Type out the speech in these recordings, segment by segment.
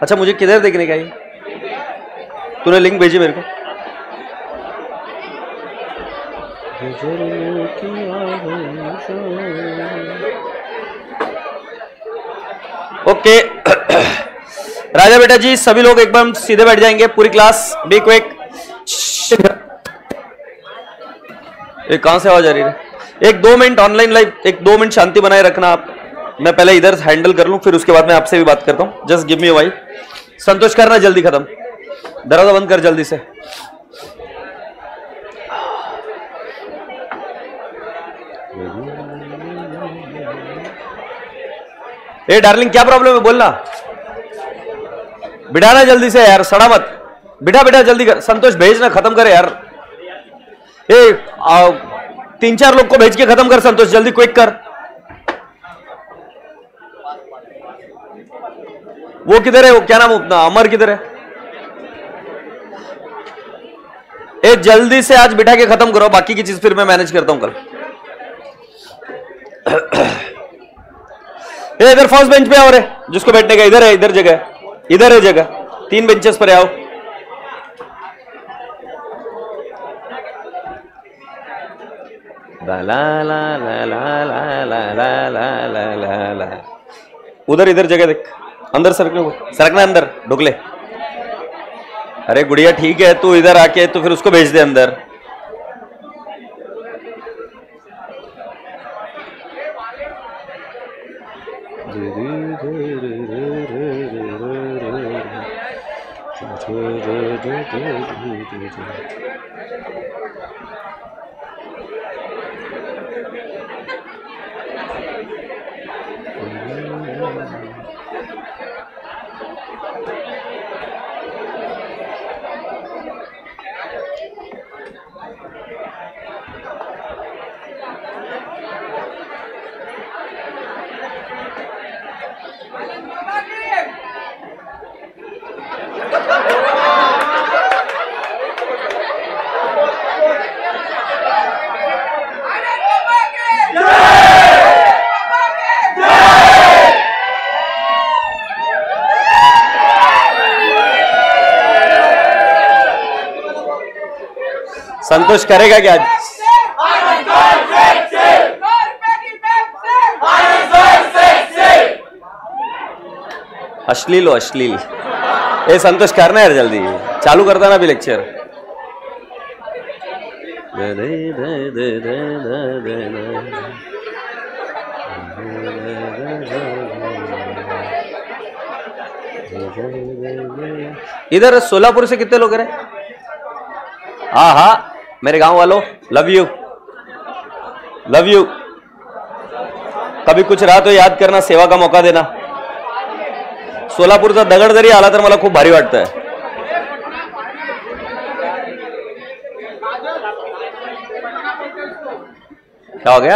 अच्छा मुझे किधर देखने का ये? तूने लिंक भेजी मेरे को? ओके राजा बेटा जी सभी लोग एकदम सीधे बैठ जाएंगे, पूरी क्लास बी क्विक। ये कहां से आवाज आ रही है? एक 2 मिनट ऑनलाइन लाइव, एक 2 मिनट शांति बनाए रखना आप। मैं पहले इधर हैंडल कर लूं, फिर उसके बाद मैं आपसे भी बात करता हूं। Just give me Y. Santosh करना जल्दी खत्म, दरवाजा बंद कर जल्दी से। ए डार्लिंग क्या प्रॉब्लम है बोलना, बिठाना जल्दी से यार, सड़ा मत, बिठा बिठा जल्दी कर। संतोष भेजना खत्म करे यार, 3-4 लोग को भेज के खत्म कर। संतोष जल्दी क्विक कर। वो किधर है, वो क्या नाम अपना अमर किधर है? ए जल्दी से आज बिठा के खत्म करो, बाकी की चीज फिर मैं मैनेज करता हूं कल। ए इधर फर्स्ट बेंच पे आओ रे, जिसको बैठने का इधर है, इधर जगह, इधर है जगह, 3 बेंचेस पर आओ। ला ला ला ला ला ला ला ला ला ला। उधर इधर जगह देख, अंदर सरकना अंदर ढुकले। अरे गुड़िया ठीक है, तू इधर आके तो फिर उसको भेज दे अंदर। संतोष करेगा क्या? अश्लील हो अश्लील। ए संतोष करना यार जल्दी, चालू करता ना अभी लेक्चर। इधर सोलापुर से कितने लोग रहे? हाँ हाँ मेरे गांव वालों, लव यू लव यू। कभी कुछ रहा तो याद करना, सेवा का मौका देना। सोलापूरचा दगड जरी आला तर मला खूप भारी वाटतंय। क्या हो गया?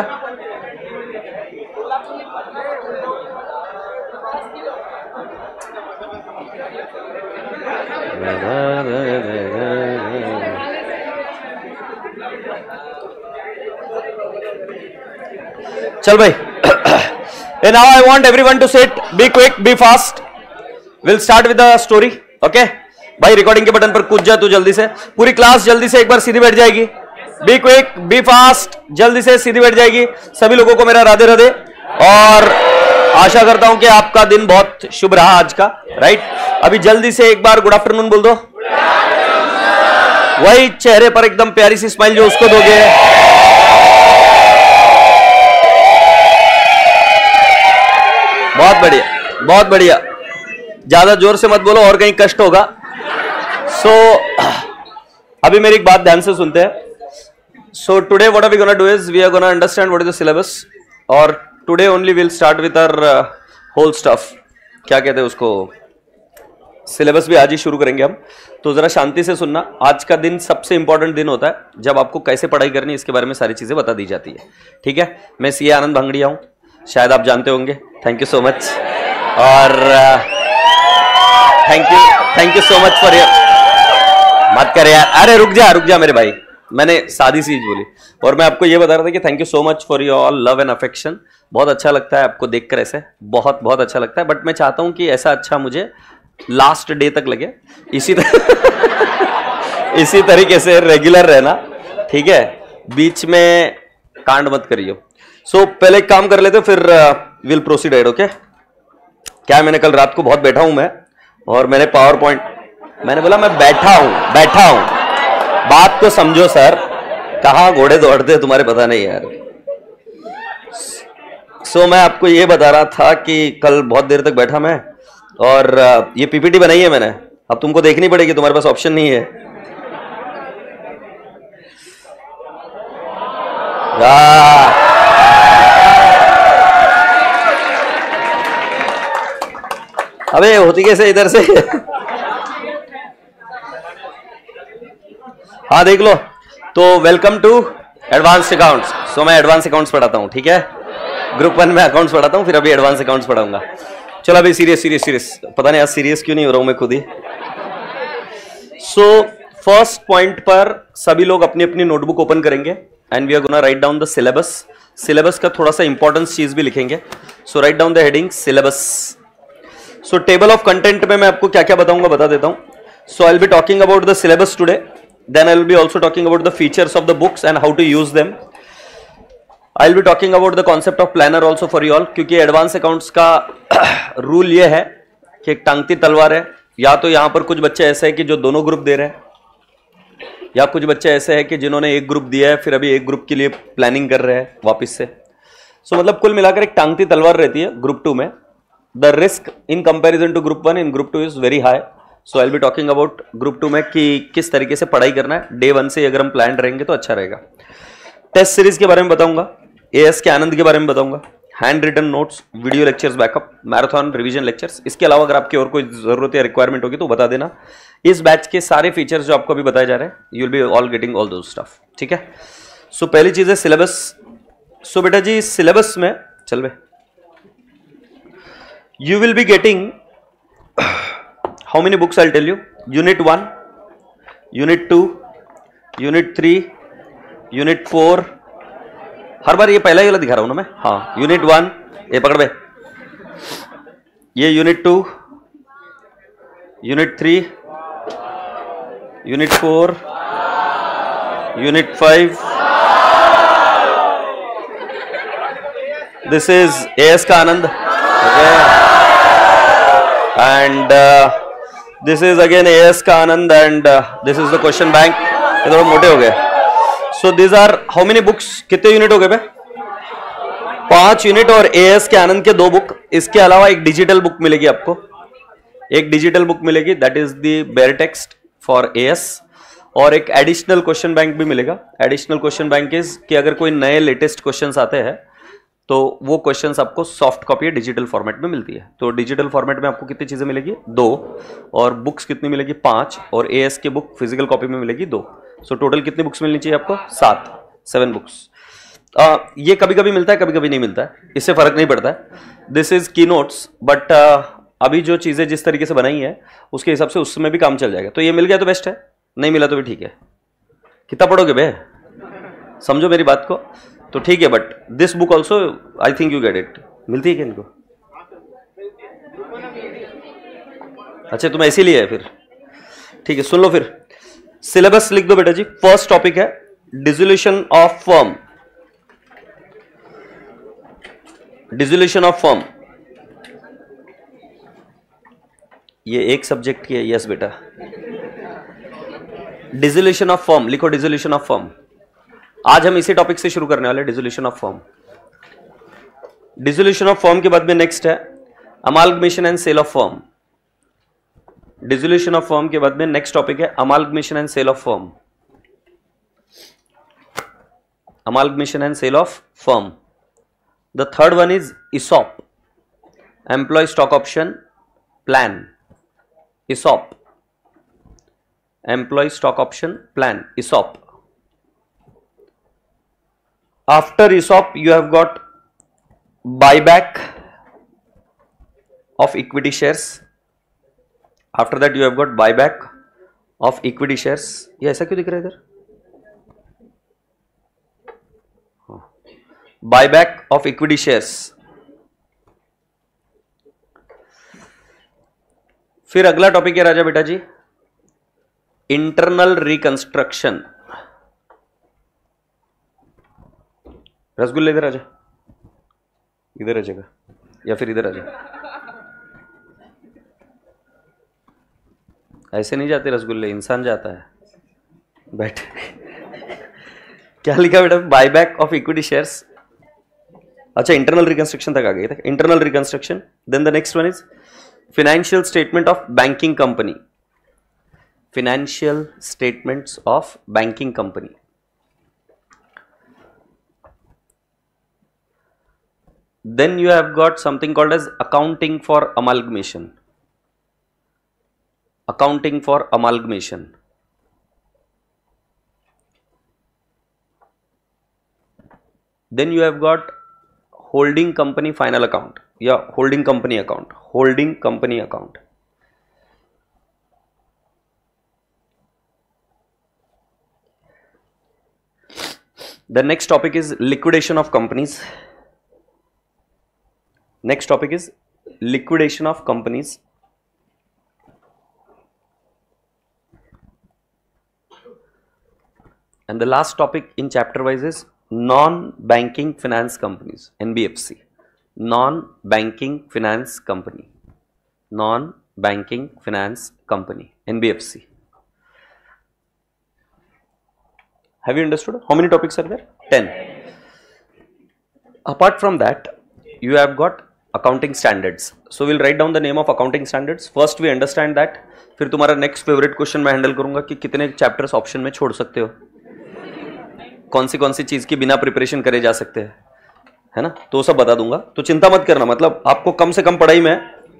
चल भाई and now I want everyone to sit, be quick, be fast. We'll start with the story, okay? भाई रिकॉर्डिंग के बटन पर कूद जा तू जल्दी से। पूरी क्लास जल्दी से एक बार सीधी बैठ जाएगी। बी क्विक, बी फास्ट, जल्दी से सीधी बैठ जाएगी। सभी लोगों को मेरा राधे राधे, और आशा करता हूं कि आपका दिन बहुत शुभ रहा आज का, राइट? अभी जल्दी से एक बार गुड आफ्टरनून बोल दो। वही चेहरे पर एकदम प्यारी सी स्माइल जो उसको दोगे। बहुत बढ़िया बहुत बढ़िया। ज्यादा जोर से मत बोलो और कहीं कष्ट होगा। सो अभी मेरी एक बात ध्यान से सुनते हैं। So today what are we gonna do is we are gonna understand what is the syllabus, और today only will start with our whole stuff. क्या कहते हैं उसको, सिलेबस भी आज ही शुरू करेंगे हम। तो जरा शांति से सुनना। आज का दिन सबसे इंपॉर्टेंट दिन होता है जब आपको कैसे पढ़ाई करनी है इसके बारे में सारी चीजें बता दी जाती है, ठीक है? मैं सीए आनंद भांगड़िया हूं, शायद आप जानते होंगे। थैंक यू सो मच, और thank you so much for your. मत कर यार, अरे रुक जा मेरे भाई, मैंने सादी सी चीज बोली। और मैं आपको ये बता रहा था कि thank you so much for your all love and affection. बहुत अच्छा लगता है आपको देखकर, ऐसे बहुत बहुत अच्छा लगता है। बट मैं चाहता हूं कि ऐसा अच्छा मुझे लास्ट डे तक लगे, इसी तरीके से रेगुलर रहना, ठीक है, बीच में कांड मत करियो। सो पहले एक काम कर लेते, फिर विल प्रोसीड एड, ओके। क्या मैंने कल रात को बहुत बैठा हूं मैं, और मैंने पावर पॉइंट, मैंने बोला मैं बैठा हूं, बात को समझो सर, कहां घोड़े दौड़ते तुम्हारे पता नहीं यार। सो मैं आपको ये बता रहा था कि कल बहुत देर तक बैठा मैं, और ये पीपीटी बनाई है मैंने, अब तुमको देखनी पड़ेगी, तुम्हारे पास ऑप्शन नहीं है। अबे होती कैसे इधर से हाँ देख लो। तो welcome to advance accounts. So मैं एडवांस अकाउंट्स पढ़ाता हूं, ठीक है, ग्रुप 1 में अकाउंट्स पढ़ाता हूं, फिर अभी एडवांस अकाउंट्स पढ़ाऊंगा। चलो अभी सीरियस, पता नहीं आज सीरियस क्यों नहीं हो रहा हूं मैं खुद ही। सो फर्स्ट पॉइंट पर सभी लोग अपनी अपनी नोटबुक ओपन करेंगे, and we are gonna write down the syllabus. Syllabus का थोड़ा सा इंपॉर्टेंस चीज भी लिखेंगे। So write down the heading syllabus. So table of content में मैं आपको क्या क्या बताऊंगा बता देता हूं। So I will be talking about the syllabus today, then I will be also talking about the features of the books and how to use them. I will be talking about the concept of planner also for you all, क्योंकि advance accounts का rule ये है कि एक टांगती तलवार है, या तो यहां पर कुछ बच्चे ऐसे हैं कि जो दोनों ग्रुप दे रहे हैं, या कुछ बच्चे ऐसे हैं कि जिन्होंने एक ग्रुप दिया है फिर अभी एक ग्रुप के लिए प्लानिंग कर रहे हैं वापस से। सो मतलब कुल मिलाकर एक टांगती तलवार रहती है ग्रुप 2 में। The risk in comparison to group 1 in group 2 is very high. So I will be talking about group 2 में कि किस तरीके से पढ़ाई करना है। डे 1 से अगर हम प्लान रहेंगे तो अच्छा रहेगा। टेस्ट सीरीज के बारे में बताऊंगा, एएस के आनंद के बारे में बताऊंगा, hand written notes, video lectures backup, marathon revision lectures. इसके अलावा अगर आपकी और कोई जरूरत या रिक्वायरमेंट होगी तो बता देना। इस बैच के सारे फीचर्स जो आपको अभी बताए जा रहे हैं, you will be all getting all those stuff, ठीक है। सो पहली चीज है सिलेबस। सो बेटा जी सिलेबस में चल बे, you will be getting how many books I will tell you. Unit 1, unit 2, unit 3, unit 4। हर बार ये पहला ही वाला दिखा रहा हूं ना मैं, हाँ। यूनिट 1 ये पकड़ बे, ये unit 2, unit 3, unit 4, unit 5। This is AS का Anand, and this is again AS का Anand, and this is the question bank. ये थोड़े मोटे हो गए। So these are how many books, कितने यूनिट हो गए बे? 5 यूनिट और एएस के आनंद के 2 बुक। इसके अलावा एक डिजिटल बुक मिलेगी आपको, एक डिजिटल बुक मिलेगी, that is the bare text for AS, और एक एडिशनल क्वेश्चन बैंक भी मिलेगा। एडिशनल क्वेश्चन बैंक इज कि अगर कोई नए लेटेस्ट क्वेश्चंस आते हैं तो वो क्वेश्चंस आपको सॉफ्ट कॉपी या डिजिटल फॉर्मेट में मिलती है। तो डिजिटल फॉर्मेट में आपको कितनी चीजें मिलेगी? 2, और बुक्स कितनी मिलेगी? 5, और एएस की बुक फिजिकल कॉपी में मिलेगी 2। सो टोटल कितनी बुक्स मिलनी चाहिए आपको? 7 बुक्स। ये कभी कभी मिलता है, कभी कभी नहीं मिलता है, इससे फर्क नहीं पड़ता है। This is key notes, but अभी जो चीजें जिस तरीके से बनाई है उसके हिसाब से उसमें भी काम चल जाएगा। तो ये मिल गया तो बेस्ट है, नहीं मिला तो भी ठीक है। कितना पढ़ोगे बे? समझो मेरी बात को तो ठीक है, but this book also I think you get it. मिलती है क्या इनको? अच्छा तुम ऐसे लिए है फिर, ठीक है। सुन लो फिर, सिलेबस लिख दो बेटा जी। फर्स्ट टॉपिक है dissolution of firm. Dissolution of firm, ये एक सब्जेक्ट की है। यस बेटा, डिसोल्यूशन ऑफ फर्म लिखो। डिसोल्यूशन ऑफ फर्म, आज हम इसी टॉपिक से शुरू करने वाले, dissolution of firm. Dissolution of firm के बाद में नेक्स्ट है amalgamation and sale of firm. Dissolution of firm के बाद में नेक्स्ट टॉपिक है amalgamation and sale of firm. Amalgamation and sale of firm. The third one is ESOP, Employee Stock Option Plan. ESOP, Employee Stock Option Plan, ESOP. After ESOP, you have got buyback of equity shares. After that, you have got buyback of equity shares. ये ऐसा क्यों दिख रहा है इधर? Buyback of equity shares. फिर अगला topic है राजा बेटा जी, इंटरनल रिकंस्ट्रक्शन। रसगुल्ले इधर आजा, इधर आ जाएगा या फिर इधर आ जा। ऐसे नहीं जाते रसगुल्ले, इंसान जाता है। बैठ क्या लिखा बेटा? Buyback of equity shares. अच्छा, इंटरनल रिकंस्ट्रक्शन तक आ गए थे। Internal reconstruction, then the next one is financial statement of banking company. Financial statements of banking company. Then you have got something called as accounting for amalgamation. Accounting for amalgamation. Then you have got holding company final account. Yeah, holding company account. Holding company account. The next topic is liquidation of companies. Next topic is liquidation of companies. And the last topic in chapter wise is non-banking finance companies, NBFC. Non-banking finance company. Non-banking finance company, NBFC. Have you understood? How many topics are there? 10. Apart from that, you have got accounting standards. So we'll write down the name of accounting standards. First we understand that. फिर तुम्हारा next favourite question मैं handle करूंगा कि कितने chapters option में छोड़ सकते हो, कौन सी चीज की बिना प्रिपरेशन करे जा सकते हैं, है ना? तो सब बता दूंगा, तो चिंता मत करना। मतलब आपको कम से कम पढ़ाई में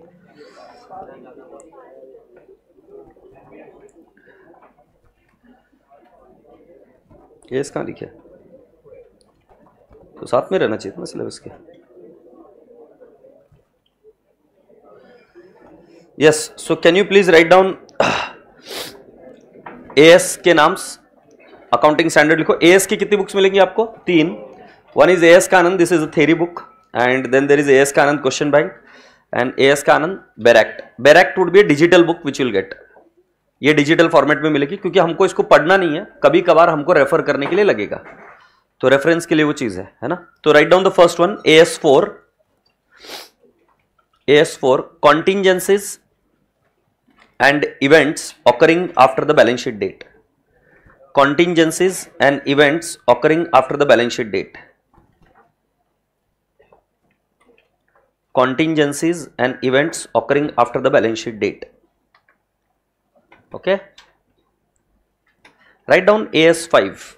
ये कहां लिखे, तो साथ में रहना चाहिए ना सिलेबस के। Yes, so can you please write down AS के नाम्स, अकाउंटिंग स्टैंडर्ड लिखो। एएस की कितनी बुक्स मिलेंगी आपको? 3। One is AS canon, this is a theory book, and then there is AS canon question bank and AS canon बेरेक्ट। बेरेक्ट would be a digital book which will get, ये digital format में मिलेगी, क्योंकि हमको इसको पढ़ना नहीं है, कभी कभार हमको रेफर करने के लिए लगेगा, तो रेफरेंस के लिए वो चीज है ना? तो write down the first one, AS4। AS4 contingencies and events occurring after the balance sheet date. Contingencies and events occurring after the balance sheet date. Contingencies and events occurring after the balance sheet date. Okay. Write down AS5.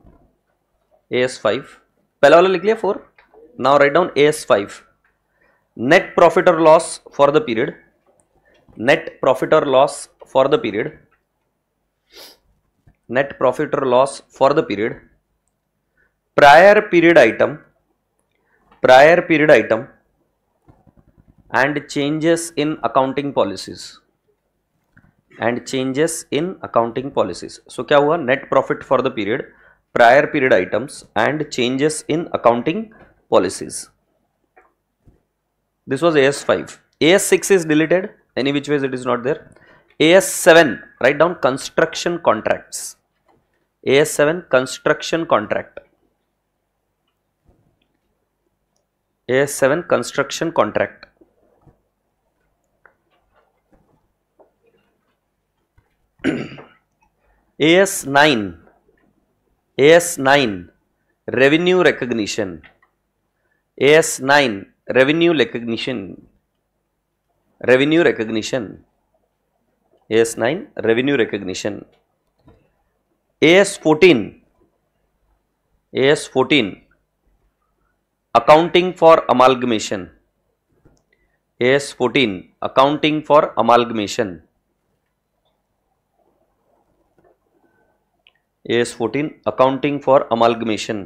AS5 पहला वाला लिख लिया 4. Now write down AS5. Net profit or loss for the period. Net profit or loss for the period. Net profit or loss for the period. Prior period item. Prior period item. And changes in accounting policies. And changes in accounting policies. So क्या हुआ? Net profit for the period, prior period items and changes in accounting policies. This was AS5. AS6 is deleted, any which ways it is not there. AS7, write down construction contracts. AS7 construction contract. AS7 construction contract. AS9, AS9 revenue recognition. AS9 revenue recognition. Revenue recognition. AS9 revenue recognition. AS14, AS14 accounting for amalgamation. AS14 accounting for amalgamation. AS14 accounting for amalgamation.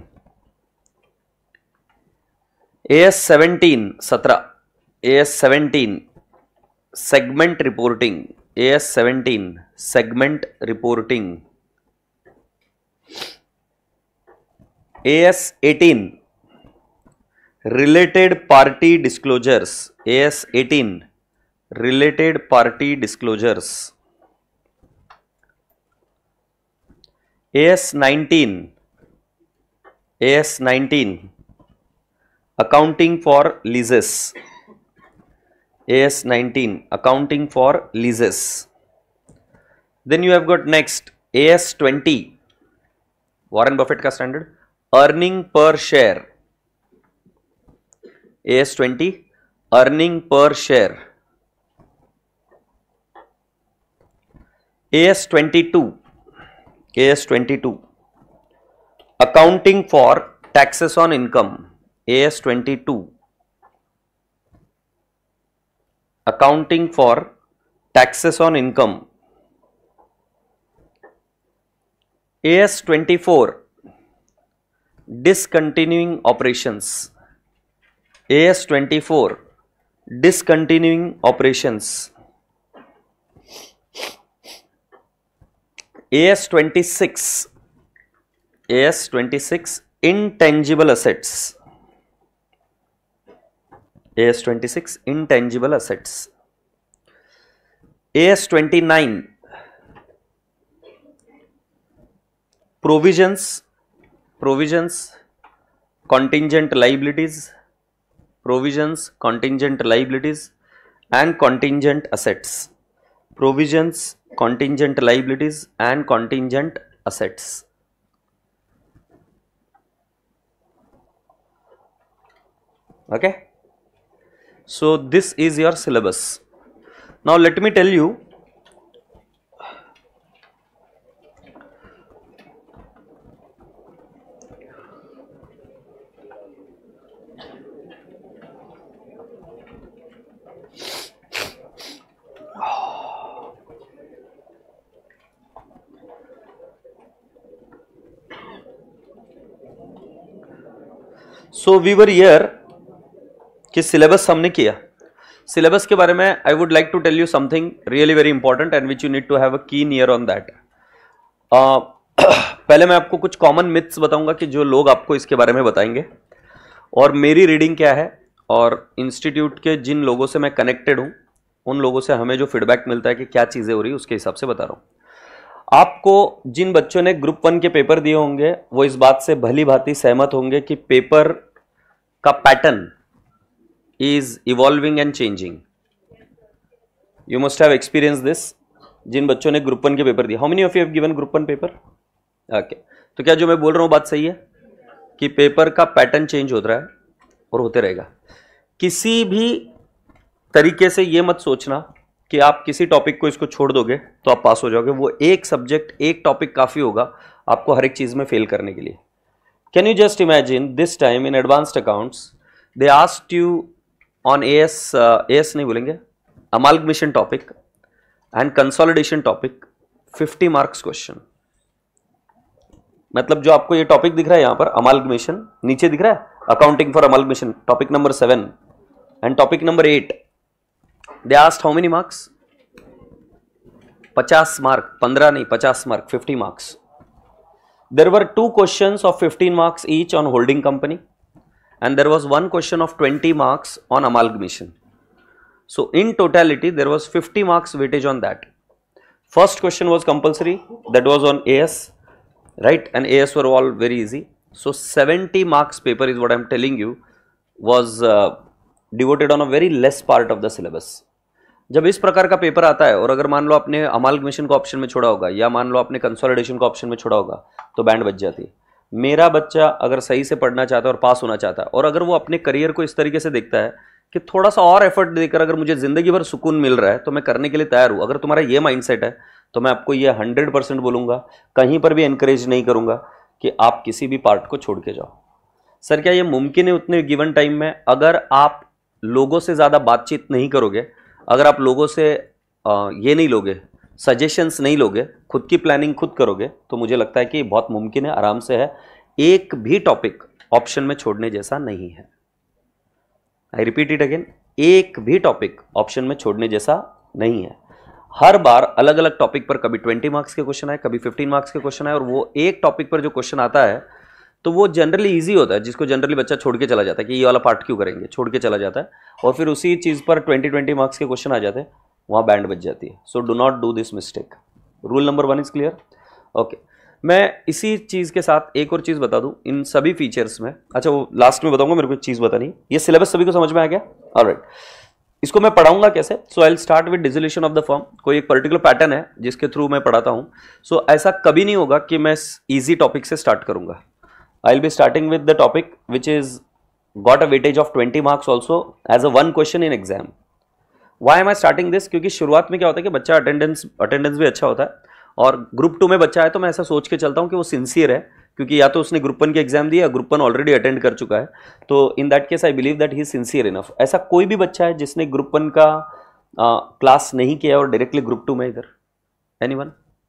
AS17 17 AS17 segment reporting. AS17 segment reporting. AS18 related party disclosures. AS18 related party disclosures. AS19 accounting for leases. AS19 accounting for leases. Then you have got next AS20 Warren Buffett का standard earning per share. AS20 earning per share. AS22 accounting for taxes on income. AS22 accounting for taxes on income. AS24 discontinuing operations. AS24 discontinuing operations. AS26 intangible assets. AS26 intangible assets. AS29 provisions, contingent liabilities, and contingent assets. Provisions, contingent liabilities and contingent assets. Okay, so this is your syllabus. Now let me tell you so we were here कि syllabus हमने किया. Syllabus के बारे में I would like to tell you something really very important and which you need to have a keen ear on that. पहले मैं आपको कुछ कॉमन मिथ्स बताऊंगा कि जो लोग आपको इसके बारे में बताएंगे, और मेरी रीडिंग क्या है और इंस्टीट्यूट के जिन लोगों से मैं कनेक्टेड हूं उन लोगों से हमें जो फीडबैक मिलता है कि क्या चीजें हो रही है उसके हिसाब से बता रहा हूं. आपको जिन बच्चों ने ग्रुप 1 के पेपर दिए होंगे वो इस बात से भली भांति सहमत होंगे कि पेपर का pattern is evolving and changing. You must have experience this. जिन बच्चों ने ग्रुप 1 के पेपर दिए, how many of you have given group 1 paper? Okay, तो क्या जो मैं बोल रहा हूं बात सही है कि पेपर का पैटर्न चेंज होता है और होते रहेगा. किसी भी तरीके से ये मत सोचना कि आप किसी टॉपिक को इसको छोड़ दोगे तो आप पास हो जाओगे. वो एक सब्जेक्ट, एक टॉपिक काफी होगा आपको हर एक चीज में फेल करने के लिए. Can you just imagine this time in advanced accounts they asked you on AS नहीं बोलेंगे, amalgamation topic and consolidation topic, 50 marks question. मतलब जो आपको ये टॉपिक दिख रहा है यहां पर अमाल्गमेशन, नीचे दिख रहा है accounting for amalgamation, topic number 7 and topic number 8. They asked how many marks? 50 mark, 15 नहीं 50 mark, 50 marks. There were 2 questions of 15 marks each on holding company and there was 1 question of 20 marks on amalgamation. So in totality there was 50 marks weightage on that. First question was compulsory, that was on AS, right? And AS were all very easy. So 70 marks paper is what I am telling you was devoted on a very less part of the syllabus. जब इस प्रकार का paper आता है और अगर मान लो आपने अमाल्गमेशन को ऑप्शन में छोड़ा होगा या मान लो आपने कंसोलिडेशन को ऑप्शन में छोड़ा होगा तो बैंड बच जाती है. मेरा बच्चा अगर सही से पढ़ना चाहता है और पास होना चाहता है और अगर वो अपने करियर को इस तरीके से देखता है कि थोड़ा सा और एफर्ट देकर अगर मुझे जिंदगी भर सुकून मिल रहा है तो मैं करने के लिए तैयार हूं, अगर तुम्हारा ये माइंडसेट है तो मैं आपको ये 100% बोलूंगा, कहीं पर भी एनकरेज नहीं करूंगा कि आप किसी भी पार्ट को छोड़ के जाओ. सर क्या ये मुमकिन है उतने गिवन टाइम में? अगर आप लोगों से ज्यादा बातचीत नहीं करोगे, अगर आप लोगों से ये नहीं लोगे, सजेशंस नहीं लोगे, खुद की प्लानिंग खुद करोगे, तो मुझे लगता है कि बहुत मुमकिन है, आराम से है. एक भी टॉपिक ऑप्शन में छोड़ने जैसा नहीं है. आई रिपीट इट अगेन, एक भी टॉपिक ऑप्शन में छोड़ने जैसा नहीं है. हर बार अलग अलग टॉपिक पर कभी 20 मार्क्स के क्वेश्चन आए, कभी 15 मार्क्स के क्वेश्चन आए, और वो एक टॉपिक पर जो क्वेश्चन आता है तो वो जनरली इजी होता है, जिसको जनरली बच्चा छोड़ के चला जाता है कि ये वाला पार्ट क्यों करेंगे, छोड़ के चला जाता है और फिर उसी चीज़ पर 20 मार्क्स के क्वेश्चन आ जाते हैं, वहाँ बैंड बच जाती है. So do not do this mistake. Rule number 1 is clear. Okay, मैं इसी चीज़ के साथ एक और चीज़ बता दूं इन सभी फीचर्स में. अच्छा, वो लास्ट में बताऊंगा, मेरे को एक चीज़ बतानी. ये सिलेबस सभी को समझ में आ गया? ऑलराइट, इसको मैं पढ़ाऊंगा कैसे. So I will start with dissolution of the form. कोई एक पर्टिकुलर पैटर्न है जिसके थ्रू मैं पढ़ाता हूं. सो ऐसा कभी नहीं होगा कि मैं इजी टॉपिक से स्टार्ट करूंगा. I will be starting with the topic which is got a weightage of 20 marks also as a 1 question in exam. Why am I starting this? क्योंकि शुरुआत में क्या होता है कि बच्चा अटेंडेंस भी अच्छा होता है, और ग्रुप 2 में बच्चा है तो मैं ऐसा सोच के चलता हूं कि वो सिंसियर है, क्योंकि या तो उसने ग्रुप 1 के एग्जाम दिया, ग्रुप 1 ऑलरेडी अटेंड कर चुका है. तो in that case I believe that he is sincere enough. ऐसा कोई भी बच्चा है जिसने ग्रुप 1 का क्लास नहीं किया और डायरेक्टली ग्रुप 2 में इधर? Anyone?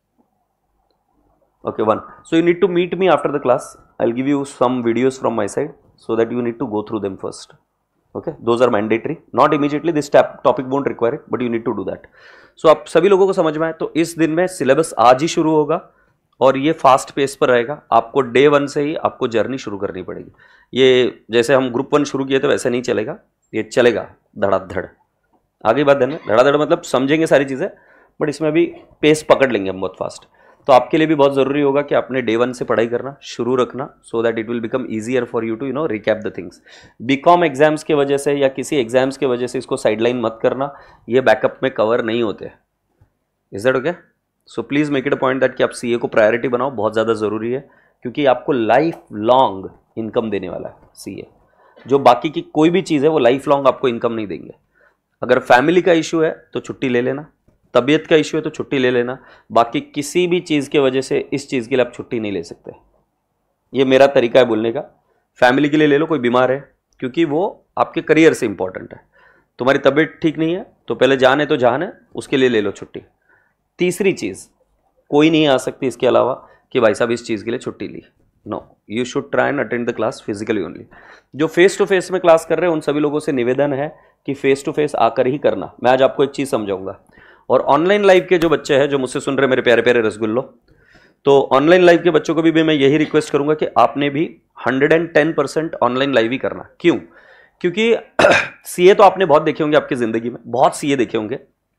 Okay, 1. So you need to meet me after the class. I will give you some videos from my side so that you need to go through them first. Okay, those are mandatory, not immediately. This topic won't require it, but you need to do that. So आप सभी लोगों को समझ में आए तो इस दिन में सिलेबस आज ही शुरू होगा और ये फास्ट पेस पर रहेगा. आपको डे 1 से ही आपको जर्नी शुरू करनी पड़ेगी. ये जैसे हम ग्रुप 1 शुरू किए थे वैसे नहीं चलेगा, ये चलेगा धड़ाधड़. आगे बात है, धड़ाधड़ मतलब समझेंगे सारी चीज़ें, बट इसमें अभी पेस पकड़ लेंगे हम बहुत फास्ट. तो आपके लिए भी बहुत ज़रूरी होगा कि आपने डे 1 से पढ़ाई करना शुरू रखना, so that it will become easier for you to recap the things. BCom exams के वजह से या किसी एग्जाम्स के वजह से इसको साइडलाइन मत करना, ये बैकअप में कवर नहीं होते. Is that okay? So please make it a point that कि आप सीए को प्रायोरिटी बनाओ, बहुत ज़्यादा ज़रूरी है, क्योंकि आपको लाइफ लॉन्ग इनकम देने वाला है सीए. जो बाकी की कोई भी चीज़ है वो लाइफ लॉन्ग आपको इनकम नहीं देंगे. अगर फैमिली का इशू है तो छुट्टी ले लेना, तबीयत का इशू है तो छुट्टी ले लेना, बाकी किसी भी चीज़ की वजह से इस चीज़ के लिए आप छुट्टी नहीं ले सकते. ये मेरा तरीका है बोलने का. फैमिली के लिए ले लो, कोई बीमार है, क्योंकि वो आपके करियर से इंपॉर्टेंट है. तुम्हारी तबीयत ठीक नहीं है तो पहले जान है तो जान है, उसके लिए ले लो छुट्टी. तीसरी चीज़, कोई नहीं आ सकती इसके अलावा कि भाई साहब इस चीज़ के लिए छुट्टी ली. No, you should try and attend the class physically only. जो फेस टू फेस में क्लास कर रहे हैं उन सभी लोगों से निवेदन है कि फेस टू फेस आकर ही करना. मैं आज आपको एक चीज़ समझाऊंगा. और ऑनलाइन लाइव के जो बच्चे हैं जो मुझसे सुन रहे मेरे प्यारे प्यारे रसगुल्लो, तो ऑनलाइन लाइव के बच्चों को भी मैं यही रिक्वेस्ट करूंगा कि आपने भी 110% ऑनलाइन लाइव ही करना. क्यों? क्योंकि सीए तो आपने बहुत देखे होंगे आपकी जिंदगी में, बहुत सीए देखे होंगे,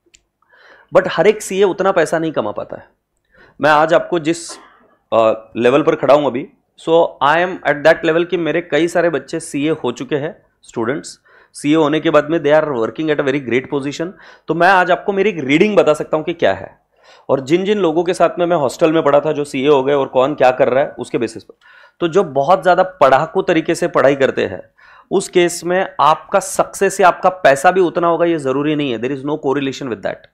बट हर एक सीए उतना पैसा नहीं कमा पाता है. मैं आज आपको जिस लेवल पर खड़ा हूं अभी, so I am at that level कि मेरे कई सारे बच्चे सीए हो चुके हैं. स्टूडेंट्स सीए होने के बाद में they are working at a very great position. तो मैं आज आपको मेरी एक रीडिंग बता सकता हूं कि क्या है, और जिन जिन लोगों के साथ में मैं हॉस्टल में पढ़ा था जो सीए हो गए और कौन क्या कर रहा है उसके बेसिस पर. तो जो बहुत ज्यादा पढ़ाकू तरीके से पढ़ाई करते हैं उस केस में आपका सक्सेस या आपका पैसा भी उतना होगा ये जरूरी नहीं है. There is no correlation with that.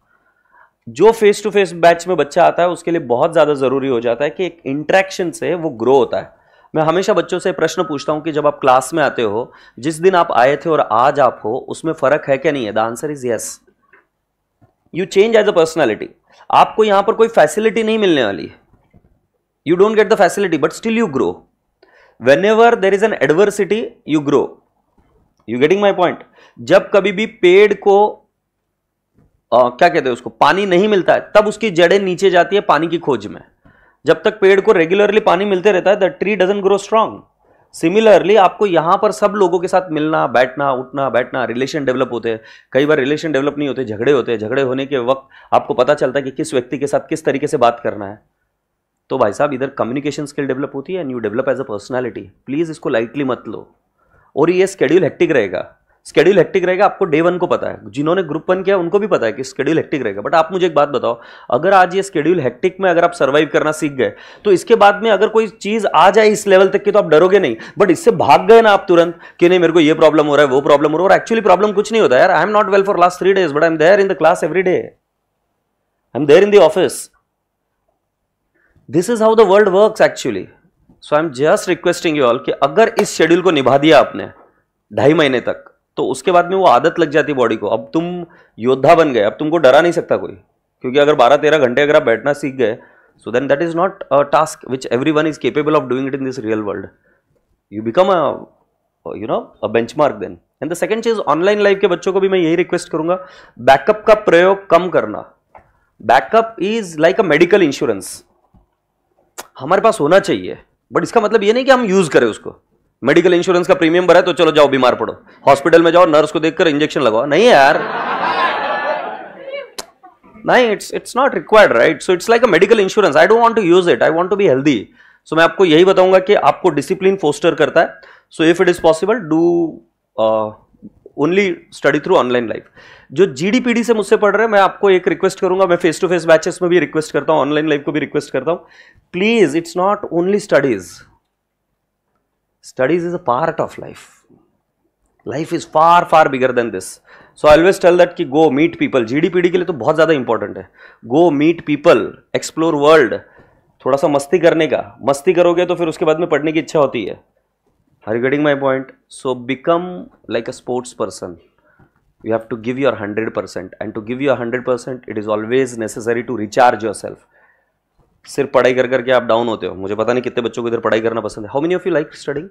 जो फेस टू फेस बैच में बच्चा आता है उसके लिए बहुत ज्यादा जरूरी हो जाता है कि एक इंटरेक्शन से वो ग्रो होता है. मैं हमेशा बच्चों से प्रश्न पूछता हूं कि जब आप क्लास में आते हो, जिस दिन आप आए थे और आज आप हो, उसमें फर्क है क्या नहीं है? The answer is yes. You change as a personality. आपको यहां पर कोई फैसिलिटी नहीं मिलने वाली. You don't get the facility but still you grow. Whenever there is an adversity you grow. You getting my point? जब कभी भी पेड़ को क्या कहते हैं उसको पानी नहीं मिलता है तब उसकी जड़ें नीचे जाती है पानी की खोज में. जब तक पेड़ को रेगुलरली पानी मिलते रहता है the tree doesn't grow strong. Similarly आपको यहां पर सब लोगों के साथ मिलना, बैठना, उठना, बैठना, रिलेशन डेवलप होते हैं. कई बार रिलेशन डेवलप नहीं होते, झगड़े होते हैं. झगड़े होने के वक्त आपको पता चलता है कि किस व्यक्ति के साथ किस तरीके से बात करना है. तो भाई साहब इधर कम्युनिकेशन स्किल डेवलप होती है and you develop as a personality. Please इसको लाइटली मत लो. और ये स्केड्यूल हेक्टिक रहेगा. स्केड्यूल हेक्टिक रहेगा, आपको डे 1 को पता है. जिन्होंने ग्रुप 1 किया उनको भी पता है कि स्केड्यूल हेक्टिक रहेगा. बट आप मुझे एक बात बताओ, अगर आज ये स्केड्यूल हेक्टिक में अगर आप सर्वाइव करना सीख गए तो इसके बाद में अगर कोई चीज आ जाए इस लेवल तक की तो आप डरोगे नहीं. बट इससे भाग गए ना आप तुरंत कि नहीं मेरे को ये प्रॉब्लम हो रहा है, वो प्रॉब्लम हो रहा है. और एक्चुअली प्रॉब्लम कुछ नहीं होता यार. I am not well for last 3 days but I am there in the class every day. I am there in the office. This is how the world works actually. So I am just requesting you all कि अगर इस schedule को निभा दिया आपने 2.5 महीने तक तो उसके बाद में वो आदत लग जाती है बॉडी को. अब तुम योद्धा बन गए, अब तुमको डरा नहीं सकता कोई, क्योंकि अगर 12-13 घंटे अगर आप बैठना सीख गए so then that is not a task which everyone is capable of doing it in this real world. You become a benchmark then. And the second चीज, ऑनलाइन लाइव के बच्चों को भी मैं यही रिक्वेस्ट करूंगा, बैकअप का प्रयोग कम करना. Backup is like a medical insurance. हमारे पास होना चाहिए. बट इसका मतलब ये नहीं कि हम यूज करें उसको। मेडिकल इंश्योरेंस का प्रीमियम भरा है तो चलो जाओ बीमार पड़ो, हॉस्पिटल में जाओ, नर्स को देखकर इंजेक्शन लगाओ, नहीं है यार, नहीं, it's not required, right? So it's like a medical insurance, I don't want to use it, I want to be healthy. So मैं आपको यही बताऊंगा कि आपको डिसिप्लिन फोस्टर करता है। So if it is possible do only study through online life. जो जीडीपीडी से मुझसे पढ़ रहे हैं, मैं आपको एक रिक्वेस्ट करूंगा, मैं फेस टू फेस बैचेस में भी रिक्वेस्ट करता हूं, ऑनलाइन लाइफ को भी रिक्वेस्ट करता हूं, please, it's not only studies, studies is a part of life, life is far far bigger than this. So I always tell that कि go meet people, जीडीपीडी के लिए तो बहुत ज्यादा इंपॉर्टेंट है, go meet people, explore world, थोड़ा सा मस्ती करने का, मस्ती करोगे तो फिर उसके बाद में पढ़ने की इच्छा होती है। Are you getting my point? So become like a sports person. You have to give your 100%, and to give your 100%, it is always necessary to recharge yourself. सिर्फ पढ़ाई कर करके आप डाउन होते हो। मुझे पता नहीं कितने बच्चों को इधर पढ़ाई करना पसंद है। How many of you like studying?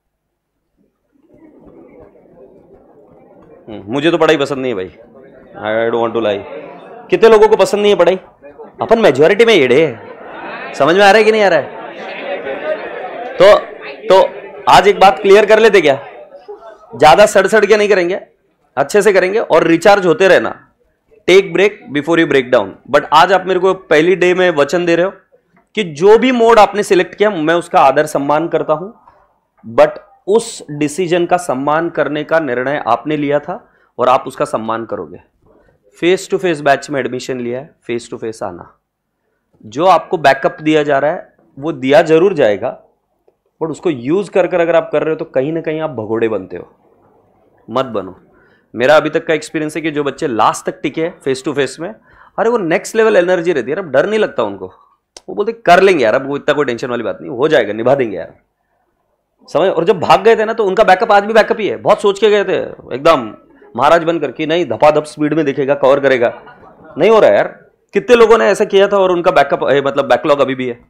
मुझे तो पढ़ाई पसंद नहीं है भाई, I don't want to lie. कितने लोगों को पसंद नहीं है पढ़ाई? अपन मेजॉरिटी में येड़े, समझ में आ रहा है कि नहीं आ रहा है? तो आज एक बात क्लियर कर लेते क्या, ज्यादा सड़ के नहीं करेंगे, अच्छे से करेंगे और रिचार्ज होते रहना। Take break before you break down. But आज आप मेरे को पहली डे में वचन दे रहे हो कि जो भी मोड आपने सिलेक्ट किया मैं उसका आदर सम्मान करता हूं, बट उस डिसीजन का सम्मान करने का निर्णय आपने लिया था और आप उसका सम्मान करोगे। फेस टू फेस बैच में एडमिशन लिया है, फेस टू फेस आना। जो आपको बैकअप दिया जा रहा है वो दिया जरूर जाएगा, बट उसको यूज कर अगर आप कर रहे हो तो कहीं ना कहीं आप भगोड़े बनते हो, मत बनो। मेरा अभी तक का एक्सपीरियंस है कि जो बच्चे लास्ट तक टिके फेस टू फेस में, अरे वो नेक्स्ट लेवल एनर्जी रहती है, अब डर नहीं लगता उनको, वो बोलते कर लेंगे यार, अब वो इतना कोई टेंशन वाली बात नहीं, हो जाएगा, निभा देंगे यार, समझ। और जब भाग गए थे ना तो उनका बैकअप आज भी बैकअप ही है, बहुत सोच के गए थे एकदम महाराज बनकर कि नहीं धपाधप स्पीड में दिखेगा, कवर करेगा, नहीं हो रहा है यार। कितने लोगों ने ऐसा किया था और उनका बैकअप मतलब बैकलॉग अभी भी है,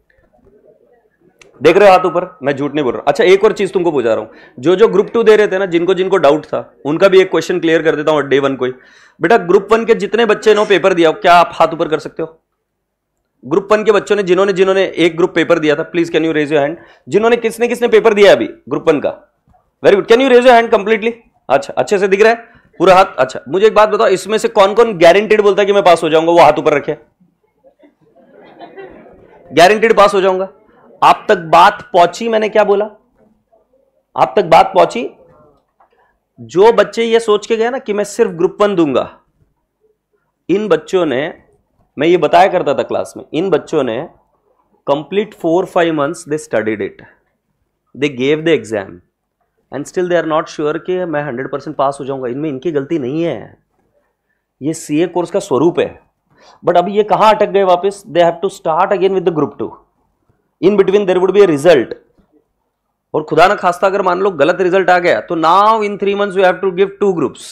देख रहे हो हाथ ऊपर, मैं झूठ नहीं बोल रहा। अच्छा एक और चीज तुमको पूछा रहा हूं, जो ग्रुप 2 दे रहे थे ना, जिनको डाउट था, उनका भी एक क्वेश्चन क्लियर कर देता हूं डे 1 को ही। बेटा ग्रुप 1 के जितने बच्चे ने पेपर दिया, क्या आप हाथ ऊपर कर सकते हो? ग्रुप 1 के बच्चों ने जिन्होंने एक ग्रुप पेपर दिया था, please can you raise your hand. जिन्होंने किसने पेपर दिया अभी ग्रुप 1 का, very good, can you raise your hand completely. अच्छा अच्छे से दिख रहा है पूरा हाथ। अच्छा मुझे एक बात बताओ, इसमें से कौन कौन गारंटेड बोलता है कि मैं पास हो जाऊंगा? वो हाथ ऊपर रखे, गारंटेड पास हो जाऊंगा। आप तक बात पहुंची? मैंने क्या बोला? आप तक बात पहुंची? जो बच्चे ये सोच के गए ना कि मैं सिर्फ ग्रुप 1 दूंगा, इन बच्चों ने, मैं ये बताया करता था क्लास में, इन बच्चों ने complete 4-5 months they studied it, they gave the exam and still they are not sure कि मैं 100% पास हो जाऊंगा। इनमें इनकी गलती नहीं है, ये सीए कोर्स का स्वरूप है। बट अभी ये कहां अटक गए वापस? They have to start again with the group 2। In between there would be a result, और खुदा ना खास्ता अगर मान लो गलत रिजल्ट आ गया तो now in 3 months you have to give 2 groups।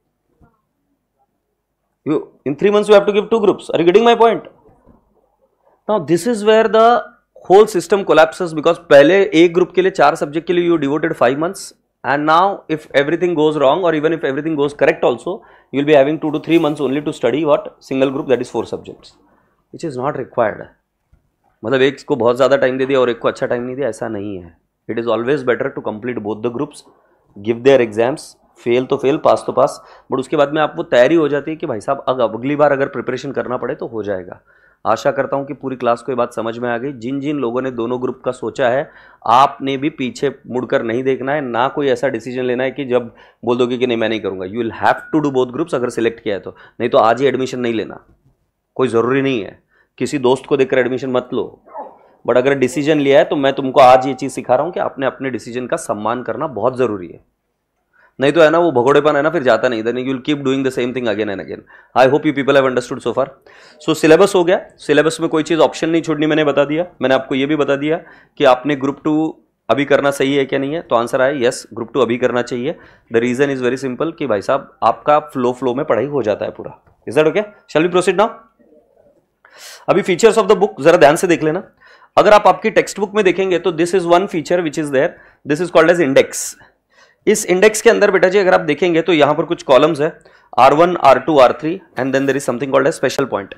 In 3 months you have to give 2 groups. Are you getting my point? Now this is where the whole system collapses, because पहले एक ग्रुप के लिए 4 subject के लिए you devoted 5 months, and now if everything goes wrong or even if everything goes correct also, you will be having 2 to 3 months only to study what single group, that is 4 subjects, which is not required. मतलब एक को बहुत ज़्यादा time दे दिया और एक को अच्छा टाइम नहीं दिया, ऐसा नहीं है। It is always better to complete both the groups, give their exams, fail तो फेल, पास तो पास, बट उसके बाद में आप वो तैयारी हो जाती है कि भाई साहब अगली बार अगर प्रिपरेशन करना पड़े तो हो जाएगा। आशा करता हूं कि पूरी क्लास को ये बात समझ में आ गई। जिन जिन लोगों ने दोनों ग्रुप का सोचा है, आपने भी पीछे मुड़कर नहीं देखना है, ना कोई ऐसा डिसीजन लेना है कि जब बोल दोगे कि नहीं मैं नहीं करूंगा। You will have to do both groups अगर सिलेक्ट किया है तो, नहीं तो आज ही एडमिशन नहीं लेना, कोई ज़रूरी नहीं है। किसी दोस्त को देखकर एडमिशन मत लो, बट अगर डिसीजन लिया है तो मैं तुमको आज ये चीज़ सिखा रहा हूँ कि आपने अपने डिसीजन का सम्मान करना बहुत ज़रूरी है। नहीं तो है ना वो भगोड़ेपन है ना, फिर जाता नहीं, then you will keep doing the same thing again and again. I hope you people have understood so far. So syllabus हो गया, सिलेबस में कोई चीज़ ऑप्शन नहीं छोड़नी, मैंने बता दिया। मैंने आपको ये भी बता दिया कि आपने ग्रुप 2 अभी करना सही है क्या नहीं है, तो आंसर आया यस, ग्रुप 2 अभी करना चाहिए। The reason is very simple कि भाई साहब आपका फ्लो में पढ़ाई हो जाता है पूरा। Is that okay? Shall we proceed now? अभी फीचर्स ऑफ द बुक जरा ध्यान से देख लेना। अगर आप आपकी टेक्स्ट बुक में देखेंगे तो this is one feature which is there, this is called as index. इस इंडेक्स के अंदर बेटा जी अगर आप देखेंगे तो यहां पर कुछ कॉलम्स है, R1, R2, R3 and then there is something called as special point.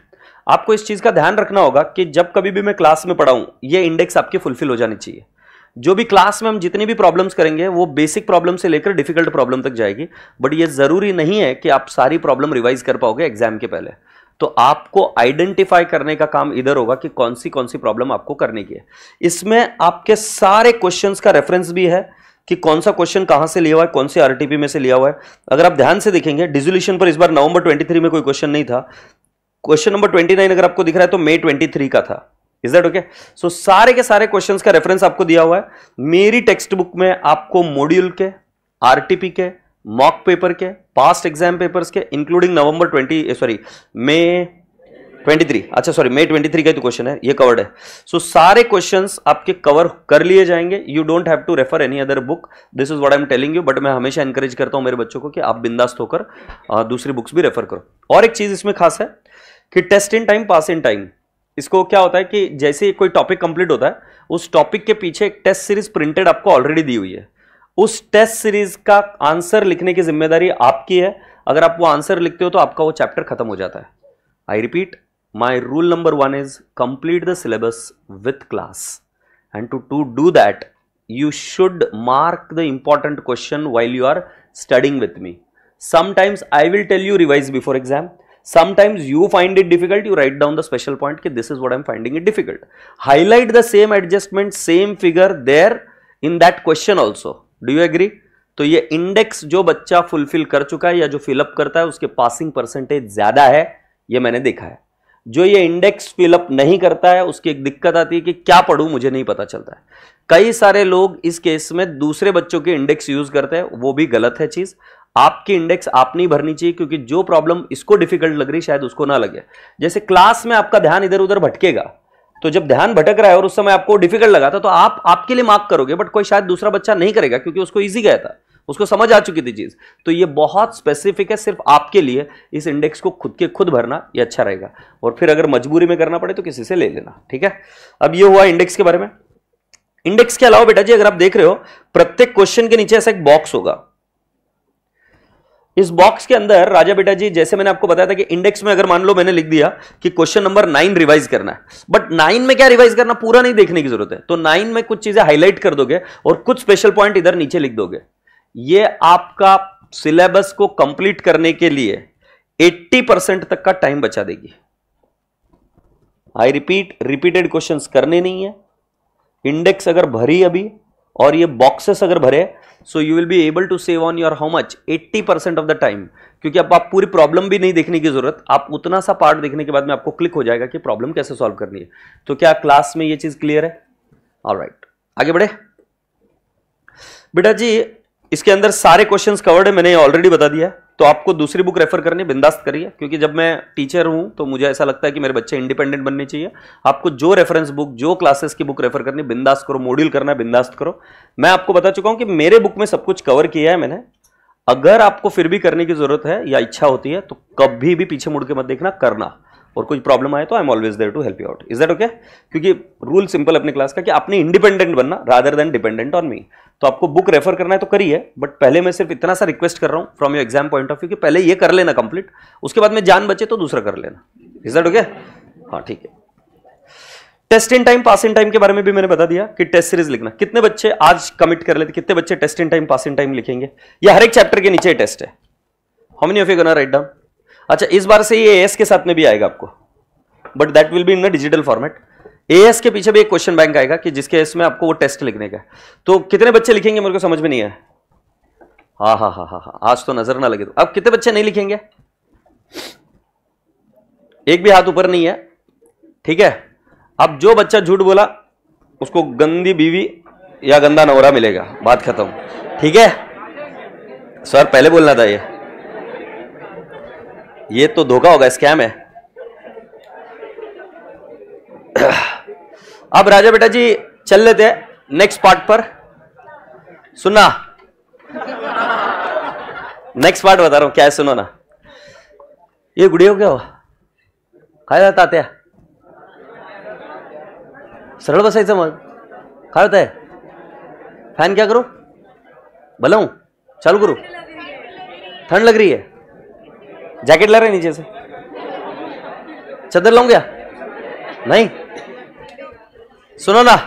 आपको इस चीज का ध्यान रखना होगा कि जब कभी भी मैं क्लास में पढ़ाऊं, ये इंडेक्स आपके फुलफिल हो जानी चाहिए। जो भी क्लास में हम जितनी भी प्रॉब्लम्स करेंगे वो बेसिक प्रॉब्लम से लेकर डिफिकल्ट प्रॉब्लम तक जाएगी, बट ये जरूरी नहीं है कि आप सारी प्रॉब्लम रिवाइज कर पाओगे एग्जाम के पहले। तो आपको आइडेंटिफाई करने का काम इधर होगा कि कौन सी प्रॉब्लम आपको करने की है। इसमें आपके सारे क्वेश्चंस का रेफरेंस भी है कि कौन सा क्वेश्चन कहां से लिया हुआ है, कौन से आरटीपी में से लिया हुआ है। अगर आप ध्यान से देखेंगे डिसोल्यूशन पर इस बार नवंबर 23 में कोई क्वेश्चन नहीं था। क्वेश्चन नंबर 29 अगर आपको दिख रहा है तो मई 23 का था। Is that okay? सो सारे के सारे क्वेश्चंस का रेफरेंस आपको दिया हुआ है। मेरी टेक्स्ट बुक में आपको मॉड्यूल के, आरटीपी के, मॉक पेपर के, पास्ट एग्जाम पेपर्स के, इंक्लूडिंग मई 23 का तो क्वेश्चन है, ये कवर्ड है। सो सारे क्वेश्चंस आपके कवर कर लिए जाएंगे। You don't have to refer any other book, this is what I am telling you. But मैं हमेशा एनकरेज करता हूं मेरे बच्चों को कि आप बिंदास्त होकर दूसरी बुक्स भी रेफर करो। और एक चीज इसमें खास है कि test in time, pass in time. इसको क्या होता है कि जैसे कोई टॉपिक कंप्लीट होता है, उस टॉपिक के पीछे एक टेस्ट सीरीज प्रिंटेड आपको ऑलरेडी दी हुई है। उस टेस्ट सीरीज का आंसर लिखने की जिम्मेदारी आपकी है। अगर आप वो आंसर लिखते हो तो आपका वो चैप्टर खत्म हो जाता है। I repeat, my rule number 1 is complete the syllabus with class, and to do that you should mark the important question while you are studying with me. Sometimes I will tell you revise before exam. Sometimes you find it difficult, you write down the special point कि this is what I am finding it difficult. Highlight the same adjustment, same figure there in that question also. Do you agree? तो ये index जो बच्चा fulfil कर चुका है या जो फिलअप करता है उसके पासिंग परसेंटेज ज्यादा है, ये मैंने देखा है। जो ये इंडेक्स फिलअप नहीं करता है उसकी एक दिक्कत आती है कि क्या पढ़ूं मुझे नहीं पता चलता है। कई सारे लोग इस केस में दूसरे बच्चों के इंडेक्स यूज करते हैं, वो भी गलत है चीज। आपकी इंडेक्स आप नहीं भरनी चाहिए, क्योंकि जो प्रॉब्लम इसको डिफिकल्ट लग रही शायद उसको ना लगे। जैसे क्लास में आपका ध्यान इधर उधर भटकेगा, तो जब ध्यान भटक रहा है और उस समय आपको डिफिकल्ट लगा था तो आप आपके लिए मार्क करोगे, बट कोई शायद दूसरा बच्चा नहीं करेगा क्योंकि उसको ईजी गया था, उसको समझ आ चुकी थी चीज। तो ये बहुत स्पेसिफिक है सिर्फ आपके लिए। इस इंडेक्स को खुद के खुद भरना ये अच्छा रहेगा, और फिर अगर मजबूरी में करना पड़े तो किसी से ले लेना, ठीक है। अब ये हुआ इंडेक्स के बारे में। इंडेक्स के अलावा बेटा जी अगर आप देख रहे हो, प्रत्येक क्वेश्चन के नीचे ऐसा एक बॉक्स होगा। इस बॉक्स के अंदर राजा बेटा जी, जैसे मैंने आपको बताया था कि इंडेक्स में अगर मान लो मैंने लिख दिया कि क्वेश्चन नंबर 9 रिवाइज करना है, बट 9 में क्या रिवाइज करना, पूरा नहीं देखने की जरूरत है। तो 9 में कुछ चीजें हाईलाइट कर दोगे और कुछ स्पेशल पॉइंट इधर नीचे लिख दोगे। ये आपका सिलेबस को कंप्लीट करने के लिए 80% तक का टाइम बचा देगी। आई रिपीट, रिपीटेड क्वेश्चंस करने नहीं है। इंडेक्स अगर भरी अभी और ये बॉक्सेस अगर भरे, so you will be able to save on your how much 80% of the time, क्योंकि अब आप पूरी प्रॉब्लम भी नहीं देखने की जरूरत, आप उतना सा पार्ट देखने के बाद में आपको क्लिक हो जाएगा कि प्रॉब्लम कैसे सॉल्व करनी है। तो क्या क्लास में ये चीज क्लियर है? ऑलराइट, आगे बढ़े बेटा जी। इसके अंदर सारे क्वेश्चंस कवर्ड है, मैंने ऑलरेडी बता दिया। तो आपको दूसरी बुक रेफर करनी, बिंदास्त करिए, क्योंकि जब मैं टीचर हूं तो मुझे ऐसा लगता है कि मेरे बच्चे इंडिपेंडेंट बनने चाहिए। आपको जो रेफरेंस बुक, जो क्लासेस की बुक रेफर करनी, बिंदास्त करो। मॉड्यूल करना है, बिंदास्त करो। मैं आपको बता चुका हूं कि मेरे बुक में सब कुछ कवर किया है मैंने। अगर आपको फिर भी करने की जरूरत है या इच्छा होती है तो कभी भी पीछे मुड़ के मत देखना, करना। और कुछ प्रॉब्लम आए तो I am always there to help you out. Is that okay? क्योंकि रूल सिंपल अपने क्लास का कि आपने इंडिपेंडेंट बनना rather than dependent on me. तो आपको बुक रेफर करना है तो करिए, बट पहले मैं सिर्फ इतना सा रिक्वेस्ट कर रहा हूं from your exam point of view कि पहले ये कर लेना कंप्लीट, उसके बाद में जान बचे तो दूसरा कर लेना। Is that okay? हाँ ठीक है। Test in time, pass in time के बारे में भी मैंने बता दिया कि टेस्ट सीरीज लिखना। कितने बच्चे आज कमिट कर लेते, कितने बच्चे test in time, pass in time लिखेंगे? ये हर एक चैप्टर के नीचे टेस्ट है। How many of you gonna write down? अच्छा, इस बार से ये एएस के साथ में भी आएगा आपको, but that will be in digital format. AS के पीछे भी एक क्वेश्चन बैंक आएगा कि जिसके इसमें आपको वो टेस्ट लिखने का। तो कितने बच्चे लिखेंगे मेरे को समझ में नहीं है। हाँ हाँ हाँ हाँ हाँ, आज तो नजर ना लगे। तो अब कितने बच्चे नहीं लिखेंगे? एक भी हाथ ऊपर नहीं है, ठीक है। अब जो बच्चा झूठ बोला उसको गंदी बीवी या गंदा नौरा मिलेगा, बात खत्म, ठीक है। सर पहले बोलना था ये तो धोखा होगा, स्कैम है। अब राजा बेटा जी चल लेते हैं नेक्स्ट पार्ट पर। सुनना, नेक्स्ट पार्ट बता रहा हूं क्या है, सुनो ना। ये गुड़िया क्या हुआ, काय जाता आत्या? सरळ बसायचं मग, काय होत है? फैन क्या करो, भला हूं चालू करूं? ठंड लग रही है, जैकेट ला रहे नीचे से। चादर लाऊं क्या? नहीं, सुनो ना।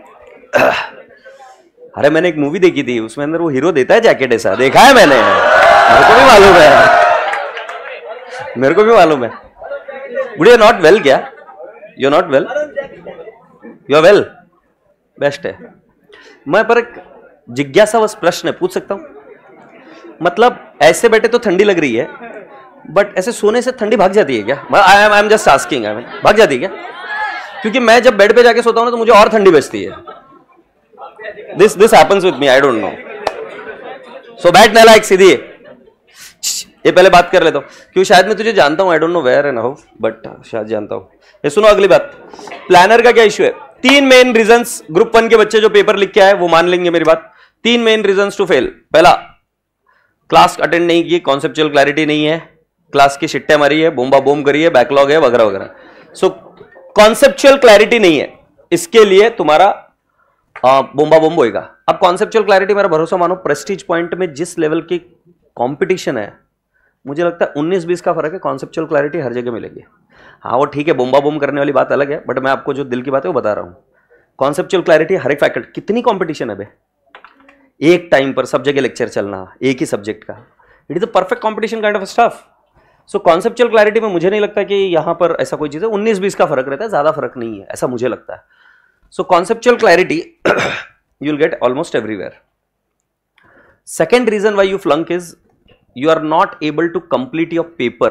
अरे मैंने एक मूवी देखी थी, उसमें अंदर वो हीरो देता है जैकेट ऐसा, देखा है मैंने, मेरे को भी मालूम है, मेरे को भी मालूम है। गुड, यू नॉट वेल क्या? You not well? You are well? Best है। मैं पर एक जिज्ञासावश प्रश्न पूछ सकता हूं? मतलब ऐसे बैठे तो ठंडी लग रही है, बट ऐसे सोने से ठंडी भाग जाती है क्या? आई एम जस्ट आस्किंग, भाग जाती है क्या? क्योंकि मैं जब बेड पे जाके सोता हूं ना तो मुझे और ठंडी बचती है। This happens with me, I don't know. So बैठ नालायक, सीधी ये पहले बात कर लेता हूं, क्योंकि शायद मैं तुझे जानता हूं, I don't know where and how, but शायद जानता हूं। ये सुनो अगली बात, प्लानर का क्या इश्यू है? 3 मेन रीजंस, ग्रुप 1 के बच्चे जो पेपर लिख के आए वो मान लेंगे मेरी बात। 3 मेन रीजंस टू फेल। पहला, क्लास अटेंड नहीं की, कॉन्सेप्चुअल क्लैरिटी नहीं है, क्लास की शिट्टे मारी है, बोम्बा बोम करी है, बैकलॉग है वगैरह वगैरह। सो कॉन्सेप्चुअल क्लैरिटी नहीं है, इसके लिए तुम्हारा बोम्बा बोम होएगा। अब कॉन्सेप्चुअल क्लैरिटी, मेरा भरोसा मानो, प्रेस्टीज पॉइंट में जिस लेवल की कंपटीशन है, मुझे लगता है 19-20 का फर्क है, कॉन्सेप्चुअल क्लैरिटी हर जगह मिलेगी। हाँ वो ठीक है, बोम्बा बोम करने वाली बात अलग है, बट मैं आपको जो दिल की बात है वो बता रहा हूं। कॉन्सेप्चुअल क्लैरिटी हर एक फैकल्टी, कितनी कंपटीशन है बे, एक टाइम पर सब जगह लेक्चर चलना एक ही सब्जेक्ट का, it is a perfect competition kind of stuff. So conceptual clarity में मुझे नहीं लगता कि यहां पर ऐसा कोई चीज है, 19-20 का फर्क रहता है, ज्यादा फर्क नहीं है, ऐसा मुझे लगता है। So conceptual clarity you will get almost everywhere. Second reason why you flunk is you are not able to complete your paper.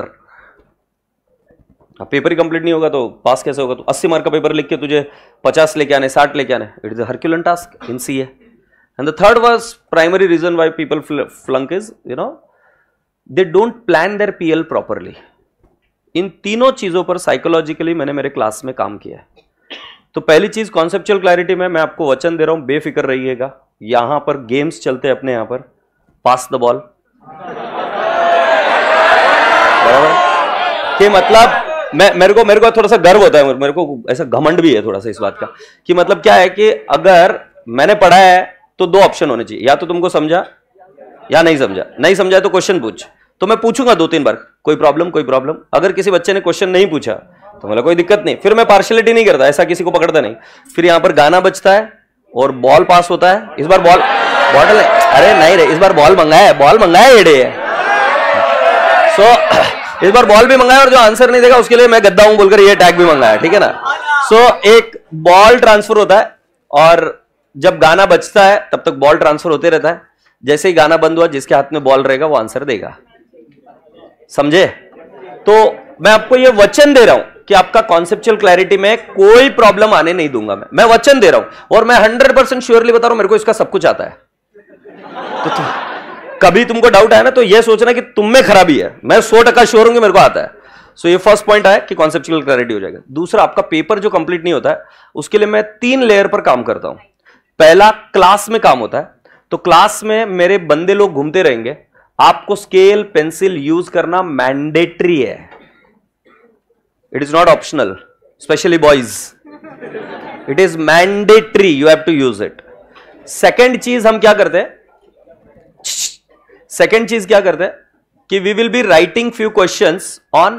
Paper ही कंप्लीट नहीं होगा तो पास कैसे होगा? तो 80 मार्क का पेपर लिख के तुझे 50 लेके आने, 60 लेके आने, it is a herculean task in CA. And the third was primary reason why people flunk is they don't plan their PL properly. इन तीनों चीजों पर साइकोलॉजिकली मैंने मेरे क्लास में काम किया है। तो पहली चीज कॉन्सेप्चुअल क्लैरिटी में मैं आपको वचन दे रहा हूं, बेफिक्र रहिएगा, यहां पर गेम्स चलते हैं अपने, यहां पर पास द बॉल, बराबर कि मतलब मेरे को थोड़ा सा गर्व होता है, मेरे को ऐसा घमंड भी है थोड़ा सा इस बात का, कि मतलब क्या है कि अगर मैंने पढ़ा है तो 2 ऑप्शन होने चाहिए, या तो तुमको समझा या नहीं समझा। नहीं समझा तो क्वेश्चन पूछ, तो मैं पूछूंगा 2-3 बार, कोई प्रॉब्लम कोई प्रॉब्लम। अगर किसी बच्चे ने क्वेश्चन नहीं पूछा तो मतलब कोई दिक्कत नहीं, फिर मैं पार्शियलिटी नहीं करता, ऐसा किसी को पकड़ता नहीं। फिर यहां पर गाना बजता है और बॉल पास होता है। इस बार बॉटल अरे नहीं रे, इस बार बॉल मंगाया एडे। सो इस बार बॉल भी मंगाया, और जो आंसर नहीं देगा उसके लिए मैं गद्दा हूं बोलकर ये टैग भी मंगाया, ठीक है ना। सो एक बॉल ट्रांसफर होता है, और जब गाना बजता है तब तक बॉल ट्रांसफर होते रहता है। जैसे ही गाना बंद हुआ, जिसके हाथ में बॉल रहेगा वो आंसर देगा, समझे? तो मैं आपको ये वचन दे रहा हूं कि आपका कॉन्सेप्चुअल क्लैरिटी में कोई प्रॉब्लम आने नहीं दूंगा, मैं वचन दे रहा हूं, और मैं 100% श्योरली बता रहा हूं, मेरे को इसका सब कुछ आता है। तो कभी तुमको डाउट आया ना तो ये सोचना कि तुम में खराबी है, मैं 100% श्योर हूं कि मेरे को आता है। सो ये फर्स्ट पॉइंट है कि कॉन्सेप्चुअल क्लैरिटी हो जाएगा। दूसरा, आपका पेपर जो कंप्लीट नहीं होता है उसके लिए मैं 3 लेयर पर काम करता हूं। पहला, क्लास में काम होता है, तो क्लास में मेरे बंदे लोग घूमते रहेंगे, आपको स्केल पेंसिल यूज करना मैंडेटरी है, it is not optional, specially boys, it is mandatory, you have to use it. Second चीज हम क्या करते हैं, कि we will be writing few questions on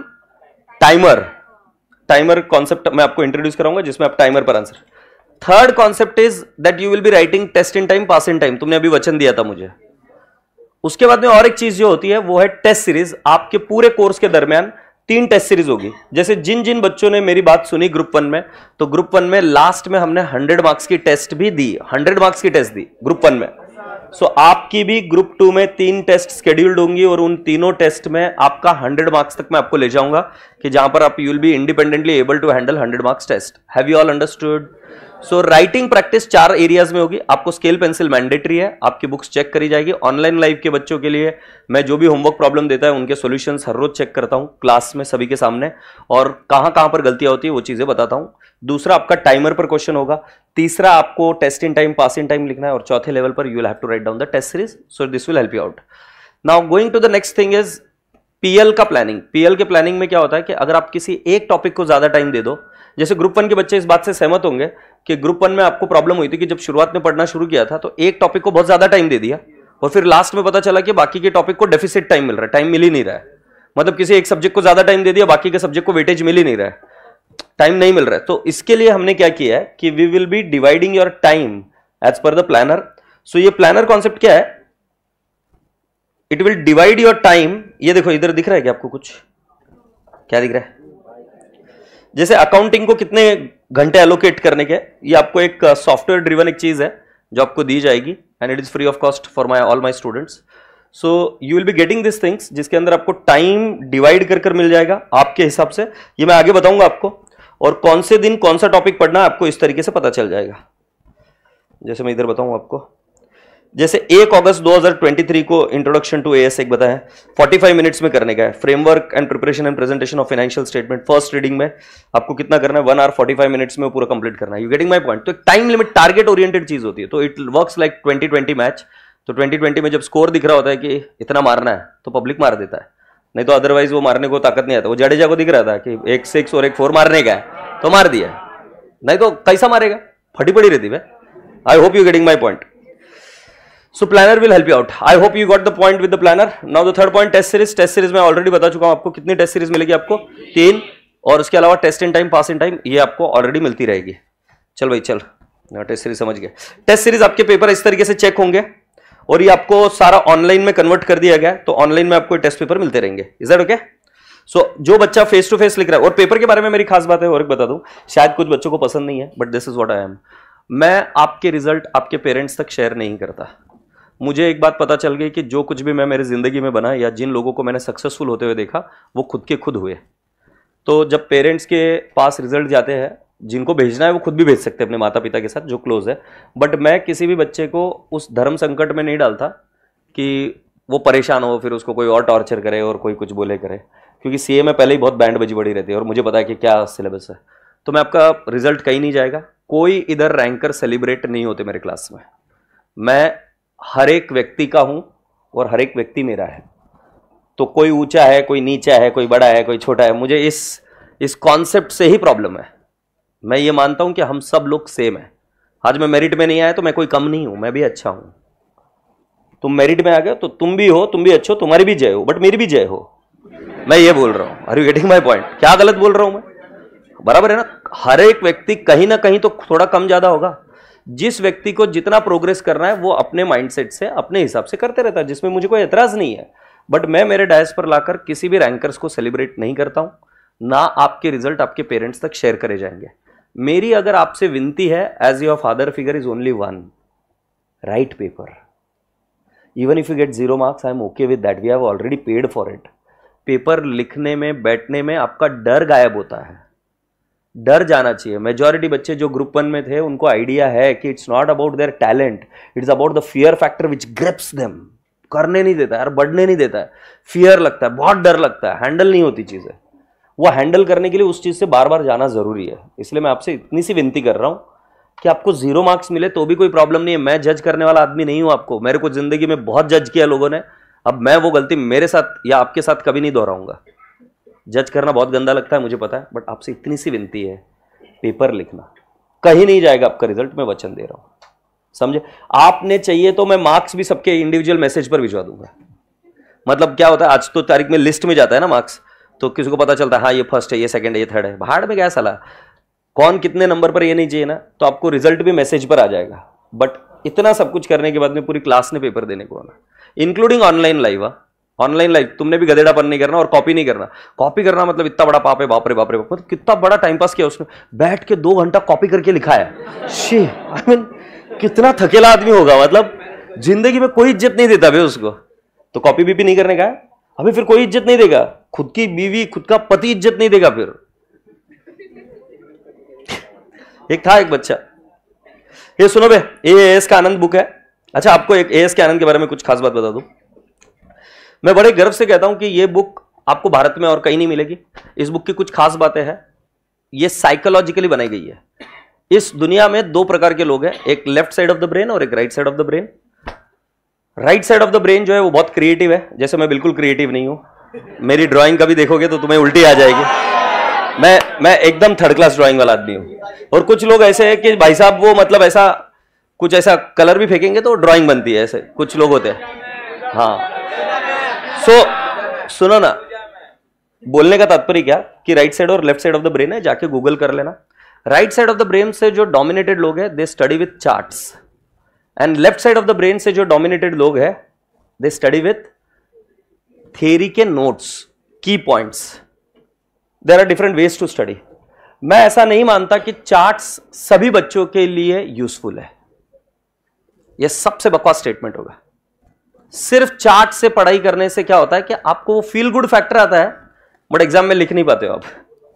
timer concept मैं आपको इंट्रोड्यूस कराऊंगा, जिसमें आप टाइमर पर answer. Third concept is that you will be writing test in time, pass in time, तुमने अभी वचन दिया था मुझे। उसके बाद में और एक चीज जो होती है वो है टेस्ट सीरीज। आपके पूरे कोर्स के दरमियान 3 टेस्ट सीरीज होगी। जैसे जिन जिन बच्चों ने मेरी बात सुनी ग्रुप 1 में, तो ग्रुप 1 में लास्ट में हमने 100 मार्क्स की टेस्ट भी दी, 100 मार्क्स की टेस्ट दी ग्रुप 1 में। सो आपकी भी ग्रुप 2 में 3 टेस्ट शेड्यूल्ड होंगी, और उन तीनों टेस्ट में आपका 100 मार्क्स तक मैं आपको ले जाऊंगा, कि जहां पर आप you will be independently able to handle 100 marks test. Have you all understood? So writing practice 4 areas में होगी। आपको स्केल पेंसिल मैंडेटरी है, आपकी बुक्स चेक करी जाएगी। ऑनलाइन लाइव के बच्चों के लिए मैं जो भी होमवर्क प्रॉब्लम देता है उनके सॉल्यूशंस हर रोज चेक करता हूं क्लास में सभी के सामने, और कहां कहां पर गलतियां होती है वो चीजें बताता हूं। दूसरा, आपका टाइमर पर क्वेश्चन होगा। तीसरा, आपको test in time, pass in time लिखना है, और चौथे लेवल पर you will have to write down the test series. So this will help you out. Now going to the next thing is PL का planning. PL के planning में क्या होता है कि अगर आप किसी एक टॉपिक को ज्यादा टाइम दे दो, जैसे ग्रुप 1 के बच्चे इस बात से सहमत होंगे कि ग्रुप 1 में आपको प्रॉब्लम हुई थी कि जब शुरुआत में पढ़ना शुरू किया था तो एक टॉपिक को बहुत ज्यादा टाइम दे दिया, और फिर लास्ट में पता चला कि बाकी के टॉपिक को डेफिसिट टाइम मिल रहा है, टाइम मिल ही नहीं रहा है। मतलब किसी एक सब्जेक्ट को ज्यादा टाइम दे दिया, बाकी के सब्जेक्ट को वेटेज मिल ही नहीं रहा है। टाइम नहीं मिल रहा है। तो इसके लिए हमने क्या किया है कि we will be dividing your time as per the planner. So ये प्लानर कॉन्सेप्ट क्या है, it will divide your time. ये देखो इधर दिख रहा है क्या आपको, कुछ क्या दिख रहा है, जैसे अकाउंटिंग को कितने घंटे एलोकेट करने के, ये आपको एक सॉफ्टवेयर ड्रिवन एक चीज है जो आपको दी जाएगी and it is free of cost for my all my students. So you will be getting this things जिसके अंदर आपको टाइम डिवाइड कर मिल जाएगा आपके हिसाब से। ये मैं आगे बताऊंगा आपको, और कौन से दिन कौन सा टॉपिक पढ़ना है आपको इस तरीके से पता चल जाएगा। जैसे मैं इधर बताऊं आपको, जैसे 1 अगस्त 2023 को इंट्रोडक्शन टू एएस एक बताया, 45 मिनट्स में करने का है। Framework and preparation and presentation of financial statement, first reading में आपको कितना करना है, 1 आवर 45 मिनट्स में पूरा कंप्लीट करना है। You getting my point. तो एक टाइम लिमिट टारगेट ओरिएंटेड चीज होती है, तो इट वर्क्स लाइक 2020 मैच। तो 2020 में जब स्कोर दिख रहा होता है कि इतना मारना है तो पब्लिक मार देता है, नहीं तो अदरवाइज वो मारने को ताकत नहीं आता। वो जडेजा को दिख रहा था कि 1 6 और 1 4 मारने का है तो मार दिया, नहीं तो कैसा मारेगा, फटी पड़ी रहती है। I hope you getting my point. So planner will help you out. I hope you got the point with the planner. Now the third point, test series. Test series मैं ऑलरेडी बता चुका हूं आपको, कितनी टेस्ट सीरीज मिलेगी आपको, 3, और उसके अलावा test in time, pass in time, ये आपको ऑलरेडी मिलती रहेगी। चल भाई चल, टेस्ट सीरीज समझ गए। टेस्ट सीरीज आपके पेपर इस तरीके से चेक होंगे और ये आपको सारा ऑनलाइन में कन्वर्ट कर दिया गया, तो ऑनलाइन में आपको टेस्ट पेपर मिलते रहेंगे। Is that okay? सो जो बच्चा फेस टू फेस लिख रहा है, और पेपर के बारे में मेरी खास बात है और एक बता दूं, शायद कुछ बच्चों को पसंद नहीं है, but this is what I am. मैं आपके रिजल्ट आपके पेरेंट्स तक शेयर नहीं करता। मुझे एक बात पता चल गई कि जो कुछ भी मैं मेरी जिंदगी में बना या जिन लोगों को मैंने सक्सेसफुल होते हुए देखा वो खुद के खुद हुए। तो जब पेरेंट्स के पास रिजल्ट जाते हैं, जिनको भेजना है वो खुद भी भेज सकते हैं अपने माता पिता के साथ जो क्लोज है, बट मैं किसी भी बच्चे को उस धर्म संकट में नहीं डालता कि वो परेशान हो, फिर उसको कोई और टॉर्चर करे और कोई कुछ बोले करे, क्योंकि सीए में पहले ही बहुत बैंड बजी पड़ी रहती है और मुझे पता है कि क्या सिलेबस है। तो मैं आपका रिजल्ट कहीं नहीं जाएगा। कोई इधर रैंकर सेलिब्रेट नहीं होते मेरे क्लास में। मैं हर एक व्यक्ति का हूं और हर एक व्यक्ति मेरा है। तो कोई ऊंचा है, कोई नीचा है, कोई बड़ा है, कोई छोटा है, मुझे इस कॉन्सेप्ट से ही प्रॉब्लम है। मैं ये मानता हूं कि हम सब लोग सेम है। आज मैं मेरिट में नहीं आया तो मैं कोई कम नहीं हूं, मैं भी अच्छा हूं। तुम मेरिट में आ गए तो तुम भी हो, तुम भी अच्छे हो, तुम्हारी भी जय हो, बट मेरी भी जय हो। मैं ये बोल रहा हूं। Are you getting my point? क्या गलत बोल रहा हूं मैं? बराबर है ना? हर एक व्यक्ति कहीं ना कहीं तो थोड़ा कम ज्यादा होगा। जिस व्यक्ति को जितना प्रोग्रेस करना है वो अपने माइंडसेट से अपने हिसाब से करते रहता है, जिसमें मुझे कोई एतराज नहीं है। बट मैं मेरे डायस पर लाकर किसी भी रैंकर्स को सेलिब्रेट नहीं करता हूं, ना आपके रिजल्ट आपके पेरेंट्स तक शेयर करे जाएंगे। मेरी अगर आपसे विनती है, as your father figure is only one, right paper. Even if you get 0 marks, I am okay with that, we have already paid for it. Paper लिखने में, बैठने में आपका डर गायब होता है। डर जाना चाहिए। मेजॉरिटी बच्चे जो ग्रुप 1 में थे उनको आइडिया है कि it's not about their talent, it's about the fear factor which grips them. करने नहीं देता है, बढ़ने नहीं देता है, फियर लगता है, बहुत डर लगता है, हैंडल नहीं होती चीजें। वो हैंडल करने के लिए उस चीज से बार बार जाना जरूरी है। इसलिए मैं आपसे इतनी सी विनती कर रहा हूं कि आपको 0 मार्क्स मिले तो भी कोई प्रॉब्लम नहीं है। मैं जज करने वाला आदमी नहीं हूं आपको। मेरे को जिंदगी में बहुत जज किया लोगों ने, अब मैं वो गलती मेरे साथ या आपके साथ कभी नहीं दोहराऊंगा। जज करना बहुत गंदा लगता है मुझे पता है, बट आपसे इतनी सी विनती है, पेपर लिखना। कहीं नहीं जाएगा आपका रिजल्ट, मैं वचन दे रहा हूं, समझे? आपने चाहिए तो मैं मार्क्स भी सबके इंडिविजुअल मैसेज पर भिजवा दूंगा। मतलब क्या होता है, आज तो तारीख में लिस्ट में जाता है ना मार्क्स, तो किसी को पता चलता है हाँ ये फर्स्ट है, ये सेकंड है, ये थर्ड है। भाड़ में क्या साला, कौन कितने नंबर पर, ये नहीं चाहिए ना। तो आपको रिजल्ट भी मैसेज पर आ जाएगा। बट इतना सब कुछ करने के बाद में पूरी क्लास ने पेपर देने को आना, including online live. Online live तुमने भी गधेड़ापन नहीं करना और कॉपी नहीं करना। कॉपी करना मतलब इतना बड़ा पाप है, बाप रे बाप रे। मतलब कितना बड़ा टाइम पास किया उसने, बैठ के 2 घंटा कॉपी करके लिखा है। शी, आई मीन कितना थकेला आदमी होगा। मतलब जिंदगी में कोई इज्जत नहीं देता भाई उसको, तो कॉपी भी नहीं करने का है। अभी फिर कोई इज्जत नहीं देगा, खुद की बीवी, खुद का पति इज्जत नहीं देगा फिर। एक था एक बच्चा, ये सुनो बे, एएस का आनंद बुक है। अच्छा, आपको एक एएस के आनंद के बारे में कुछ खास बात बता दूं। मैं बड़े गर्व से कहता हूं कि ये बुक आपको भारत में और कहीं नहीं मिलेगी। इस बुक की कुछ खास बातें हैं। ये साइकोलॉजिकली बनाई गई है। इस दुनिया में 2 प्रकार के लोग हैं, एक left side of the brain और एक right side of the brain. Right side of the brain जो है वो बहुत क्रिएटिव है, जैसे मैं बिल्कुल क्रिएटिव नहीं हूं। मेरी ड्राइंग कभी देखोगे तो तुम्हें उल्टी आ जाएगी। मैं एकदम 3rd क्लास ड्राइंग वाला आदमी हूं। और कुछ लोग ऐसे हैं कि भाई साहब वो मतलब ऐसा कुछ ऐसा कलर भी फेंकेंगे तो ड्राइंग बनती है, ऐसे कुछ लोग होते हैं। हाँ, सुनो ना, बोलने का तात्पर्य क्या कि राइट साइड और left side of the brain है, जाके गूगल कर लेना। Right side of the brain से जो डोमिनेटेड लोग हैं they study with charts, and left side of the brain से जो डोमिनेटेड लोग हैं दे स्टडी विथ थियरी के notes, key points. There are different ways to study. मैं ऐसा नहीं मानता कि चार्ट्स सभी बच्चों के लिए यूजफुल है, यह सबसे बकवास स्टेटमेंट होगा। सिर्फ चार्ट से पढ़ाई करने से क्या होता है कि आपको वो फील गुड फैक्टर आता है, बट एग्जाम में लिख नहीं पाते हो आप।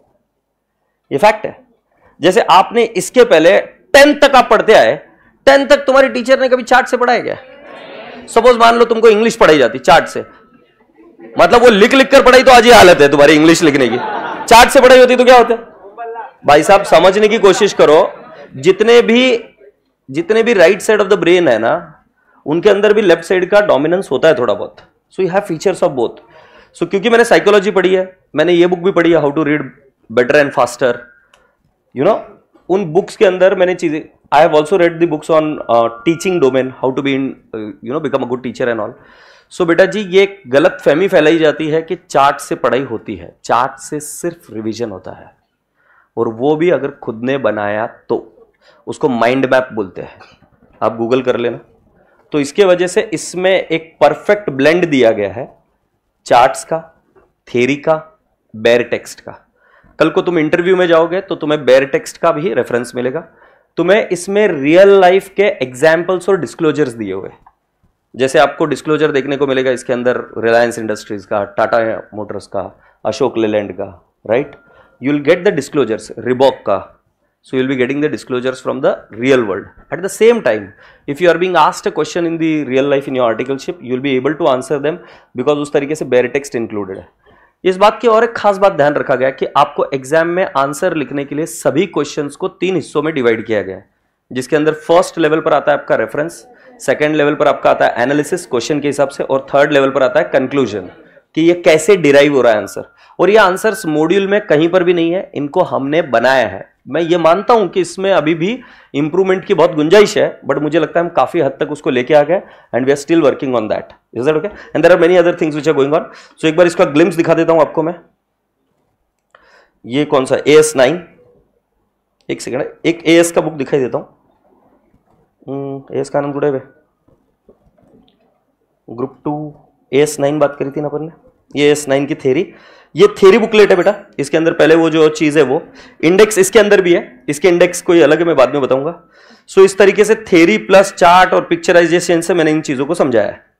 ये फैक्ट है। जैसे आपने इसके पहले 10th तक आप पढ़ते आए, 10th तक तुम्हारी टीचर ने कभी चार्ट से पढ़ाया क्या? सपोज मान लो तुमको इंग्लिश पढ़ाई जाती चार्ट से, मतलब वो लिख लिख कर पढ़ाई, तो आज ये हालत है तुम्हारी इंग्लिश लिखने की। चार्ट से पढ़ाई होती तो क्या होता है? भाई साहब समझने की कोशिश करो, जितने भी right side of the brain है ना, उनके अंदर भी लेफ्ट साइड का डोमिनेंस होता है थोड़ा बहुत। So you have features of both. So क्योंकि मैंने साइकोलॉजी पढ़ी है, मैंने ये बुक भी पढ़ी है, how to read better and faster, you know, उन बुक्स के अंदर मैंने चीजें, I have also read the books on teaching domain, how to be in you know become a good teacher and all. So बेटा जी, ये एक गलत फहमी फैलाई जाती है कि चार्ट से पढ़ाई होती है। चार्ट से सिर्फ रिवीजन होता है, और वो भी अगर खुद ने बनाया तो। उसको माइंड मैप बोलते हैं, आप गूगल कर लेना। तो इसके वजह से इसमें एक परफेक्ट ब्लेंड दिया गया है चार्ट्स का, थ्योरी का, बेयर टेक्स्ट का। कल को तुम इंटरव्यू में जाओगे तो तुम्हें बेयर टेक्स्ट का भी रेफरेंस मिलेगा, तुम्हें इसमें रियल लाइफ के एग्जाम्पल्स और डिस्क्लोजर्स दिए हुए। जैसे आपको डिस्क्लोजर देखने को मिलेगा इसके अंदर रिलायंस इंडस्ट्रीज का, टाटा मोटर्स का, अशोक लेलैंड का, right? You will get the disclosures, Reebok का। So you'll be getting the disclosures from the real world. At the same time, if you are being asked a question in the real life in your articleship, you'll be able to answer them because उस तरीके से bare text included है। इस बात की और एक खास बात ध्यान रखा गया कि आपको एग्जाम में आंसर लिखने के लिए सभी क्वेश्चंस को 3 हिस्सों में डिवाइड किया गया है, जिसके अंदर फर्स्ट लेवल पर आता है आपका रेफरेंस, सेकेंड लेवल पर आपका आता है एनालिसिस क्वेश्चन के हिसाब से, और थर्ड लेवल पर आता है कंक्लूजन कि ये कैसे डिराइव हो रहा है आंसर। और ये आंसर्स मॉड्यूल में कहीं पर भी नहीं है, इनको हमने बनाया है। मैं ये मानता हूं कि इसमें अभी भी इंप्रूवमेंट की बहुत गुंजाइश है, बट मुझे लगता है हम काफी हद तक उसको लेके आ गए, and we are still working on that. Is that okay? And there are many other things which are going on. So एक बार इसका ग्लिम्स दिखा देता हूं आपको मैं। ये कौन सा AS9, एक सेकंड, एक AS का बुक दिखाई देता हूं। AS का नाम जुड़े हुए, ग्रुप 2 AS9 बात करी थी ना अपन ने, ये AS9 की थ्योरी। ये थ्योरी बुकलेट है बेटा, इसके अंदर पहले वो जो चीज है वो इंडेक्स इसके अंदर भी है, इसके इंडेक्स कोई अलग है, मैं बाद में बताऊंगा। सो इस तरीके से थ्योरी प्लस चार्ट और पिक्चराइजेशन से मैंने इन चीजों को समझाया है।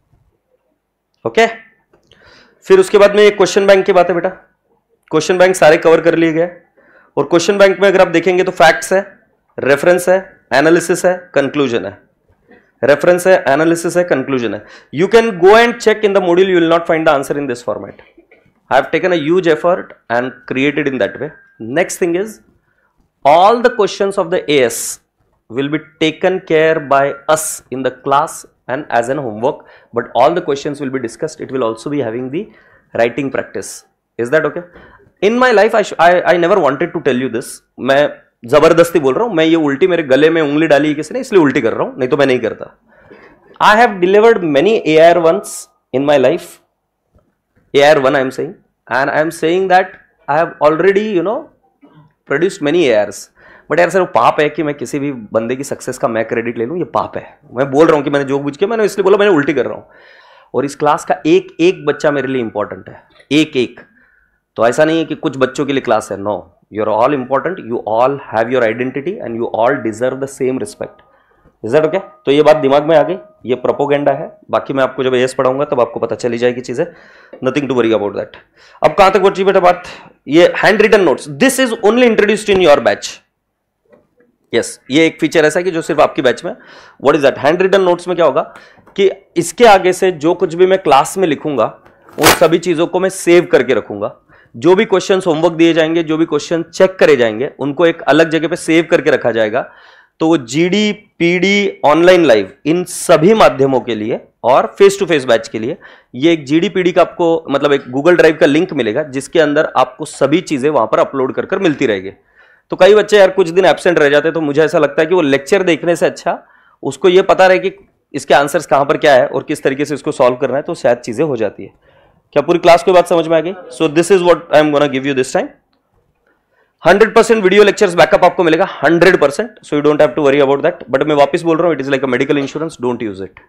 ओके, फिर उसके बाद में एक क्वेश्चन बैंक की बात है बेटा। क्वेश्चन बैंक सारे कवर कर लिए गए, और क्वेश्चन बैंक में अगर आप देखेंगे तो फैक्ट्स है, रेफरेंस है, एनालिसिस है, कंक्लूजन है। रेफरेंस है, एनालिसिस है, कंक्लूजन है। You can go and check in the module, you will not find the answer in this format. I have taken a huge effort and created in that way. Next thing is, all the questions of the AS will be taken care by us in the class and as an homework, but all the questions will be discussed. It will also be having the writing practice. Is that okay? In my life, I never wanted to tell you this. मैं जबरदस्ती बोल रहा हूं, मैं ये उल्टी मेरे गले में उंगली डाली किसी ने, इसलिए उल्टी कर रहा हूं, नहीं तो मैं नहीं करता। I have delivered many AR1s in my life. AR1 I am saying, and I am saying that I have already produced many ARs. But यार सर वो पाप है कि मैं किसी भी बंदे की सक्सेस का मैं क्रेडिट ले लूं, ये पाप है। मैं बोल रहा हूं कि मैंने जो बुझ के, मैंने इसलिए बोला मैंने उल्टी कर रहा हूं। और इस क्लास का एक एक बच्चा मेरे लिए इंपॉर्टेंट है, एक एक। तो ऐसा नहीं है कि कुछ बच्चों के लिए क्लास है, no, you are all important, you all have your identity and you all deserve the same respect. Is that okay? तो ये बात दिमाग में आ गई, ये प्रोपोगेंडा है। बाकी मैं आपको जब एस पढ़ाऊंगा तब आपको पता चली जाएगी चीजें, nothing to worry about that. अब कहां तक पहुंची बेटा बात? ये hand written notes, this is only introduced in your batch. Yes, ये एक फीचर ऐसा है कि जो सिर्फ आपकी बैच में। What is that? Hand written notes में क्या होगा कि इसके आगे से जो कुछ भी मैं क्लास में लिखूंगा उन सभी चीजों को मैं सेव करके रखूंगा। जो भी क्वेश्चन होमवर्क दिए जाएंगे, जो भी क्वेश्चन चेक करे जाएंगे, उनको एक अलग जगह पे सेव करके रखा जाएगा। तो वो जीडी, पीडी, ऑनलाइन लाइव, इन सभी माध्यमों के लिए और फेस टू फेस बैच के लिए ये एक जीडी पीडी का आपको मतलब एक गूगल ड्राइव का लिंक मिलेगा, जिसके अंदर आपको सभी चीजें वहां पर अपलोड कर मिलती रहेगी। तो कई बच्चे यार कुछ दिन एब्सेंट रह जाते हैं, तो मुझे ऐसा लगता है कि वो लेक्चर देखने से अच्छा उसको ये पता रहे कि इसके आंसर्स कहां पर क्या है और किस तरीके से इसको सॉल्व करना है, तो शायद चीजें हो जाती है। क्या पूरी क्लास को बात समझ में आ गई? So this is what I am gonna give you this time. 100% video lectures backup आपको मिलेगा 100%. So you don't have to worry about that. But मैं वापस बोल रहा हूं, it is like a medical insurance. Don't use it.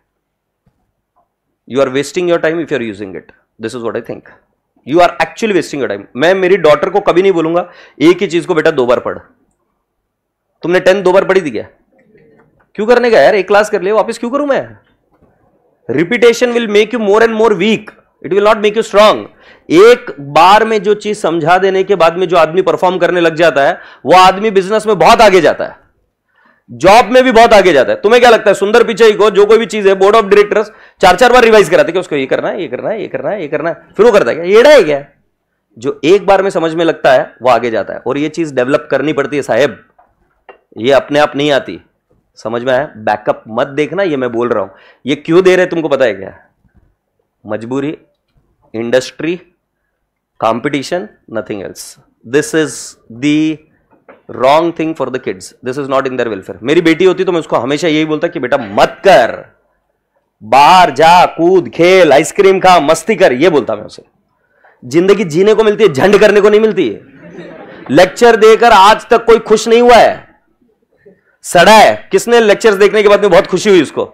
You are wasting your time if you are using it. This is what I think. You are actually wasting your time. मैं मेरी daughter को कभी नहीं बोलूंगा एक ही चीज को बेटा 2 बार पढ़. तुमने 10 2 बार पढ़ी थी क्या? क्यों करने का यार? एक क्लास कर लिया, वापस क्यों करूं मैं? Repetition will make you more and more weak. It will not make you strong. एक बार में जो चीज समझा देने के बाद में जो आदमी परफॉर्म करने लग जाता है, वो आदमी बिजनेस में बहुत आगे जाता है, जॉब में भी बहुत आगे जाता है. तुम्हें क्या लगता है सुंदर पिचाई को जो कोई भी चीज है बोर्ड ऑफ डायरेक्टर्स 4-4 बार रिवाइज कराते कि उसको ये करना है, ये करना है, ये करना है, ये करना है, फिर वो करता है क्या? येड़ा है क्या? जो एक बार में समझ में लगता है वो आगे जाता है. और ये चीज डेवलप करनी पड़ती है साहेब. ये अपने आप नहीं आती. समझ में आया? बैकअप मत देखना, ये मैं बोल रहा हूं. ये क्यों दे रहे तुमको पता है क्या? मजबूरी, industry, competition, nothing else. This is the wrong thing for the kids. This is not in their welfare. मेरी बेटी होती तो मैं उसको हमेशा यही बोलता कि बेटा मत कर, बाहर जा, कूद, खेल, आइसक्रीम खा, मस्ती कर. ये बोलता मैं उसे. जिंदगी जीने को मिलती है, झंड करने को नहीं मिलती है. लेक्चर देकर आज तक कोई खुश नहीं हुआ है. सड़ा है. किसने लेक्चर्स देखने के बाद में बहुत खुशी हुई उसको?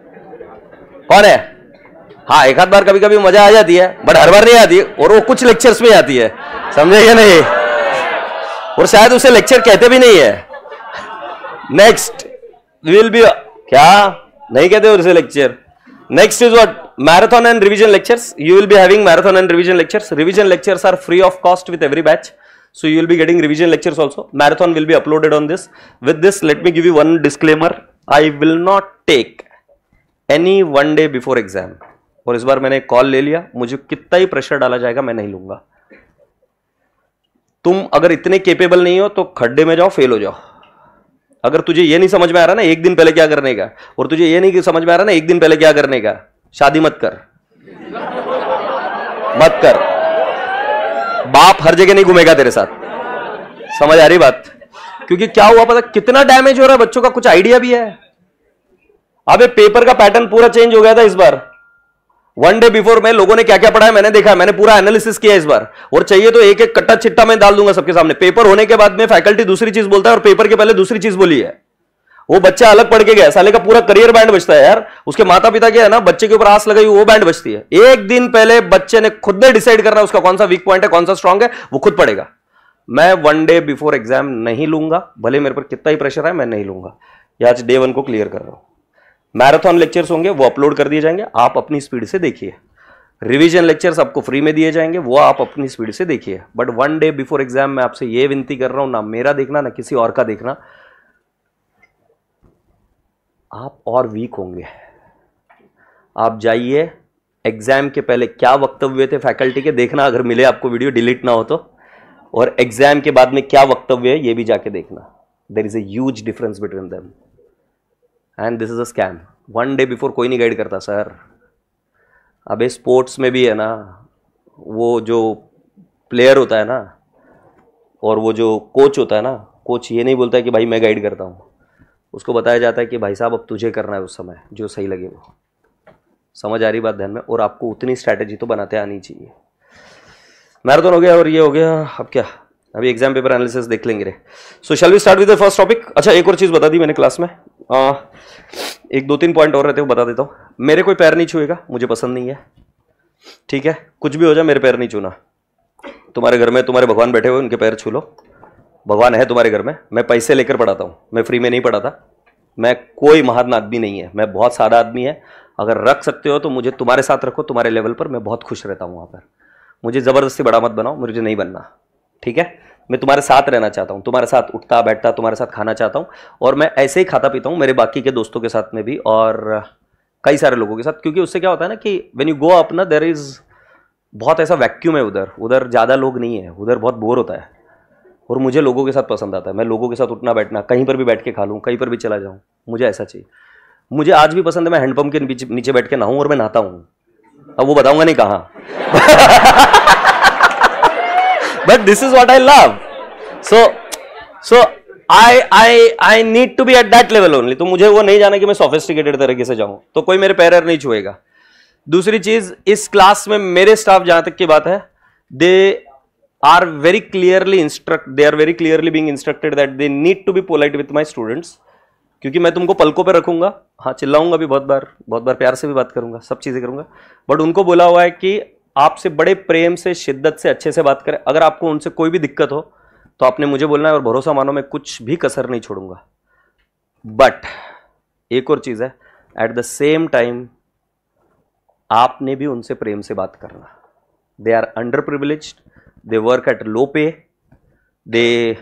कौन है? हाँ, एक आध बार कभी कभी मजा आ जाती है, बट हर बार नहीं आती. और वो कुछ लेक्चर्स में आती है, समझे या नहीं? और शायद उसे लेक्चर कहते भी नहीं है. नेक्स्ट विल बी क्या नहीं कहते उसे lecture. Next is what? Marathon and revision lectures. You will be having marathon and revision lectures. Revision lectures are free of cost with every batch. So you will be getting revision lectures also. Marathon will be uploaded on this. With this, let me give you one disclaimer. I will not take any one day before exam. और इस बार मैंने call ले लिया, मुझे कितना ही pressure डाला जाएगा मैं नहीं लूंगा. तुम अगर इतने केपेबल नहीं हो तो खड्डे में जाओ, फेल हो जाओ. अगर तुझे ये नहीं समझ में आ रहा ना एक दिन पहले क्या करने का, और तुझे ये नहीं समझ में आ रहा ना एक दिन पहले क्या करने का, शादी मत कर. मत कर. बाप हर जगह नहीं घूमेगा तेरे साथ. समझ आ रही बात? क्योंकि क्या हुआ पता, कितना डैमेज हो रहा है बच्चों का, कुछ आइडिया भी है. अबे पेपर का पैटर्न पूरा चेंज हो गया था इस बार. वन डे बिफोर में लोगों ने क्या क्या पढ़ा है मैंने देखा, मैंने पूरा एनालिसिस किया इस बार. और चाहिए तो एक एक कट्टा चिट्टा मैं डाल दूंगा सबके सामने. पेपर होने के बाद में फैकल्टी दूसरी चीज बोलता है और पेपर के पहले दूसरी चीज बोली है. वो बच्चा अलग पढ़ के गया, साले का पूरा करियर बैंड बचता है यार. उसके माता पिता के है ना बच्चे के ऊपर आस लगाई, वो बैंड बचती है. एक दिन पहले बच्चे ने खुद ने डिसाइड करना उसका कौन सा वीक पॉइंट है, कौन सा स्ट्रांग है, वो खुद पढ़ेगा. मैं वन डे बिफोर एग्जाम नहीं लूंगा, भले मेरे पर कितना ही प्रेशर है, मैं नहीं लूंगा. ये आज डे 1 को क्लियर कर रहा हूं. मैराथन लेक्चर्स होंगे, वो अपलोड कर दिए जाएंगे, आप अपनी स्पीड से देखिए. रिवीजन लेक्चर्स आपको फ्री में दिए जाएंगे, वो आप अपनी स्पीड से देखिए. But one day before exam मैं आपसे ये विनती कर रहा हूं, ना मेरा देखना ना किसी और का देखना. आप और वीक होंगे. आप जाइए, एग्जाम के पहले क्या वक्तव्य थे फैकल्टी के देखना, अगर मिले आपको वीडियो, डिलीट ना हो तो. और एग्जाम के बाद में क्या वक्तव्य है ये भी जाके देखना. There is a huge difference between them. And this is a scam. One day before कोई नहीं गाइड करता सर. अबे स्पोर्ट्स में भी है ना, वो जो प्लेयर होता है ना और वो जो कोच होता है ना, कोच ये नहीं बोलता है कि भाई मैं गाइड करता हूँ. उसको बताया जाता है कि भाई साहब अब तुझे करना है उस समय जो सही लगे वो. समझ आ रही बात ध्यान में? और आपको उतनी स्ट्रैटेजी तो बनाते आनी चाहिए. मैराथन हो गया और ये हो गया. अब क्या, अभी एग्जाम पेपर एनालिसिस देख लेंगे रे. So shall we start with the first topic. अच्छा, एक और चीज बता दी मैंने क्लास में. एक 2-3 पॉइंट और रहते हो, बता देता हूँ. मेरे कोई पैर नहीं छुएगा, मुझे पसंद नहीं है. ठीक है, कुछ भी हो जाए मेरे पैर नहीं छूना. तुम्हारे घर में तुम्हारे भगवान बैठे हुए, उनके पैर छू लो. भगवान है तुम्हारे घर में. मैं पैसे लेकर पढ़ाता हूँ, मैं फ्री में नहीं पढ़ाता. मैं कोई महान आदमी नहीं है, मैं बहुत सादा आदमी है. अगर रख सकते हो तो मुझे तुम्हारे साथ रखो, तुम्हारे लेवल पर. मैं बहुत खुश रहता हूँ वहाँ पर. मुझे ज़बरदस्ती बड़ा मत बनाओ, मुझे नहीं बनना. ठीक है, मैं तुम्हारे साथ रहना चाहता हूँ, तुम्हारे साथ उठता बैठता, तुम्हारे साथ खाना चाहता हूँ. और मैं ऐसे ही खाता पीता हूँ मेरे बाकी के दोस्तों के साथ में भी और कई सारे लोगों के साथ. क्योंकि उससे क्या होता है ना कि व्हेन यू गो अप ना, देयर इज बहुत ऐसा वैक्यूम है उधर ज़्यादा लोग नहीं है, उधर बहुत बोर होता है. और मुझे लोगों के साथ पसंद आता है. मैं लोगों के साथ उठना बैठना, कहीं पर भी बैठ के खा लूँ, कहीं पर भी चला जाऊँ, मुझे ऐसा चाहिए. मुझे आज भी पसंद है मैं हैंडपंप के नीचे बैठ के नहाऊं, और मैं नहाता हूँ. अब वो बताऊंगा नहीं कहाँ. But this is what I love. So I need to be at that level only. तो मुझे वो नहीं जाना कि मैं सोफिस्टिकेटेड तरीके से जाऊं, तो कोई मेरे पैर नहीं छुएगा. दूसरी चीज, इस क्लास में मेरे स्टाफ जहां तक की बात है, they are very clearly being instructed that they need to be polite with my students, क्योंकि मैं तुमको पलकों पे रखूंगा, हाँ चिल्लाऊंगा भी बहुत बार प्यार से भी बात करूंगा, सब चीजें करूंगा, बट उनको बोला हुआ है कि आपसे बड़े प्रेम से, शिद्दत से, अच्छे से बात करें। अगर आपको उनसे कोई भी दिक्कत हो तो आपने मुझे बोलना है, और भरोसा मानो मैं कुछ भी कसर नहीं छोड़ूंगा। बट एक और चीज है, एट द सेम टाइम आपने भी उनसे प्रेम से बात करना। They are under privileged, they work at low pay, they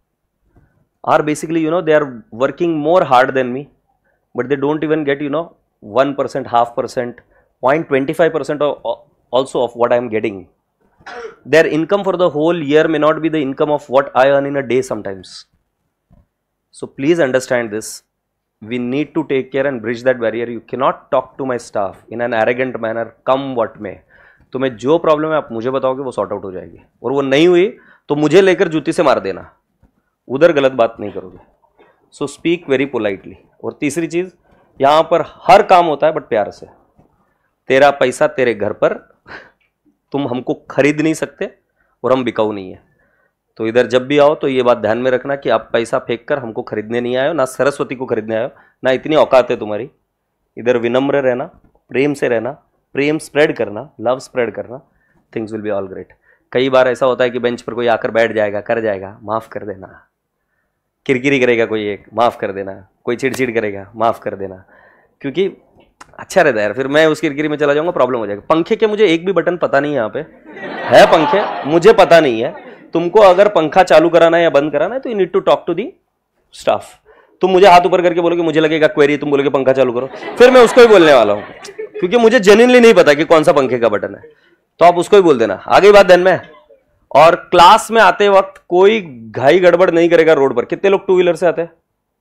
are basically they are working more hard than me, but they don't even get 1%, 0.5%, 0.25% also of what I am getting. Their income for the whole year may not be the income of what I earn in a day sometimes. So please understand this. We need to take care and bridge that barrier. You cannot talk to my staff in an arrogant manner, come what may. तुम्हें जो problem है आप मुझे बताओगे, वो sort out हो जाएगी, और वो नहीं हुई तो मुझे लेकर जूती से मार देना, उधर गलत बात नहीं करोगे। So speak very politely. और तीसरी चीज, यहां पर हर काम होता है बट प्यार से। तेरा पैसा तेरे घर पर, तुम हमको खरीद नहीं सकते और हम बिकाऊ नहीं है। तो इधर जब भी आओ तो ये बात ध्यान में रखना कि आप पैसा फेंक कर हमको खरीदने नहीं आए हो, ना सरस्वती को खरीदने आए हो, ना इतनी औकात है तुम्हारी। इधर विनम्र रहना, प्रेम से रहना, प्रेम स्प्रेड करना, लव स्प्रेड करना, things will be all great. कई बार ऐसा होता है कि बेंच पर कोई आकर बैठ जाएगा, कर जाएगा, माफ कर देना। किरकिरी करेगा कोई एक, माफ कर देना। कोई चिड़चिड़ करेगा, माफ कर देना, क्योंकि अच्छा रहता है यार। फिर मैं उस किरकिरी में चला जाऊंगा, प्रॉब्लम हो जाएगा। पंखे के मुझे एक भी बटन पता नहीं है, यहाँ पे है पंखे, मुझे पता नहीं है। तुमको अगर पंखा चालू कराना है या बंद कराना है तो you need to talk to the staff. तुम मुझे हाथ ऊपर करके बोलोगे, मुझे लगेगा क्वेरी, तुम बोलोगे पंखा चालू करो, फिर मैं उसको ही बोलने वाला हूँ, क्योंकि मुझे जेन्युइनली नहीं पता कि कौन सा पंखे का बटन है। तो आप उसको ही बोल देना। आगे बात ध्यान में। और क्लास में आते वक्त कोई घाई गड़बड़ नहीं करेगा रोड पर। कितने लोग टू व्हीलर से आते हैं?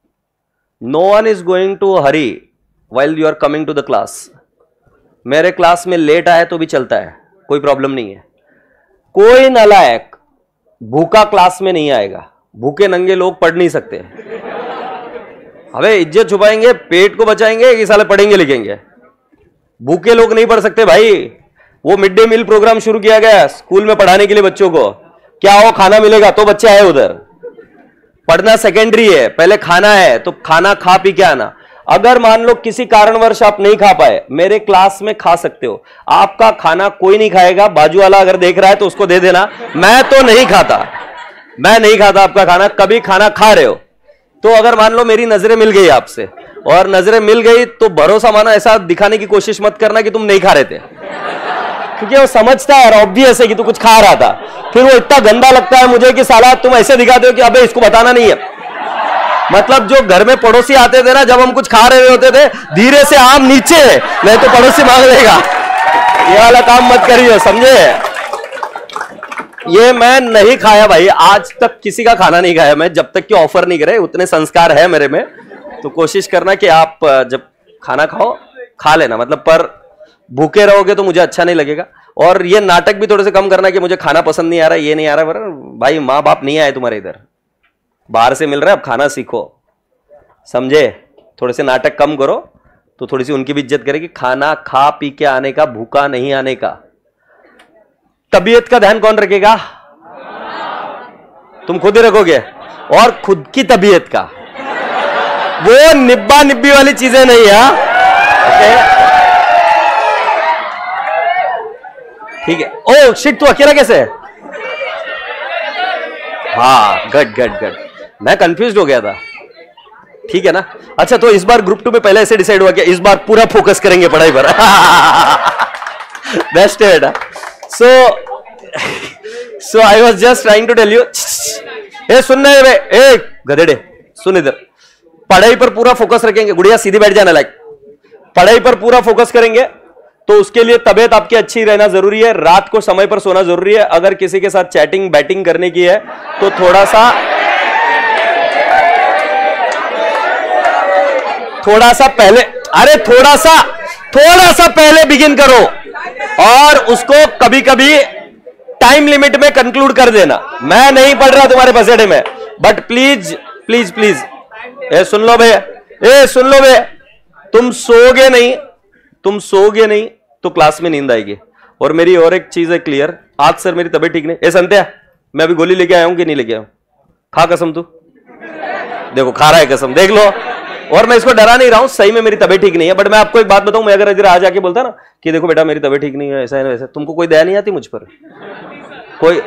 No one is going to hurry while you are coming to the class. मेरे क्लास में लेट आए तो भी चलता है, कोई प्रॉब्लम नहीं है। कोई नालायक भूखा क्लास में नहीं आएगा। भूखे नंगे लोग पढ़ नहीं सकते। अबे इज्जत छुपाएंगे, पेट को बचाएंगे कि साले पढ़ेंगे लिखेंगे? भूखे लोग नहीं पढ़ सकते भाई। वो मिड डे मील प्रोग्राम शुरू किया गया स्कूल में पढ़ाने के लिए बच्चों को। क्या हो, खाना मिलेगा तो बच्चे आए उधर। पढ़ना सेकेंडरी है, पहले खाना है, तो खाना खा पी के आना। अगर मान लो किसी कारणवश आप नहीं खा पाए, मेरे क्लास में खा सकते हो। आपका खाना कोई नहीं खाएगा, बाजू वाला अगर देख रहा है तो उसको दे देना। मैं तो नहीं खाता, मैं नहीं खाता आपका खाना। कभी खाना खा रहे हो तो अगर मान लो मेरी नजरें मिल गई आपसे, और नजरें मिल गई तो भरोसा मानो ऐसा दिखाने की कोशिश मत करना कि तुम नहीं खा रहे थे, क्योंकि वो समझता है, ऑब्वियस है कि तू कुछ खा रहा था। फिर वो इतना गंदा लगता है मुझे कि साला तुम ऐसे दिखाते हो कि अबे इसको बताना नहीं है। मतलब जो घर में पड़ोसी आते थे ना, जब हम कुछ खा रहे होते थे, धीरे से आम नीचे, नहीं तो पड़ोसी मांग लेगा। ये वाला काम मत करिए, समझे? ये मैं नहीं खाया भाई, आज तक किसी का खाना नहीं खाया मैं, जब तक कि ऑफर नहीं करे। उतने संस्कार है मेरे में। तो कोशिश करना कि आप जब खाना खाओ, खा लेना, मतलब पर भूखे रहोगे तो मुझे अच्छा नहीं लगेगा। और ये नाटक भी थोड़े से कम करना कि मुझे खाना पसंद नहीं आ रहा, ये नहीं आ रहा। भाई माँ बाप नहीं आए तुम्हारे इधर, बाहर से मिल रहा है, अब खाना सीखो, समझे? थोड़े से नाटक कम करो तो थोड़ी सी उनकी भी इज्जत करेगी। खाना खा पी के आने का, भूखा नहीं आने का। तबीयत का ध्यान कौन रखेगा? तुम खुद ही रखोगे। और खुद की तबीयत का, वो निब्बा निब्बी वाली चीजें नहीं है। ठीक है। ओ शिट, तू अकेला कैसे है? हाँ, गड मैं कंफ्यूज हो गया था। ठीक है ना? अच्छा, तो इस बार ग्रुप 2 में पहले ऐसे डिसाइड हुआ कि इस बार पूरा फोकस करेंगे पढ़ाई पर। बेस्ट है बेटा। So I was just trying to tell you. ए सुन रहे वे, ए गधेड़े सुन इधर। पढ़ाई पर पूरा फोकस रखेंगे। गुड़िया सीधी बैठ जाना, लाइक पढ़ाई पर पूरा फोकस करेंगे तो उसके लिए तबीयत आपकी अच्छी रहना जरूरी है। रात को समय पर सोना जरूरी है। अगर किसी के साथ चैटिंग बैटिंग करने की है तो थोड़ा सा पहले, अरे थोड़ा सा पहले बिगिन करो, और उसको कभी कभी टाइम लिमिट में कंक्लूड कर देना। मैं नहीं पढ़ रहा तुम्हारे पसेड़े में, बट प्लीज प्लीज प्लीज सुन लो बे, तुम सोओगे नहीं तो क्लास में नींद आएगी। और मेरी और एक चीज है क्लियर, आज सर मेरी तबीयत ठीक नहीं, ए संध्या मैं अभी गोली लेके आया हूं कि नहीं लेके आया हूं, खा कसम तू, देखो खा रहा है कसम, देख लो। और मैं इसको डरा नहीं रहा हूं, सही में मेरी तबीयत ठीक नहीं है। बट मैं आपको एक बात बताऊं, मैं अगर इधर आ जाके बोलता ना कि देखो बेटा मेरी तबीयत ठीक नहीं है, ऐसा है वैसा, तुमको कोई दया नहीं आती मुझ पर? कोई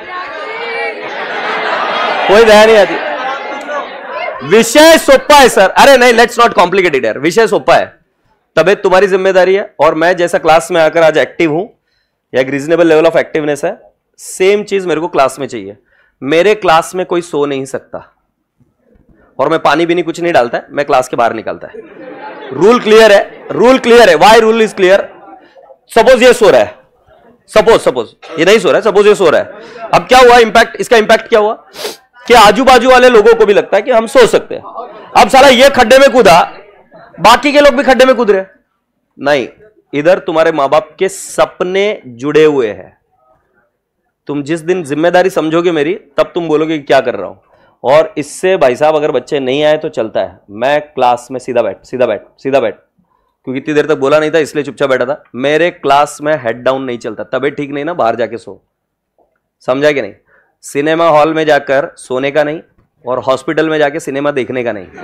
दया नहीं आती? विषय सोपा है सर, अरे नहीं, लेट्स नॉट कॉम्प्लिकेटेड यार, विषय सोपा है। तबीयत तुम्हारी जिम्मेदारी है, और मैं जैसा क्लास में आकर आज एक्टिव हूं, या एक रीजनेबल लेवल ऑफ एक्टिवनेस है, सेम चीज मेरे को क्लास में चाहिए। मेरे क्लास में कोई सो नहीं सकता, और मैं पानी भी नहीं कुछ नहीं डालता है, मैं क्लास के बाहर निकलता है। रूल क्लियर है, रूल क्लियर है। Why rule is clear? Suppose ये सो रहा है, सपोज ये नहीं सो रहा है, सपोज ये सो रहा है। अब क्या हुआ इंपैक्ट, इसका इंपैक्ट क्या हुआ कि आजू बाजू वाले लोगों को भी लगता है कि हम सो सकते हैं। अब साला ये खड्डे में कूदा, बाकी के लोग भी खड्डे में कूद रहे। नहीं, इधर तुम्हारे मां बाप के सपने जुड़े हुए हैं। तुम जिस दिन जिम्मेदारी समझोगे मेरी, तब तुम बोलोगे क्या कर रहा हूं। और इससे भाई साहब अगर बच्चे नहीं आए तो चलता है, मैं क्लास में सीधा बैठ, क्योंकि इतनी देर तक बोला नहीं था इसलिए चुपचाप बैठा था। मेरे क्लास में हेड डाउन नहीं चलता। तबीयत ठीक नहीं ना, बाहर जाके सो, समझा कि नहीं? सिनेमा हॉल में जाकर सोने का नहीं, और हॉस्पिटल में जाके सिनेमा देखने का नहीं,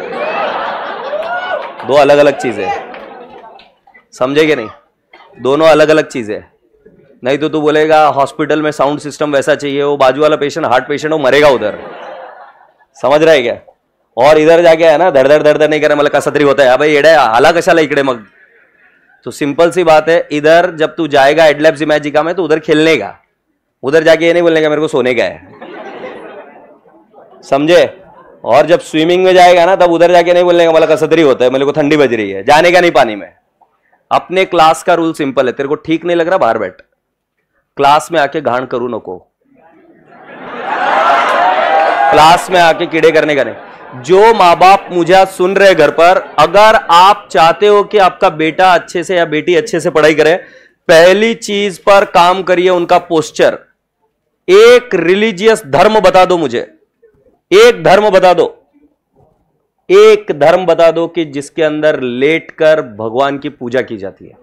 दो अलग अलग चीजें, समझे कि नहीं? दोनों अलग अलग चीजें। नहीं तो तू बोलेगा हॉस्पिटल में साउंड सिस्टम वैसा चाहिए, वो बाजू वाला पेशेंट हार्ट पेशेंट वो मरेगा उधर, समझ रहा है क्या? और इधर जाके है ना धड़ धड़ नहीं करे, मतलब कसतरी होता है भाई, एडे आला कशाला इकडे मग। तो सिंपल सी बात है, इधर जब तू जाएगा एडलैब्स इमेजिका में तो उधर खेलने का, उधर जाके ये नहीं बोलने का मेरे को सोने का है, समझे? और जब स्विमिंग में जाएगा ना, तब उधर जाके नहीं बोलने का मतलब कसतरी होता है, मेरे को ठंडी बज रही है, जाने का नहीं पानी में। अपने क्लास का रूल सिंपल है, तेरे को ठीक नहीं लग रहा बाहर बैठ, क्लास में आके घाण करू नको, क्लास में आके कीड़े करने का नहीं। जो माँ बाप मुझे आज सुन रहे घर पर, अगर आप चाहते हो कि आपका बेटा अच्छे से या बेटी अच्छे से पढ़ाई करे, पहली चीज पर काम करिए उनका पोस्चर। एक रिलीजियस धर्म बता दो मुझे, एक धर्म बता दो, एक धर्म बता दो कि जिसके अंदर लेटकर भगवान की पूजा की जाती है।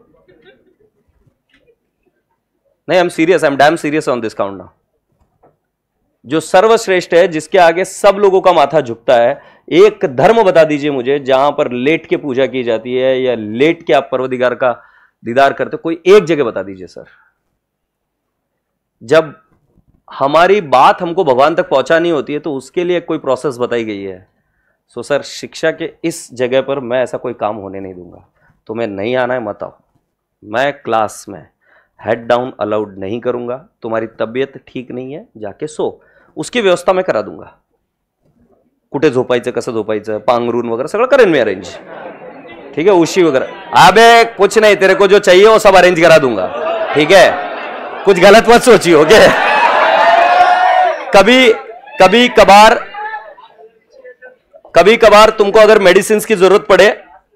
नहीं, I am serious, I am damn serious on this count now. जो सर्वश्रेष्ठ है, जिसके आगे सब लोगों का माथा झुकता है, एक धर्म बता दीजिए मुझे जहां पर लेट के पूजा की जाती है, या लेट के आप परवरदिगार का दीदार करते हो, कोई एक जगह बता दीजिए सर। जब हमारी बात हमको भगवान तक पहुंचानी होती है तो उसके लिए कोई प्रोसेस बताई गई है। सो सर, शिक्षा के इस जगह पर मैं ऐसा कोई काम होने नहीं दूंगा। तुम्हें नहीं आना है मत आओ, मैं क्लास में हेड डाउन अलाउड नहीं करूंगा। तुम्हारी तबीयत ठीक नहीं है, जाके सो, उसकी व्यवस्था मैं करा दूंगा। कुठे झोपायचं, कसं झोपायचं, पांघरून वगैरह सगळं करेन मैं अरेंज, ठीक है? उशी वगैरह, अबे कुछ नहीं, तेरे को जो चाहिए वो सब अरेंज करा दूंगा, ठीक है? कुछ गलत मत सोचिए, ओके? कभी कभार तुमको अगर मेडिसिन की जरूरत पड़े,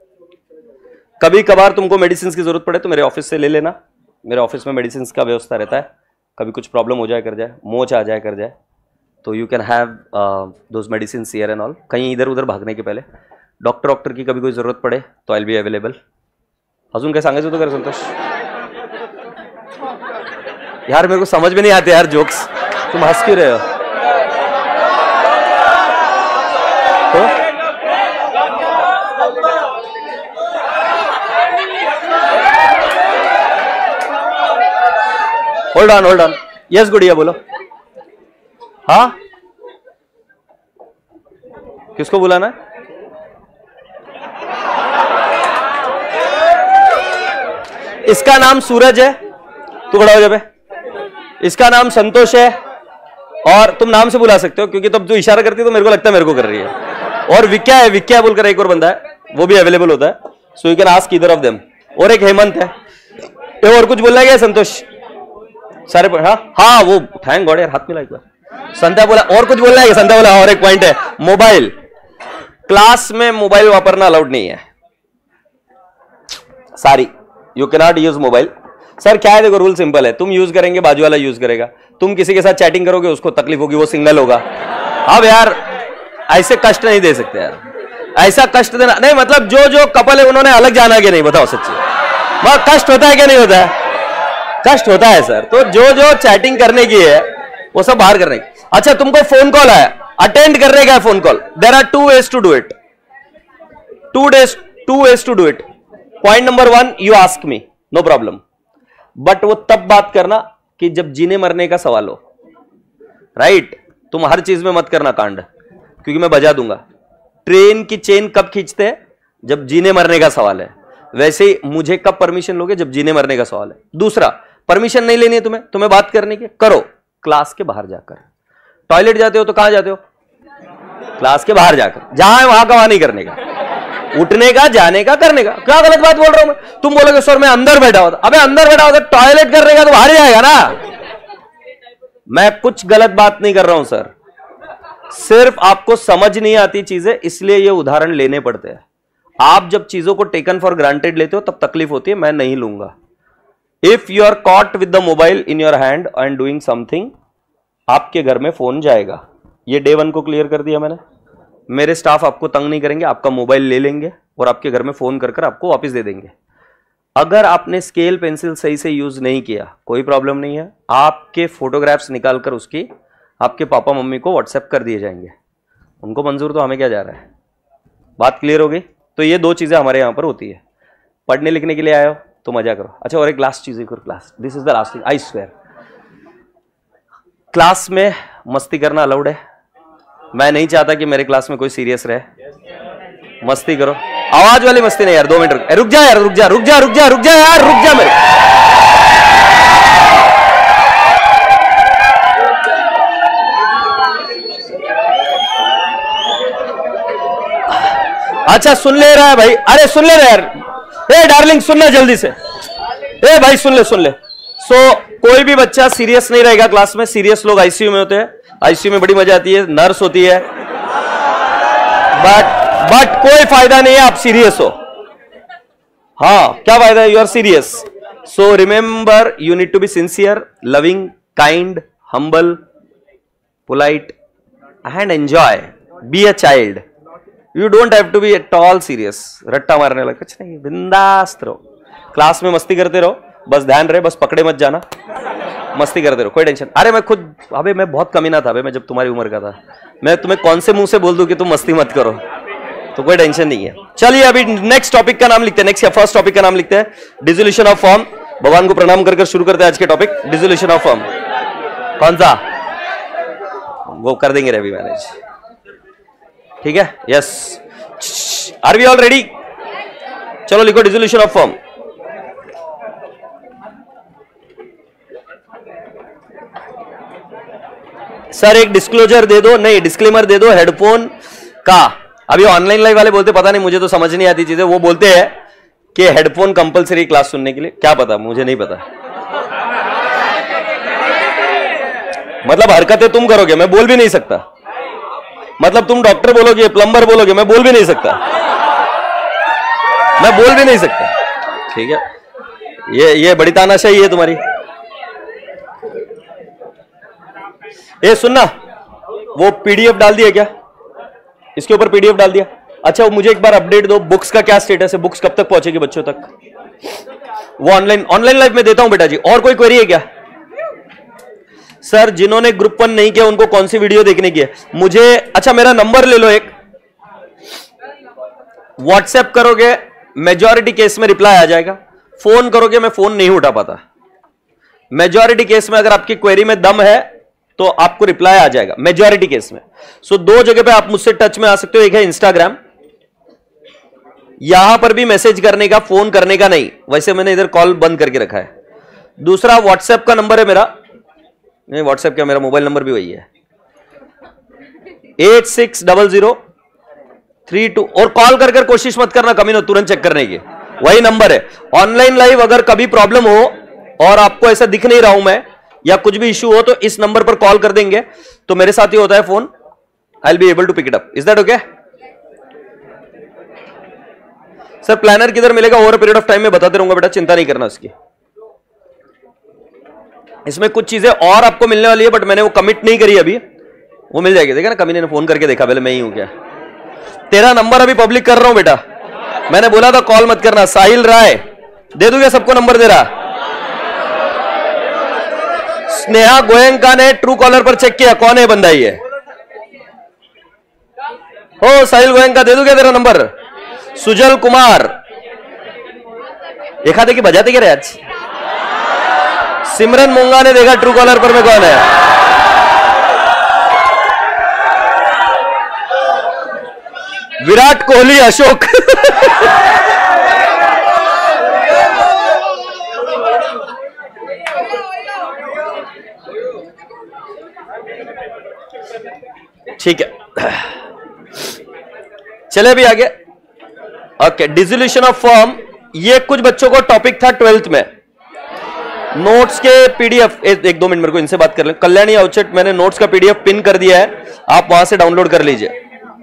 तो मेरे ऑफिस से ले लेना। मेरे ऑफिस में मेडिसिन का व्यवस्था रहता है। कभी कुछ प्रॉब्लम हो जाए कर जाए, मोच आ जाए कर जाए, तो you can have those medicine here and all. कहीं इधर उधर भागने के पहले डॉक्टर की कभी कोई जरूरत पड़े तो आई विल बी अवेलेबल। अजून काय सांगायचं होतं का संतोष? यार मेरे को समझ में नहीं आते यार जोक्स, तुम हंस क्यों रहे हो? होल्ड ऑन, यस गुड़िया बोलो। हाँ, किसको बुलाना है? इसका नाम सूरज है, तू खड़ा हो जा बे। इसका नाम संतोष है, और तुम नाम से बुला सकते हो क्योंकि तब जो इशारा करती है तो मेरे को लगता है मेरे को कर रही है। और विक्या है, विक्या बोलकर एक और बंदा है, वो भी अवेलेबल होता है, so you can ask either of them. और एक हेमंत है। ये और कुछ बोलना क्या संतोष? सारे हाँ वो थैंक गॉड यार, हाथ मिला एक बार। संध्या बोला और कुछ बोलना है? संध्या बोला और एक पॉइंट है, मोबाइल। क्लास में मोबाइल वापरना अलाउड नहीं है, sorry you can not use mobile. Sir क्या है, देखो रूल सिंपल है, तुम यूज करेंगे बाजू वाला यूज करेगा, तुम किसी के साथ चैटिंग करोगे उसको तकलीफ होगी, वो सिंगल होगा। अब यार ऐसे कष्ट नहीं दे सकते यार, ऐसा कष्ट देना नहीं। मतलब जो जो कपल है उन्होंने अलग जाना कि नहीं, बताओ सच्ची, बहुत कष्ट होता है क्या नहीं होता है? कष्ट होता है सर, तो जो जो चैटिंग करने की है वो सब बाहर करने की। अच्छा, तुमको फोन कॉल आया, अटेंड करने का है phone call, there are 2 ways to do it, 2 ways to do it. Point number 1, you ask me, no problem, but वो तब बात करना कि जब जीने मरने का सवाल हो, राइट? तुम हर चीज में मत करना कांड, क्योंकि मैं बजा दूंगा। ट्रेन की चेन कब खींचते हैं? जब जीने मरने का सवाल है। वैसे ही मुझे कब परमिशन लोगे? जब जीने मरने का सवाल है। दूसरा, परमिशन नहीं लेनी है तुम्हें बात करने की, करो क्लास के बाहर जाकर। टॉयलेट जाते हो तो कहां जाते हो? क्लास के बाहर जाकर, जहां है वहां का वहां नहीं करने का, उठने का, जाने का, करने का। क्या गलत बात बोल रहा हूं मैं? तुम बोलोगे सर मैं अंदर बैठा होता, अबे अंदर बैठा होता टॉयलेट करने का तो बाहर ही जाएगा ना। मैं कुछ गलत बात नहीं कर रहा हूं सर, सिर्फ आपको समझ नहीं आती चीजें, इसलिए ये उदाहरण लेने पड़ते हैं। आप जब चीजों को टेकन फॉर ग्रांटेड लेते हो तब तकलीफ होती है, मैं नहीं लूंगा। If you are caught with the mobile in your hand and doing something, आपके घर में फोन जाएगा। ये डे 1 को क्लियर कर दिया मैंने। मेरे स्टाफ आपको तंग नहीं करेंगे, आपका मोबाइल ले लेंगे और आपके घर में फोन कर आपको वापस दे देंगे। अगर आपने स्केल पेंसिल सही से यूज नहीं किया, कोई प्रॉब्लम नहीं है, आपके फोटोग्राफ्स निकालकर उसकी आपके पापा मम्मी को व्हाट्सएप कर दिए जाएंगे। उनको मंजूर, तो हमें क्या जा रहा है। बात क्लियर हो गई? तो ये 2 चीजें हमारे यहां पर होती है। पढ़ने लिखने के लिए आए हो तो मजा करो। अच्छा, और एक लास्ट चीज करो, class, this is the last thing, I swear, class में मस्ती करना अलाउड है। मैं नहीं चाहता कि मेरे क्लास में कोई सीरियस रहे। मस्ती करो, आवाज वाली मस्ती नहीं यार। 2 मिनट रुक जा यार, रुक जा यार, रुक जा मेरे। अच्छा, सुन ले रहा है भाई? अरे सुन ले रहा यार, ए डार्लिंग सुनना जल्दी से, ए भाई सुन ले। सो कोई भी बच्चा सीरियस नहीं रहेगा क्लास में। सीरियस लोग आईसीयू में होते हैं, आईसीयू में बड़ी मजा आती है, नर्स होती है, बट कोई फायदा नहीं है आप सीरियस हो। हाँ, क्या फायदा है? You are serious. So remember, you need to be sincere, loving, kind, humble, polite and enjoy, be a child. You don't have to be at all serious, रट्टा मारने लगा, कुछ नहीं, बिंदास रहो। क्लास में मस्ती करते रहो, बस ध्यान रहे, बस पकड़े मत जाना, मस्ती करते रहो, कोई टेंशन। अरे मैं खुद, अबे मैं बहुत कमीना था, अबे मैं जब तुम्हारी उम्र का था, मैं तुम्हें कौन से मुंह से बोल दूं कि तुम मस्ती मत करो, तो कोई टेंशन नहीं है। चलिए अभी नेक्स्ट टॉपिक का नाम लिखते हैं, नेक्स्ट या फर्स्ट टॉपिक का नाम लिखते हैं, डिसोल्यूशन ऑफ फॉर्म। भगवान को प्रणाम कर शुरू करते हैं आज के टॉपिक, डिसोल्यूशन ऑफ फॉर्म। कौन सा? वो कर देंगे रवि मैनेज, ठीक है? Yes, are we all ready? चलो लिखो डिसोल्यूशन ऑफ फॉर्म। सर एक डिस्क्लोजर दे दो, नहीं डिस्क्लेमर दे दो हेडफोन का। अभी ऑनलाइन लाइव वाले बोलते पता नहीं, मुझे तो समझ नहीं आती चीजें। वो बोलते हैं कि हेडफोन कंपलसरी क्लास सुनने के लिए, क्या पता, मुझे नहीं पता। मतलब हरकतें तुम करोगे, मैं बोल भी नहीं सकता। मतलब तुम डॉक्टर बोलोगे, प्लम्बर बोलोगे, मैं बोल भी नहीं सकता, मैं बोल भी नहीं सकता, ठीक है? ये बड़ी तानाशाही है तुम्हारी। ए सुनना, वो पीडीएफ डाल दिया क्या? इसके ऊपर पीडीएफ डाल दिया। अच्छा, मुझे एक बार अपडेट दो, बुक्स का क्या स्टेटस है? बुक्स कब तक पहुंचेगी बच्चों तक? वो ऑनलाइन लाइव में देता हूं बेटा जी। और कोई क्वेरी है क्या? सर जिन्होंने ग्रुप 1 नहीं किया उनको कौन सी वीडियो देखने की है? मुझे, अच्छा मेरा नंबर ले लो एक, व्हाट्सएप करोगे मेजॉरिटी केस में रिप्लाई आ जाएगा, फोन करोगे मैं फोन नहीं उठा पाता। मेजॉरिटी केस में अगर आपकी क्वेरी में दम है तो आपको रिप्लाई आ जाएगा, मेजॉरिटी केस में। सो 2 जगह पे आप मुझसे टच में आ सकते हो, एक है इंस्टाग्राम, यहां पर भी मैसेज करने का, फोन करने का नहीं, वैसे मैंने इधर कॉल बंद करके रखा है। दूसरा व्हाट्सएप का नंबर है मेरा, नहीं व्हाट्सएप क्या, मेरा मोबाइल नंबर भी वही है, 860032, और कॉल कर कोशिश मत करना कमीनो तुरंत चेक करने की, वही नंबर है। ऑनलाइन लाइव अगर कभी प्रॉब्लम हो और आपको ऐसा दिख नहीं रहा हूं मैं, या कुछ भी इश्यू हो, तो इस नंबर पर कॉल कर देंगे, तो मेरे साथ ही होता है phone, I will be able to pick it up. Is that okay? Sir planner किधर मिलेगा? ओवर पीरियड ऑफ टाइम में बताते रहूंगा बेटा, चिंता नहीं करना उसकी। इसमें कुछ चीजें और आपको मिलने वाली है, बट मैंने वो कमिट नहीं करी अभी, वो मिल जाएगी। देखा ना, कभी ने फोन करके देखा पहले मैं ही हूं क्या। तेरा नंबर अभी पब्लिक कर रहा हूं बेटा, मैंने बोला था कॉल मत करना। साहिल राय दे दूंगा सबको नंबर दे रहा, स्नेहा गोयंका ने ट्रू कॉलर पर चेक किया, कौन है बंदा ये? हो साहिल गोयंका, दे दूं क्या तेरा नंबर? सुजल कुमार, देखा देखी बजाते क्या रे आज? सिमरन मोंगा ने देखा ट्रू कॉलर पर में कौन है? विराट कोहली, अशोक। ठीक है, चले भी आगे। ओके, डिसोल्यूशन ऑफ फॉर्म, ये कुछ बच्चों को टॉपिक था 12th में। नोट्स के पीडीएफ, एक दो मिनट मेरे को इनसे बात कर ले। कल्याणी आउटसेट, मैंने नोट्स का पीडीएफ पिन कर दिया है, आप वहां से डाउनलोड कर लीजिए।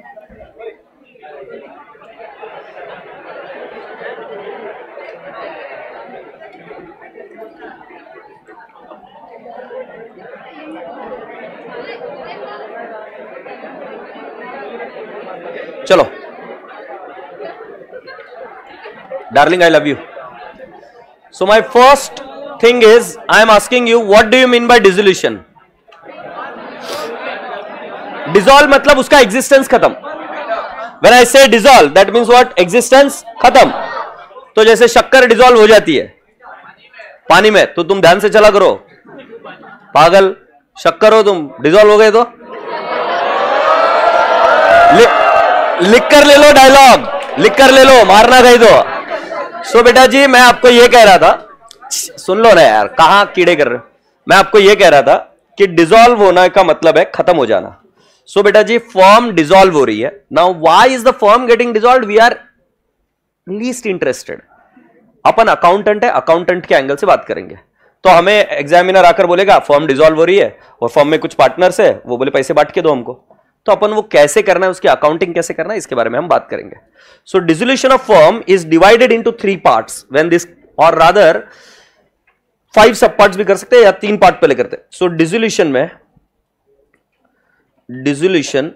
चलो darling, I love you. So my first thing is, I am asking you, what do you mean by dissolution? Dissolve मतलब उसका existence खत्म। When I say dissolve, that means what? Existence खत्म। तो जैसे शक्कर डिसॉल्व हो जाती है पानी में, तो तुम ध्यान से चला करो, पागल शक्कर हो तुम, डिसॉल्व हो गए तो लिख कर ले लो, डायलॉग लिख कर ले लो, मारना गई तो। सो बेटा जी, मैं आपको यह कह रहा था, सुन लो ना यार, कहां कीड़े कर रहे हो। मैं आपको यह कह रहा था कि डिसॉल्व होने का मतलब है खत्म हो जाना। सो बेटा जी, फॉर्म डिसॉल्व हो रही है। Now why is the firm getting dissolve? We are least interested. अपन अकाउंटेंट है, अकाउंटेंट के एंगल से बात करेंगे। तो हमें एग्जामिनर आकर बोलेगा फॉर्म डिसॉल्व हो रही है और फॉर्म में कुछ पार्टनर्स है, वो बोले पैसे बांट के दो हमको, तो अपन वो कैसे करना है, उसकी अकाउंटिंग कैसे करना है, इसके बारे में हम बात करेंगे। So dissolution of firm is divided into 3 parts when this, और रादर 5 सब पार्ट्स भी कर सकते हैं या 3 पार्ट पहले करते हैं। सो डिसोल्यूशन में, डिसोल्यूशन,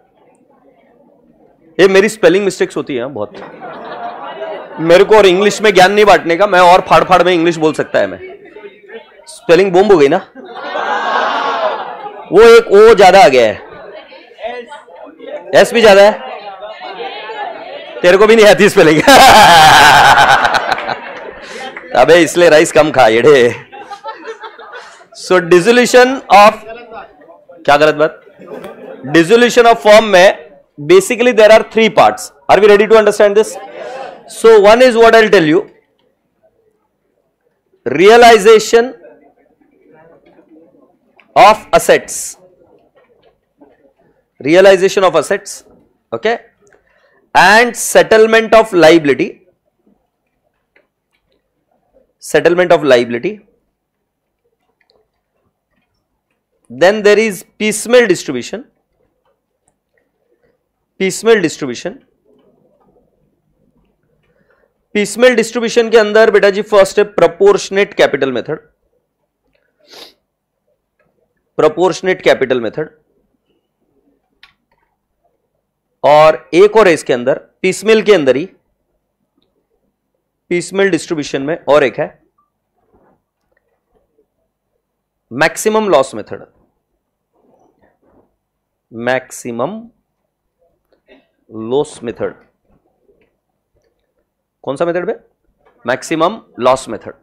ये मेरी स्पेलिंग मिस्टेक्स होती है बहुत, मेरे को और इंग्लिश में ज्ञान नहीं बांटने का, मैं और फाड़ फाड़ में इंग्लिश बोल सकता है। मैं स्पेलिंग बूम हो गई ना, वो एक ओ ज्यादा आ गया है, एस भी ज्यादा है, तेरे को भी नहीं आती स्पेलिंग। अबे इसलिए राइस कम खा येड़े। सो डिसोल्यूशन ऑफ, क्या गलत बात? डिसोल्यूशन ऑफ फॉर्म में basically there are 3 parts. Are we ready to understand this? So one is what I will tell you, realization of assets, realization of assets, okay, and settlement of liability, settlement of liability. Then there is piecemeal distribution, piecemeal distribution, piecemeal distribution के अंदर बेटा जी first है proportionate capital method, proportionate capital method, और एक और है इसके अंदर, पीसमेल के अंदर ही, पीसमेल डिस्ट्रीब्यूशन में और एक है maximum loss method, maximum loss method. कौन सा मेथड पे? Maximum loss method.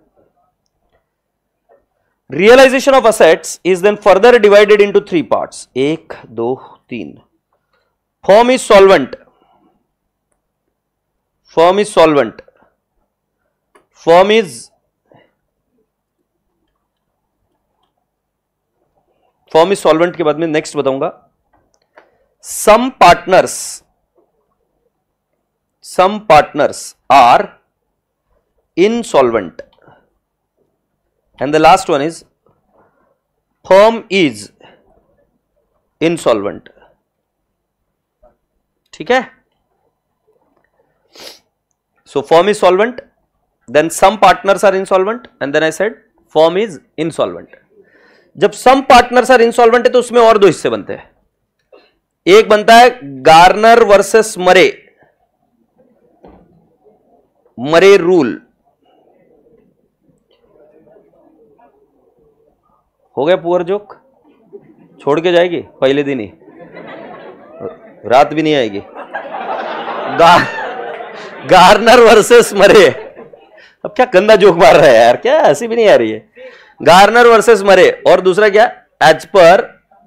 Realization of assets is then further divided into 3 parts, 1 2 3। Firm is solvent, firm is solvent, firm is solvent के बाद में नेक्स्ट बताऊंगा। some partners are insolvent, and the last one is firm is insolvent। ठीक है? So firm is solvent, then some partners are insolvent, and then I said firm is insolvent। जब some partners are insolvent है तो उसमें और 2 हिस्से बनते हैं। एक बनता है गार्नर वर्सेस मरे, मरे रूल, हो गया पुअर जोक, छोड़ के जाएगी पहले दिन ही, रात भी नहीं आएगी। Garner versus Murray. अब क्या गंदा जोक मार रहा है यार, क्या हंसी भी नहीं आ रही है। गार्नर वर्सेस मरे, और दूसरा क्या, एज पर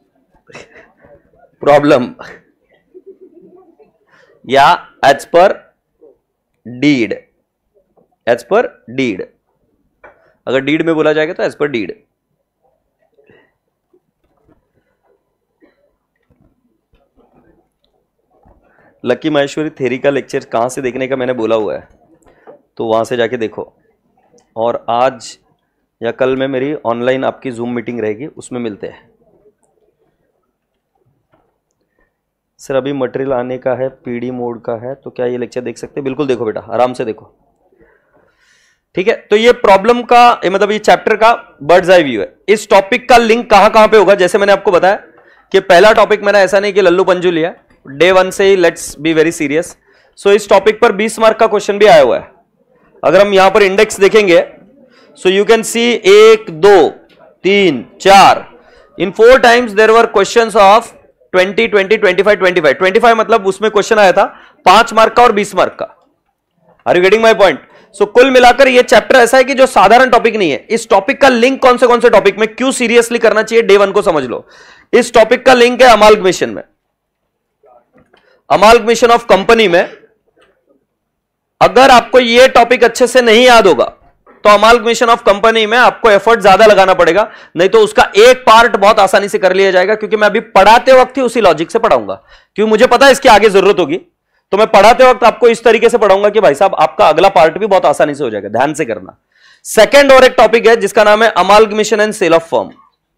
प्रॉब्लम या as per deed. As per deed, अगर डीड में बोला जाएगा तो as per deed. Lucky Maheshwari theory का लेक्चर कहां से देखने का मैंने बोला हुआ है, तो वहां से जाके देखो। और आज या कल में मेरी ऑनलाइन आपकी जूम मीटिंग रहेगी, उसमें मिलते हैं। सर अभी मटेरियल आने का है, पीडी मोड का है, तो क्या ये लेक्चर देख सकते हैं? बिल्कुल देखो बेटा, आराम से देखो, ठीक है। तो ये प्रॉब्लम का मतलब ये चैप्टर का बर्ड्स आई व्यू है। इस टॉपिक का लिंक कहां कहां पे होगा, जैसे मैंने आपको बताया कि पहला टॉपिक मैंने ऐसा नहीं कि लल्लू पंजू लिया, डे 1 से ही let's be very serious. So इस टॉपिक पर 20 मार्क का क्वेश्चन भी आया हुआ है। अगर हम यहां पर इंडेक्स देखेंगे, so you can see 1 2 3 4 in 4 times there were questions of 20 20 25 25 25 मतलब उसमें क्वेश्चन आया था 5 मार्क का और 20 मार्क का। Are you getting my point? So कुल मिलाकर ये चैप्टर ऐसा है कि जो साधारण टॉपिक नहीं है। इस टॉपिक का लिंक कौन से टॉपिक में क्यों सीरियसली करना चाहिए, डे 1 को समझ लो। इस टॉपिक का लिंक है अमाल्गमेशन में, अमाल्गमेशन ऑफ कंपनी में। अगर आपको यह टॉपिक अच्छे से नहीं याद होगा तो अमाल्गमेशन ऑफ कंपनी में आपको एफर्ट ज्यादा लगाना पड़ेगा, नहीं तो उसका एक पार्ट बहुत आसानी से कर लिया जाएगा। क्योंकि मैं अभी पढ़ाते वक्त ही उसी लॉजिक से पढ़ाऊंगा, क्योंकि मुझे पता है इसकी आगे जरूरत होगी। तो मैं पढ़ाते वक्त आपको इस तरीके से पढ़ाऊंगा कि भाई साहब आपका अगला पार्ट भी बहुत आसानी से हो जाएगा, ध्यान से करना। सेकंड और एक टॉपिक है जिसका नाम है amalgamation and sale of firm.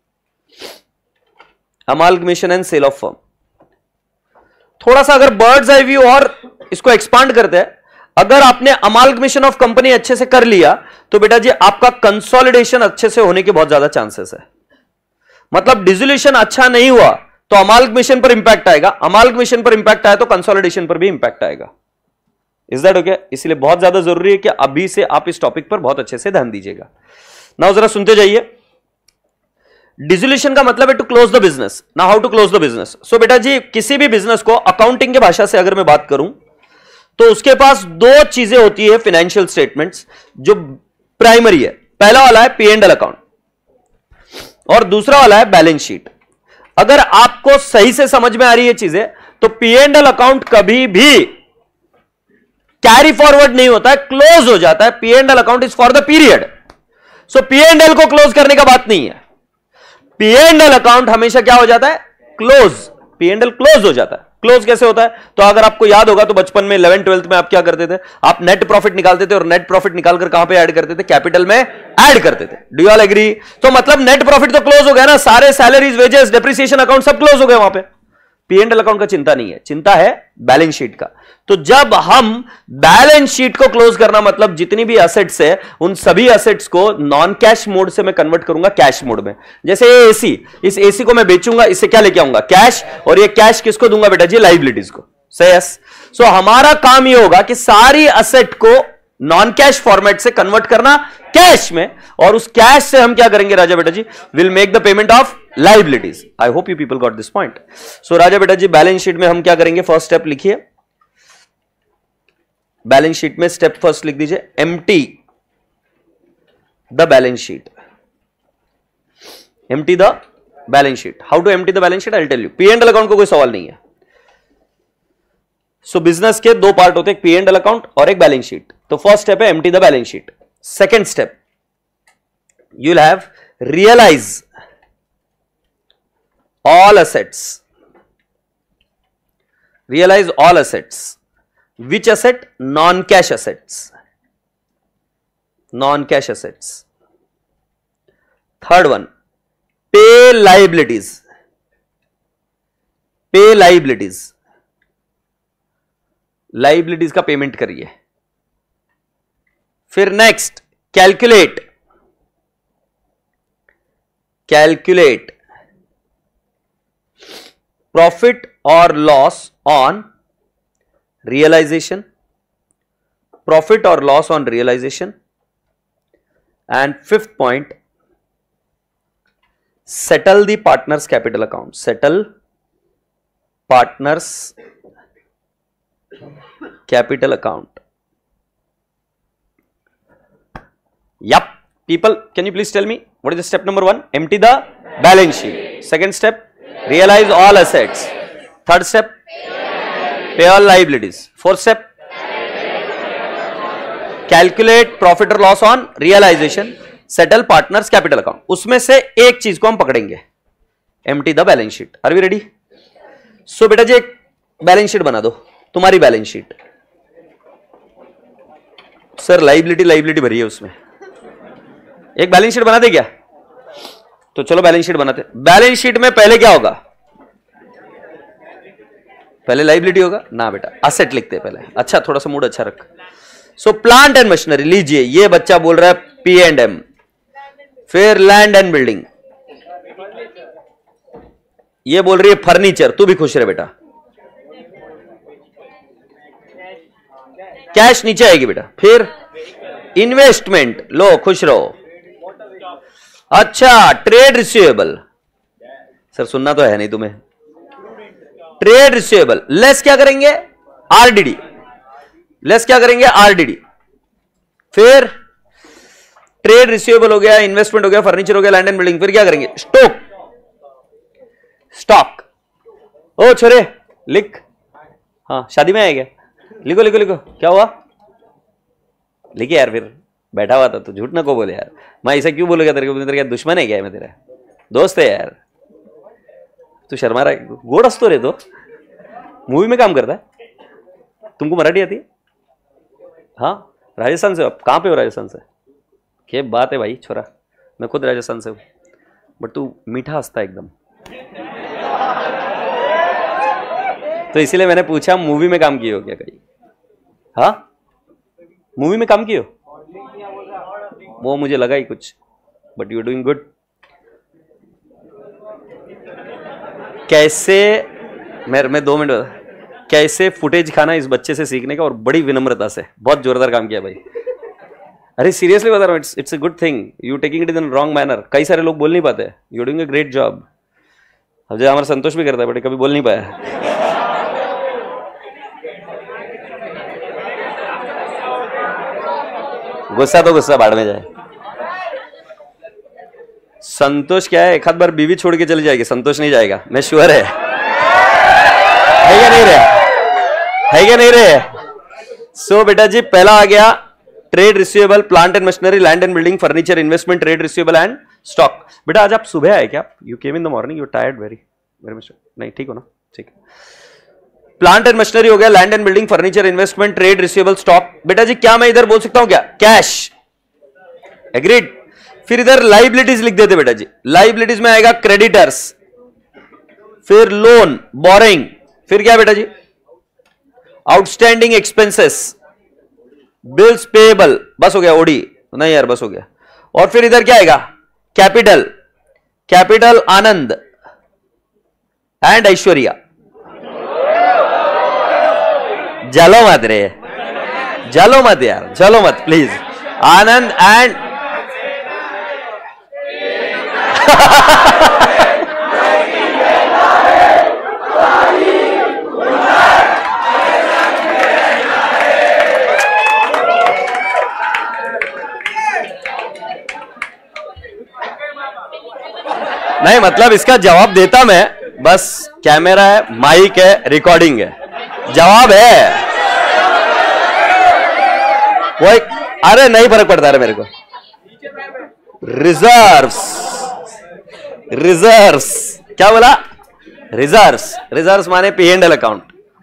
Amalgamation and sale of firm, थोड़ा सा अगर बर्ड्स आई व्यू और इसको एक्सपांड करते हैं, अगर आपने अमाल्गमेशन ऑफ कंपनी अच्छे से कर लिया तो बेटा जी आपका कंसोलिडेशन अच्छे से होने के बहुत ज्यादा चांसेस है। मतलब डिसोल्यूशन अच्छा नहीं हुआ तो अमाल्गमेशन पर इंपैक्ट आएगा, अमाल्गमेशन पर इंपैक्ट आया तो कंसोलिडेशन पर भी इंपैक्ट आएगा। Is that okay? इसलिए बहुत ज्यादा जरूरी है कि अभी से आप इस टॉपिक पर बहुत अच्छे से ध्यान दीजिएगा। नाउ जरा सुनते जाइए। डिसोल्यूशन का मतलब है to close the business. Now how to close the business? So बेटा जी किसी भी बिजनेस को अकाउंटिंग के भाषा से अगर मैं बात करूं तो उसके पास 2 चीजें होती है फाइनेंशियल स्टेटमेंट्स जो प्राइमरी है। पहला वाला है पी एंड एल अकाउंट और दूसरा वाला है बैलेंस शीट। अगर आपको सही से समझ में आ रही है चीजें तो पी एंड एल अकाउंट कभी भी कैरी फॉरवर्ड नहीं होता है, क्लोज हो जाता है। P and L account is for the period. So P and L को क्लोज करने का बात नहीं है। पी एंड एल अकाउंट हमेशा क्या हो जाता है? Close. P and L close हो जाता है। क्लोज कैसे होता है? तो अगर आपको याद होगा तो बचपन में 11th 12th में आप क्या करते थे? आप नेट प्रॉफिट निकालते थे और नेट प्रॉफिट निकालकर कहां पे ऐड करते थे? कैपिटल में ऐड करते थे। Do you all agree? तो मतलब नेट प्रॉफिट तो क्लोज हो गया ना, सारे सैलरीज, वेजेस, डेप्रिसिएशन अकाउंट सब क्लोज हो गए वहां पे। पी एंड एल अकाउंट का चिंता नहीं है, चिंता है बैलेंस शीट का। तो जब हम बैलेंस शीट को क्लोज करना मतलब जितनी भी एसेट्स है उन सभी एसेट्स को नॉन कैश मोड से मैं कन्वर्ट करूंगा कैश मोड में। जैसे ये एसी, इस एसी को मैं बेचूंगा, इससे क्या लेके आऊंगा? कैश। और ये कैश किसको दूंगा बेटा जी? लाइबिलिटीज को। सही है। सो हमारा काम ये होगा कि सारी एसेट को नॉन कैश फॉर्मेट से कन्वर्ट करना कैश में, और उस कैश से हम क्या करेंगे राजा बेटा जी? Will make the payment of liabilities. I hope you people got this point. So राजा बेटा जी बैलेंस शीट में हम क्या करेंगे? फर्स्ट स्टेप लिखिए, बैलेंस शीट में स्टेप फर्स्ट लिख दीजिए, empty the balance sheet. Empty the balance sheet. How to empty the balance sheet? I will tell you. P and L account को कोई सवाल नहीं है। सो बिजनेस के 2 पार्ट होते हैं, पी एंड एल अकाउंट और एक बैलेंस शीट। तो फर्स्ट स्टेप है empty the balance sheet. Second step you will have realize all assets. Realize all assets. Which asset? Non-cash assets. Non-cash assets. Third one, pay liabilities. Pay liabilities. Liabilities का payment करिए। फिर next calculate profit or loss on realization, profit or loss on realization, and fifth point, settle the partners capital account. Settle partners capital account. Yup. People, can you please tell me what is the step number 1? Empty the balance sheet. Second step, realize all assets. Third step, pay all liabilities. Fourth step, calculate profit or loss on realization. Settle partners capital account. उसमें से एक चीज को हम पकड़ेंगे, empty the balance sheet. Are we ready? So बेटा जी एक balance sheet बना दो, तुम्हारी बैलेंस शीट. सर लाइबिलिटी भरी है उसमें, एक बैलेंस शीट बना दे क्या? तो चलो बैलेंस शीट बनाते. बैलेंस शीट में पहले क्या होगा? पहले लाइबिलिटी होगा ना बेटा, असेट लिखते हैं पहले. अच्छा, थोड़ा सा मूड अच्छा रख. सो प्लांट एंड मशीनरी लीजिए, ये बच्चा बोल रहा है P&M. फिर लैंड एंड बिल्डिंग, ये बोल रही है फर्नीचर. तू भी खुश रहे बेटा. कैश नीचे आएगी बेटा. फिर इन्वेस्टमेंट, लो खुश रहो. अच्छा, ट्रेड रिसीवेबल. सर सुनना तो है नहीं तुम्हें. ट्रेड रिसीवेबल लेस क्या करेंगे? RDD. लेस क्या करेंगे? RDD. फिर ट्रेड रिसीवेबल हो गया, इन्वेस्टमेंट हो गया, फर्नीचर हो गया, लैंड एंड बिल्डिंग. फिर क्या करेंगे? स्टॉक. ओ छोरे लिख. हाँ, शादी में आएगा. लिखो लिखो लिखो. क्या हुआ? लिखे यार. फिर बैठा हुआ था तो झूठ ना को बोले यार. मैं ऐसा क्यों बोलूंगा तेरे को? तेरे क्या दुश्मन है क्या? मैं तेरा दोस्त है यार. तू शर्मा रहा है. गोड़ हंसतो रे. तो मूवी में काम करता है. तुमको मराठी आती है? हाँ, राजस्थान से. आप कहाँ पे हो राजस्थान से? क्या बात है भाई छोरा. मैं खुद राजस्थान से हूँ. बट तू मीठा हंसता है एकदम. तो इसीलिए मैंने पूछा मूवी में काम किए हो क्या कहीं? हाँ, मूवी में काम किए हो? वो मुझे लगा ही कुछ. But you are doing good. कैसे, मैं 2 मिनट, कैसे फुटेज खाना इस बच्चे से सीखने का, और बड़ी विनम्रता से. बहुत जोरदार काम किया भाई. अरे सीरियसली बता रहा हूँ, it's a good thing. You taking it in wrong manner. कई सारे लोग बोल नहीं पाते. You doing a great job. अब जो हमारा संतोष भी करता है बट कभी बोल नहीं पाया. गुस्सा तो गुस्सा बाढ़ में जाए. संतोष क्या है, एक आध बार बीवी छोड़ के चली जाएगी, संतोष नहीं जाएगा. मैं श्योर है क्या नहीं रहे? है क्या नहीं रहे? सो बेटा जी पहला आ गया trade receivable, plant and machinery, land and building, furniture, investment, trade receivable and stock. बेटा आज आप सुबह आए क्या? You came in the morning, you tired very much. नहीं ठीक हो ना? ठीक है. प्लांट एंड मशीनरी हो गया, land and building, furniture, investment, trade receivable, stock. बेटा जी क्या मैं इधर बोल सकता हूं क्या? कैश. एग्रीड. फिर इधर लाइबिलिटीज लिख देते बेटा जी. लाइबिलिटीज में आएगा क्रेडिटर्स, फिर लोन, बोरिंग, फिर क्या बेटा जी? Outstanding expenses, bills payable. बस हो गया. ओडी नहीं यार, बस हो गया. और फिर इधर क्या आएगा? Capital. Capital Anand and Aishwarya. जलो मत रे, जलो मत यार, जलो मत प्लीज. आनंद एंड नहीं, मतलब इसका जवाब देता मैं. बस कैमरा है, माइक है, रिकॉर्डिंग है, जवाब है. कोई अरे नहीं फर्क पड़ता है मेरे को. रिजर्व्स. रिजर्व्स क्या बोला? रिजर्व्स. रिजर्व्स माने P&L अकाउंट.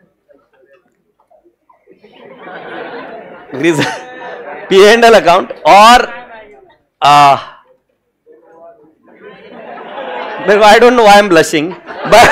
P&L account. और I don't know why I'm blushing, but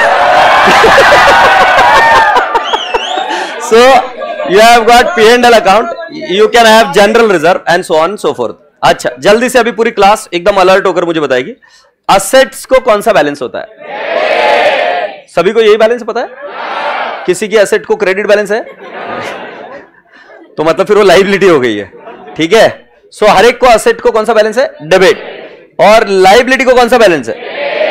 so you have got P&L account, you can have general reserve and so on so forth. अच्छा, जल्दी से अभी पूरी class एकदम अलर्ट होकर मुझे बताएगी असेट्स को कौन सा बैलेंस होता है? सभी को यही बैलेंस पता है? किसी की असेट को क्रेडिट बैलेंस है तो मतलब फिर वो लाइबिलिटी हो गई है. ठीक है. सो हर एक को असेट को कौन सा बैलेंस है? डेबिट. और लाइबिलिटी को कौन सा बैलेंस है?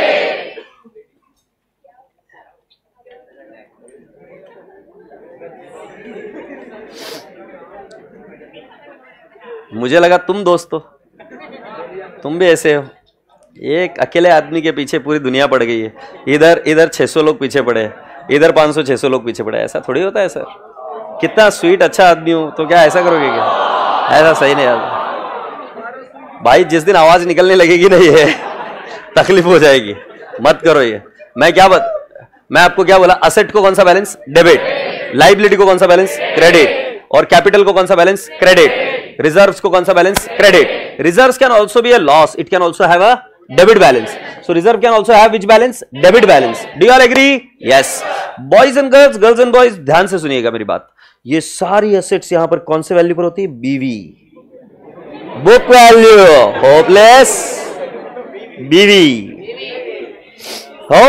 मुझे लगा तुम दोस्त हो, तुम भी ऐसे हो। एक अकेले आदमी के पीछे पूरी दुनिया पड़ गई है। इधर 600 लोग पीछे पड़े हैं, इधर 500-600 लोग पीछे पड़े हैं। ऐसा थोड़ी होता है सर। कितना स्वीट अच्छा आदमी हूं तो क्या ऐसा करोगे क्या? ऐसा सही नहीं यार भाई। जिस दिन आवाज निकलने लगेगी ना ये तकलीफ हो जाएगी। मत करो ये। मैं आपको क्या बोला? असेट को कौन सा बैलेंस? डेबिट। लाइबिलिटी को कौन सा बैलेंस? क्रेडिट। और कैपिटल को कौन सा बैलेंस? क्रेडिट। रिजर्व्स को कौन सा balance? Credit. Reserves can also be a loss, it can also have a debit balance. So reserve can also have which balance? Debit balance. Do you all agree? Yes. Boys and girls and boys, ध्यान से सुनिएगा मेरी बात। ये सारी assets यहां पर कौन से वैल्यू पर होती है? बीवी, बुक वैल्यू। होपलेस बीवी हो।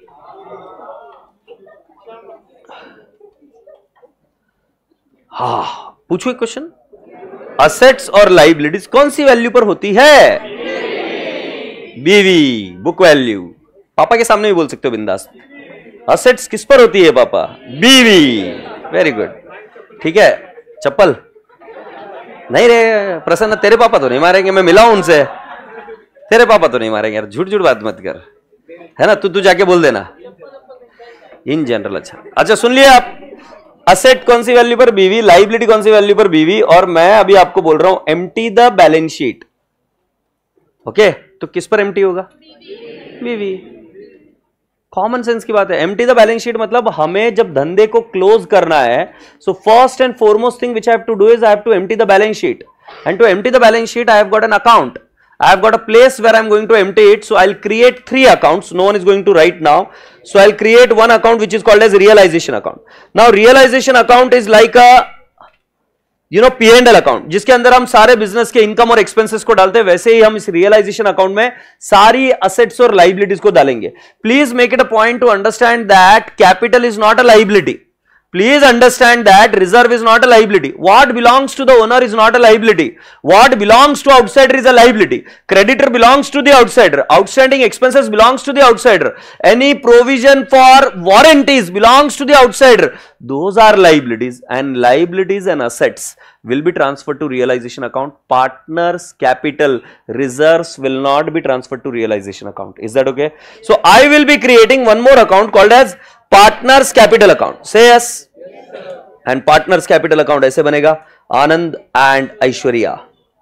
हाँ, पूछो एक क्वेश्चन। असेट्स और लाइबिलिटीज कौन सी वैल्यू पर होती है? बीवी, बुक वैल्यू। पापा के सामने भी बोल सकते हो बिंदास। असेट्स किस पर होती है पापा? बीवी। Very good. ठीक है। चप्पल नहीं रे प्रसन्न, तेरे पापा तो नहीं मारेंगे, मैं मिला हूं उनसे। तेरे पापा तो नहीं मारेंगे यार, झूठ झूठ बात मत कर, है ना। तू जाके बोल देना इन जनरल। अच्छा सुन लिया आप। असेट कौन सी वैल्यू पर? बीवी। लाइबिलिटी कौन सी वैल्यू पर? बीवी। और मैं अभी आपको बोल रहा हूं empty the balance sheet. Okay, तो किस पर एम्प्टी होगा? बीवी। कॉमन सेंस की बात है। एम्प्टी द बैलेंस शीट मतलब हमें जब धंधे को क्लोज करना है, so first and foremost thing which I have to do is I have to empty the balance sheet. And to empty the balance sheet I have got an account, I have got a place where I'm going to empty it. So I'll create 3 accounts. No one is going to write now. So I'll create one account which is called as realization account. Now realization account is like a P&L account, जिसके अंदर हम सारे business के income और expenses को डालते हैं। वैसे ही हम इस रियलाइजेशन अकाउंट में सारी असेट्स और लाइबिलिटीज को डालेंगे। Please make it a point to understand that capital is not a liability. Please understand that reserve is not a liability. What belongs to the owner is not a liability. What belongs to outsider is a liability. Creditor belongs to the outsider. Outstanding expenses belongs to the outsider. Any provision for warranties belongs to the outsider. Those are liabilities, and liabilities and assets will be transferred to realization account. Partners capital reserves will not be transferred to realization account. Is that okay? So I will be creating one more account called as partners capital account. से yes. And partners capital account ऐसे बनेगा, आनंद and Aishwarya.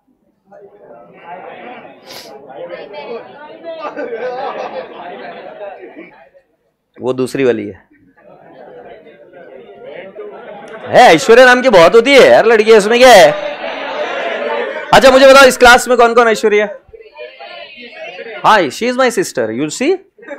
वो दूसरी वाली है ऐश्वर्या नाम की बहुत होती है यार लड़की, इसमें क्या है? अच्छा मुझे बताओ इस क्लास में कौन कौन Aishwarya? Hi, she is my sister. You see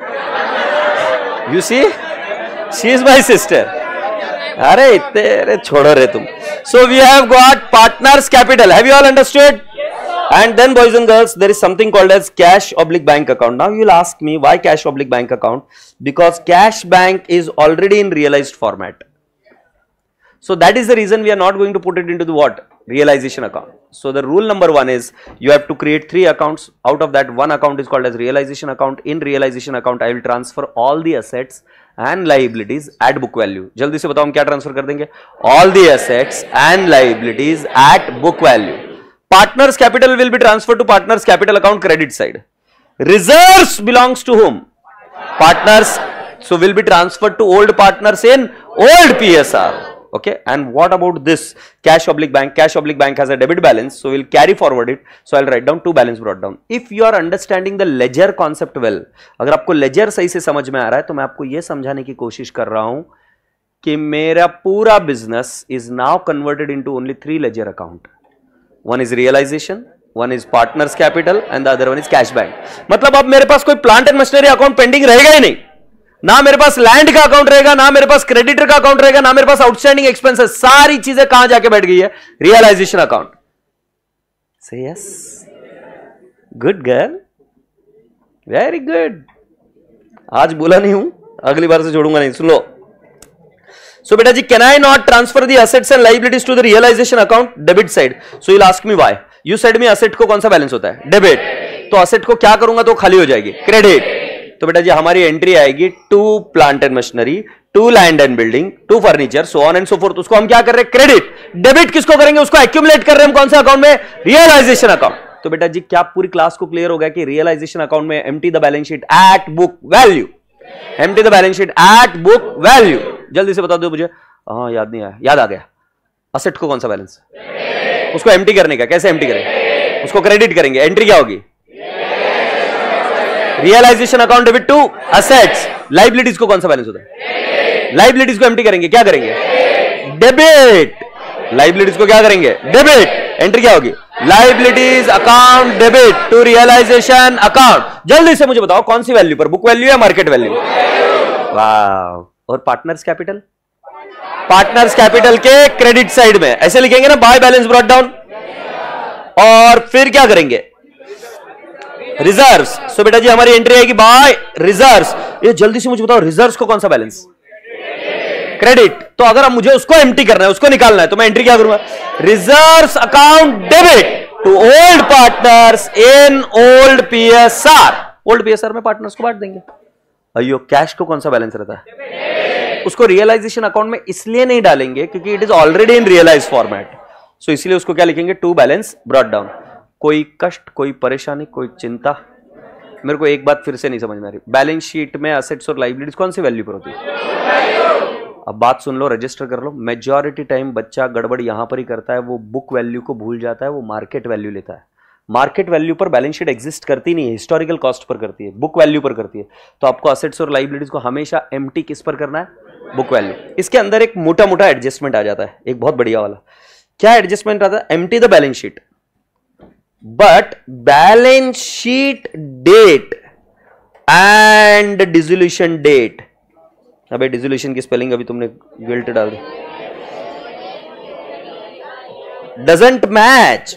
she is my sister. अरे इतने छोड़ो रे तुम। So we have got partners capital. Have you all understood? And then boys and girls, there is something called as cash/bank account. Now you will ask me why cash/bank account? Because cash bank is already in realized format. So that is the reason we are not going to put it into the what? Realization account. So the rule number 1 is you have to create 3 accounts. Out of that, one account is called as realization account. In realization account, I will transfer all the assets and liabilities at book value. जल्दी से बताओ हम क्या transfer कर देंगे? All the assets and liabilities at book value. Partners capital will be transferred to partners capital account credit side. Reserves belongs to whom? Partners. So will be transferred to old partners in old PSR. Okay, and what about this cash/bank? Cash/bank has a debit balance, so we'll carry forward it. So I'll write down 2 balance brought down. If you are understanding the ledger concept well, अगर आपको ledger सही से समझ में आ रहा है तो मैं आपको यह समझाने की कोशिश कर रहा हूं कि मेरा पूरा business is now converted into only 3 ledger account. One is realization, one is partners capital, and the other one is cash bank. मतलब अब मेरे पास कोई plant and machinery account pending रहेगा ही नहीं, ना मेरे पास लैंड का अकाउंट रहेगा, ना मेरे पास क्रेडिटर का अकाउंट रहेगा, ना मेरे पास आउटस्टैंडिंग एक्सपेंसेस। सारी चीजें कहां जाके बैठ गई है? Realization account. से yes, good girl, very good. आज बोला नहीं हूं, अगली बार से जोड़ूंगा नहीं, सुन लो। सो बेटा जी, can I not transfer the assets and liabilities to the realization account debit side? So you will ask me why. You said me asset को कौन सा बैलेंस होता है? डेबिट। तो असेट को क्या करूंगा तो खाली हो जाएगी? क्रेडिट। तो बेटा जी हमारी एंट्री आएगी 2 plant and machinery, 2 land and building, 2 furniture, so on and so forth. उसको हम क्या कर रहे हैं? क्रेडिट। डेबिट किसको करेंगे? उसको एक्यूमुलेट कर रहे हैं हम कौन से अकाउंट में? Realisation account. तो बेटा जी क्या पूरी क्लास को क्लियर हो गया कि रियलाइजेशन अकाउंट में empty the balance sheet at book value, empty the balance sheet at book value. जल्दी से बता दो मुझे। हाँ याद नहीं आया, याद आ गया। असेट को कौन सा बैलेंस? उसको एम्प्टी करने का। कैसे एम्प्टी करें? उसको क्रेडिट करेंगे। एंट्री क्या होगी? Realisation account debit to assets. Liabilities को कौन सा बैलेंस होता है? लाइबिलिटीज को एम्प्टी करेंगे। क्या करेंगे? डेबिट। लाइबिलिटीज को क्या करेंगे? डेबिट। एंट्री क्या होगी? Liabilities account debit to realisation account. जल्दी से मुझे बताओ कौन सी वैल्यू पर? बुक वैल्यू या मार्केट वैल्यू? वाह। और पार्टनर्स कैपिटल? पार्टनर्स कैपिटल के क्रेडिट साइड में ऐसे लिखेंगे ना, बाय बैलेंस ब्रॉट डाउन। और फिर क्या करेंगे? रिजर्व्स। सो बेटा जी हमारी एंट्री आएगी बाय रिजर्व्स। ये जल्दी से मुझे बताओ रिजर्व्स को कौन सा बैलेंस? क्रेडिट। तो अगर अब मुझे उसको एम्प्टी करना है, उसको निकालना है, तो मैं एंट्री क्या करूंगा? Reserves account debit to old partners in old PSR. Old PSR में पार्टनर्स को बांट देंगे। अयो कैश को कौन सा बैलेंस रहता है? उसको रियलाइजेशन अकाउंट में इसलिए नहीं डालेंगे क्योंकि it is already in realise format. So इसलिए उसको क्या लिखेंगे? To balance brought down. कोई कष्ट, कोई परेशानी, कोई चिंता? मेरे को एक बात फिर से नहीं समझ में आ रही। बैलेंस शीट में असेट्स और लाइबिलिटीज कौन सी वैल्यू पर होती है? अब बात सुन लो, रजिस्टर कर लो। मेजॉरिटी टाइम बच्चा गड़बड़ यहां पर ही करता है, वो बुक वैल्यू को भूल जाता है, वो मार्केट वैल्यू लेता है। मार्केट वैल्यू पर बैलेंस शीट एग्जिस्ट करती नहीं है, हिस्टोरिकल कॉस्ट पर करती है, बुक वैल्यू पर करती है। तो आपको असेट्स और लाइबिलिटीज को हमेशा एम्प्टी किस पर करना है? Book value. इसके अंदर एक मोटा मोटा एडजस्टमेंट आ जाता है, एक बहुत बढ़िया वाला। क्या एडजस्टमेंट आता है? Empty the balance sheet but balance sheet date and dissolution date. अबे डिसोल्यूशन की स्पेलिंग अभी तुमने गिल्ट डाल दी। Doesn't match.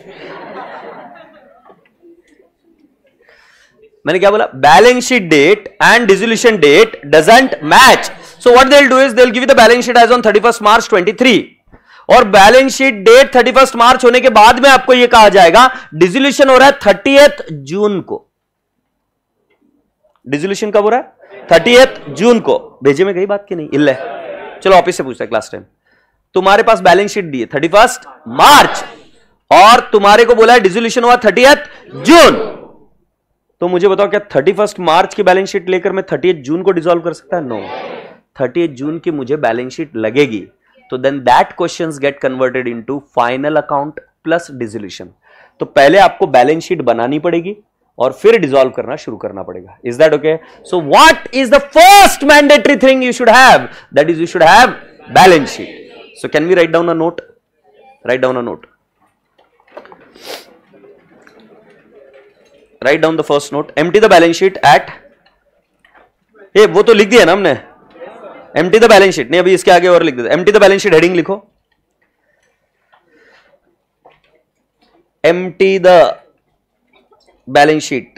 मैंने क्या बोला? Balance sheet date and dissolution date doesn't match. So what they will do is they will give you the balance sheet as on 31st March 23 और balance sheet date 31st March होने के बाद में आपको यह कहा जाएगा डिसोल्यूशन हो रहा है 30th जून को। डिसोल्यूशन कब हो रहा है? 30th जून को। भेजे में गई बात की नहीं? इल्ले। चलो ऑफिस से पूछता है क्लास टाइम। तुम्हारे पास बैलेंस शीट दी है 31st March और तुम्हारे को बोला है डिसोल्यूशन हुआ 30th जून। तो मुझे बताओ क्या 31st March की बैलेंस शीट लेकर मैं 30th जून को डिसॉल्व कर सकता है? नो। 30th जून की मुझे बैलेंस शीट लगेगी। तो then that questions get converted into final account plus dissolution. तो पहले आपको बैलेंस शीट बनानी पड़ेगी और फिर डिसॉल्व करना शुरू करना पड़ेगा। Is that okay? So what is the first mandatory thing you should have? That is you should have balance sheet. So can we write down a note? Write down a note. Write down the first note. Empty the balance sheet at, ये वो तो लिख दिया ना हमने, empty the balance sheet. नहीं अभी इसके आगे और लिख देते। Empty the balance sheet heading लिखो। Empty the balance sheet.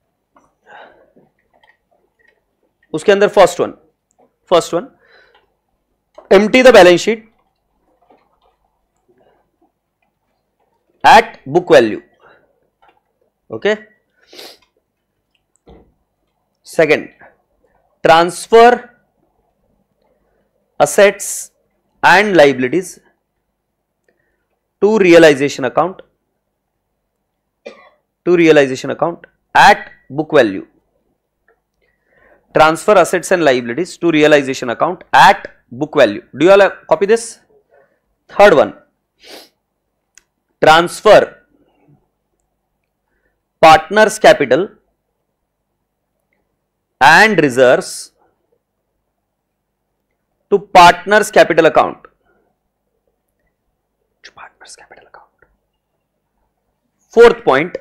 उसके अंदर first one empty the balance sheet at book value. Okay. Second, transfer assets and liabilities to realization account at book value. Transfer assets and liabilities to realization account at book value. Do you all copy this? Third one, transfer partners capital and reserves to partners capital account. Fourth point,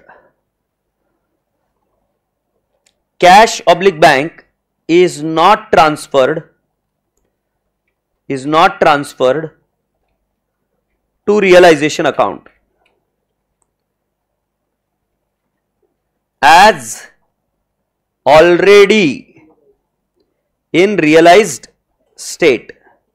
cash oblique bank is not transferred to realization account as already in realized state.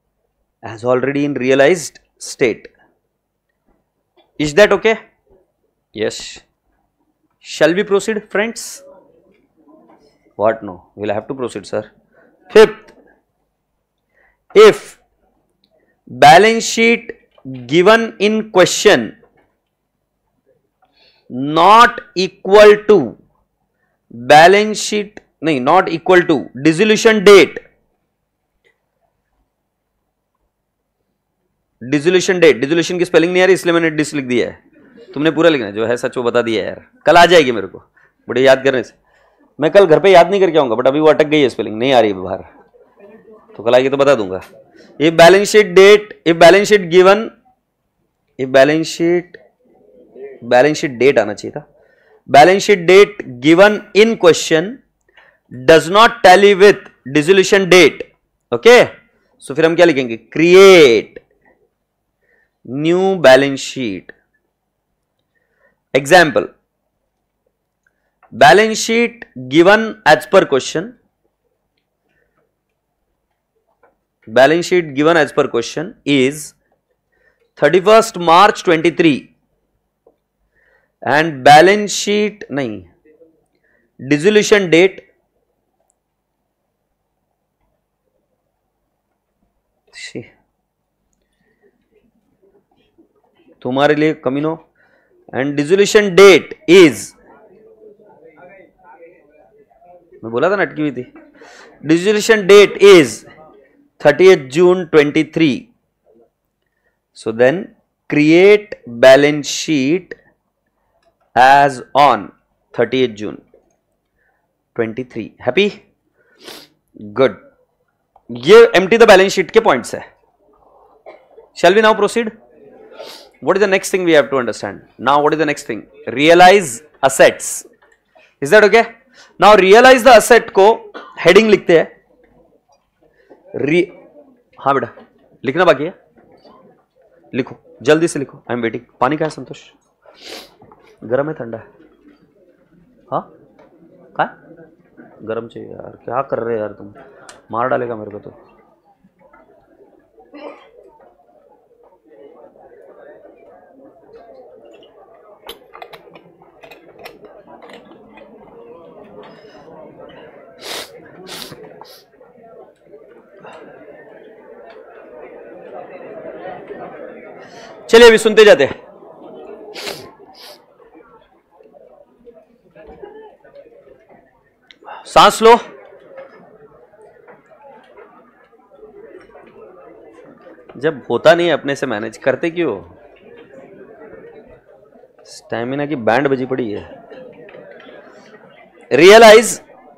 Is that okay? Yes. Shall we proceed, friends? What? No, we'll have to proceed, sir. Fifth, if balance sheet given in question not equal to balance sheet, नहीं, not equal to dissolution date, dissolution date, dissolution की spelling नहीं आ रही इसलिए मैंने dish लिख दिया है, तुमने पूरा लिखना है, जो है सच वो बता दिया है यार, कल आ जाएगी मेरे को बड़े याद करने से, मैं कल घर पे याद नहीं करके आऊंगा, बट अभी वो अटक गई है, स्पेलिंग नहीं आ रही है बाहर, तो कल आएगी तो बता दूंगा। ये बैलेंस शीट डेट, ये बैलेंस शीट गिवन, ये बैलेंस शीट डेट आना चाहिए था, balance sheet date given in question does not tally with dissolution date, okay, so फिर हम क्या लिखेंगे, create new balance sheet. Example, balance sheet given as per question, balance sheet given as per question is 31st March 23 and balance sheet नहीं, dissolution date तुम्हारे लिए कमीनो, and dissolution date is, मैं बोला था ना अटकी हुई थी, dissolution date is 30th June 23, so then create balance sheet as on 30th June 23, happy, good, ये empty the balance sheet के पॉइंट्स है। Shall we now proceed? What is the next thing we have to understand? Now what is the next thing? Realize assets. Is that okay? Now realize the asset को heading लिखते हैं, हाँ बेटा लिखना बाकी है, लिखो जल्दी से लिखो, आई एम वेटिंग। पानी का है संतोष? गर्म है ठंडा है? हाँ का गर्म चाहिए यार, क्या कर रहे यार तुम, मार डालेगा मेरे को तो। चलिए अभी सुनते जाते हैं। सांस लो, जब होता नहीं है अपने से मैनेज करते क्यों, स्टैमिना की बैंड बजी पड़ी है। रियलाइज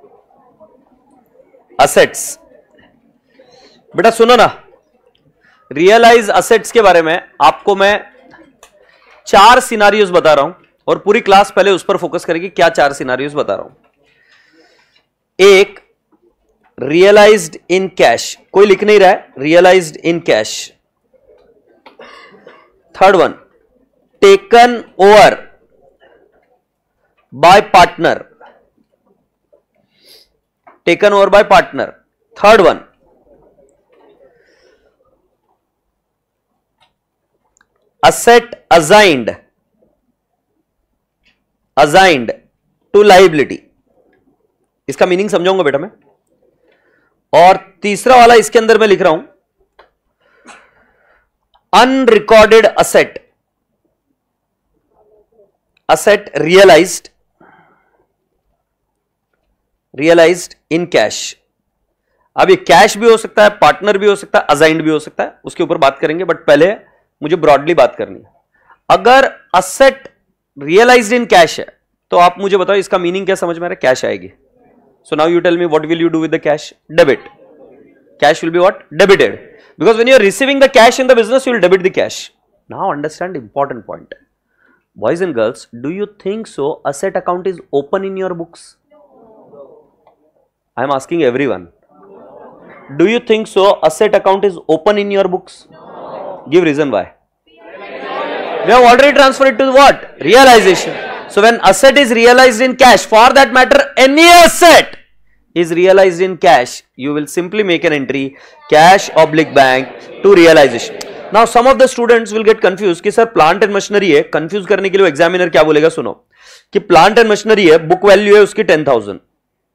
असेट्स, बेटा सुनो ना, रियलाइज असेट्स के बारे में आपको मैं 4 सिनारियोज बता रहा हूं और पूरी क्लास पहले उस पर फोकस करेगी, क्या 4 सिनारियोज बता रहा हूं। एक, रियलाइज्ड इन कैश, कोई लिख नहीं रहा है, realised in cash. Third one, taken over by partner, taken over by partner. Third one, asset assigned to liability, इसका मीनिंग समझाऊंगा बेटा मैं। और तीसरा वाला इसके अंदर मैं लिख रहा हूं, unrecorded asset, asset realised in cash. अब ये कैश भी हो सकता है, पार्टनर भी हो सकता है, असाइंड भी हो सकता है, उसके ऊपर बात करेंगे, बट पहले मुझे ब्रॉडली बात करनी है। अगर असेट रियलाइज्ड इन कैश है तो आप मुझे बताओ इसका मीनिंग क्या समझ में आ रहा है, कैश आएगी। So now you tell me what will you do with the cash? Debit, cash will be what? Debited, because when you are receiving the cash in the business you will debit the cash. Now understand important point, boys and girls, do you think so asset account is open in your books? I am asking everyone, do you think so asset account is open in your books? Give reason why. We have already transferred it to what? Realization. So when asset is realized in cash, for that matter any asset is realized in cash, you will simply make an entry cash oblique bank to realization. Now some of the students will get confused कि sir plant and machinery है, confuse करने के लिए examiner क्या बोलेगा, सुनो कि plant and machinery है, बुक वैल्यू है उसकी 10,000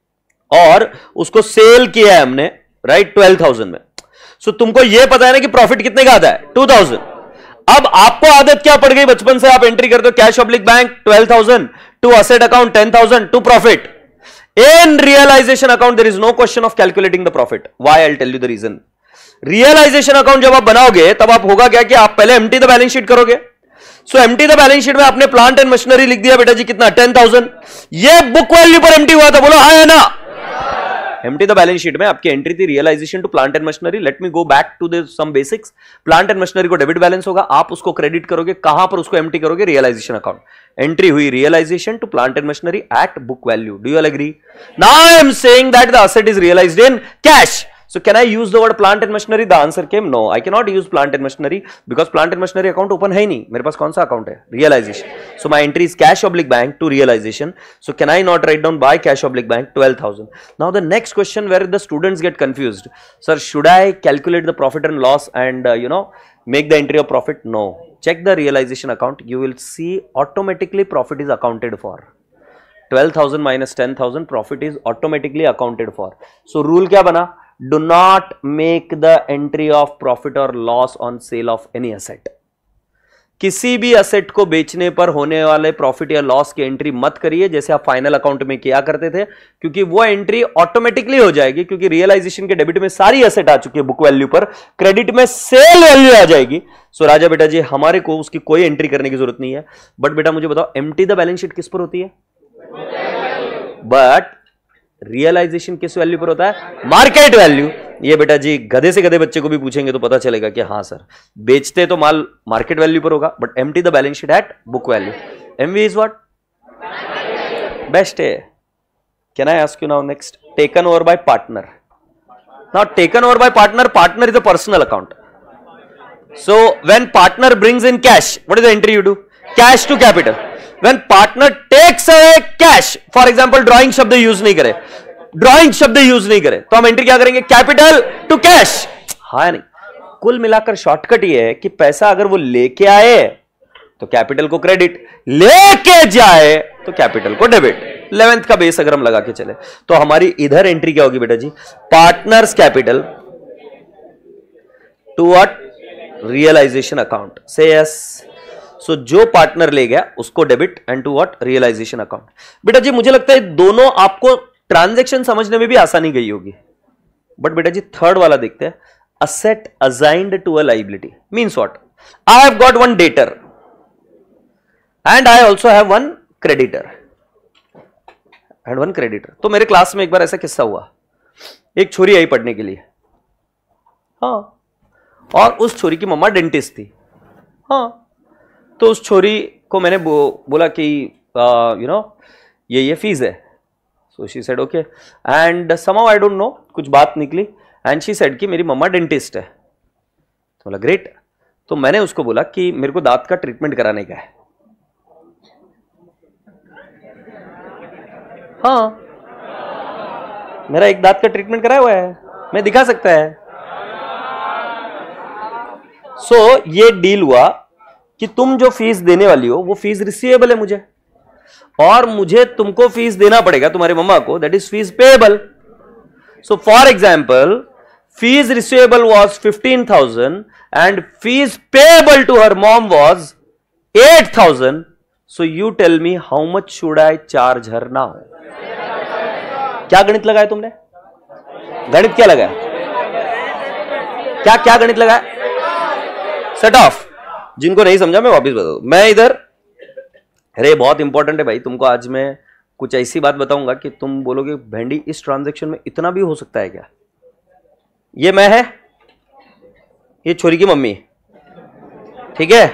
और उसको सेल किया है हमने, राइट, 12,000 में। सो तुमको यह पता है ना कि प्रॉफिट कितने का आता है, 2,000। अब आपको आदत क्या पड़ गई, बचपन से आप एंट्री करते हो cash oblique bank 12,000, to asset account 10,000, to profit. In realization account there is no question of calculating the profit. Why? I'll tell you the reason. Realization account जब आप बनाओगे तब आप होगा क्या कि आप पहले empty the balance sheet करोगे। So empty the balance sheet में आपने प्लांट एंड मशीनरी लिख दिया बेटा जी कितना, 10,000। ये बुक वैल्यू पर एम्प्टी हुआ था, बोलो हाँ है ना। एम्प्टी द बैलेंस शीट में आपकी एंट्री थी realisation to plant and machinery. Let me go back to the some basics. Plant and machinery को डेबिट बैलेंस होगा, आप उसको क्रेडिट करोगे, कहां पर उसको एम्प्टी करोगे, रियलाइजेशन अकाउंट। एंट्री हुई realisation to plant and machinery at book value. Do you all agree? Now I am saying that the asset is realised in cash. So can I use the word plant and machinery? The answer came no. I cannot use plant and machinery because plant and machinery account open है ही नहीं. मेरे पास कौन सा account है? Realization. So my entry is cash oblique bank to realization. So can I not write down by cash oblique bank 12,000? Now the next question where the students get confused. Sir, should I calculate the profit and loss and make the entry of profit? No. Check the realization account. You will see automatically profit is accounted for. 12,000 minus 10,000 profit is automatically accounted for. So rule क्या बना? Do not make the entry of profit or loss on sale of any asset. किसी भी asset को बेचने पर होने वाले profit या लॉस की एंट्री मत करिए जैसे आप फाइनल अकाउंट में किया करते थे, क्योंकि वो एंट्री ऑटोमेटिकली हो जाएगी, क्योंकि रियलाइजेशन के डेबिट में सारी असेट आ चुकी है बुक वैल्यू पर, क्रेडिट में सेल वैल्यू आ जाएगी। सो राजा बेटा जी हमारे को उसकी कोई एंट्री करने की जरूरत नहीं है। बट बेटा मुझे बताओ एम्प्टी द बैलेंस शीट किस पर होती है? बट रियलाइजेशन किस वैल्यू पर होता है? Market value. ये बेटा जी गधे से गधे बच्चे को भी पूछेंगे तो पता चलेगा कि हाँ सर बेचते तो माल मार्केट वैल्यू पर होगा, but empty the balance sheet at book value. MV is what? Best है। Can I ask you now next? Taken over by partner. Now taken over by partner, partner is a personal account. So when partner brings in cash, what is the entry you do? Cash to capital. When partner takes away cash, for example drawing शब्द use नहीं करे, drawing शब्द use नहीं करे, तो हम entry क्या करेंगे? Capital to cash. हाँ नहीं, कुल मिलाकर शॉर्टकट ये है कि पैसा अगर वो लेके आए तो कैपिटल को क्रेडिट, लेके जाए तो कैपिटल को डेबिट। 11th का बेस अगर हम लगा के चले तो हमारी इधर एंट्री क्या होगी बेटा जी? Partners capital to what? Realisation account. से यस। सो जो पार्टनर ले गया उसको debit and to what? Realisation account. बेटा जी मुझे लगता है दोनों आपको ट्रांजैक्शन समझने में भी आसानी गई होगी, बट बेटा जी थर्ड वाला देखते हैं। Asset assigned to a liability means what? I have got one debtor and I also have one creditor and one creditor. तो मेरे क्लास में एक बार ऐसा किस्सा हुआ, एक छोरी आई पढ़ने के लिए, हाँ, और उस छोरी की मम्मा डेंटिस्ट थी, हाँ। तो उस छोरी को मैंने बोला कि ये फीस है। So she said okay and somehow I don't know कुछ बात निकली एंड शी सेड कि मेरी मम्मा डेंटिस्ट है। तो बोला ग्रेट। तो मैंने उसको बोला कि मेरे को दांत का ट्रीटमेंट कराने का है। हाँ, मेरा एक दांत का ट्रीटमेंट कराया हुआ है, मैं दिखा सकता है। सो ये डील हुआ कि तुम जो फीस देने वाली हो वो फीस रिसीवेबल है मुझे, और मुझे तुमको फीस देना पड़ेगा तुम्हारी मम्मा को, that is fees payable. So for example fees receivable was 15,000 and fees payable to her mom was 8,000। So you tell me how much should I charge her now? क्या गणित लगाया तुमने? गणित क्या लगाया? क्या क्या गणित लगाया? Set off. जिनको नहीं समझा मैं वापस बता दूं। मैं इधर, अरे बहुत इंपॉर्टेंट है भाई, तुमको आज मैं कुछ ऐसी बात बताऊंगा कि तुम बोलोगे भेंडी इस ट्रांजैक्शन में इतना भी हो सकता है क्या? ये मैं है, ये छोरी की मम्मी, ठीक है?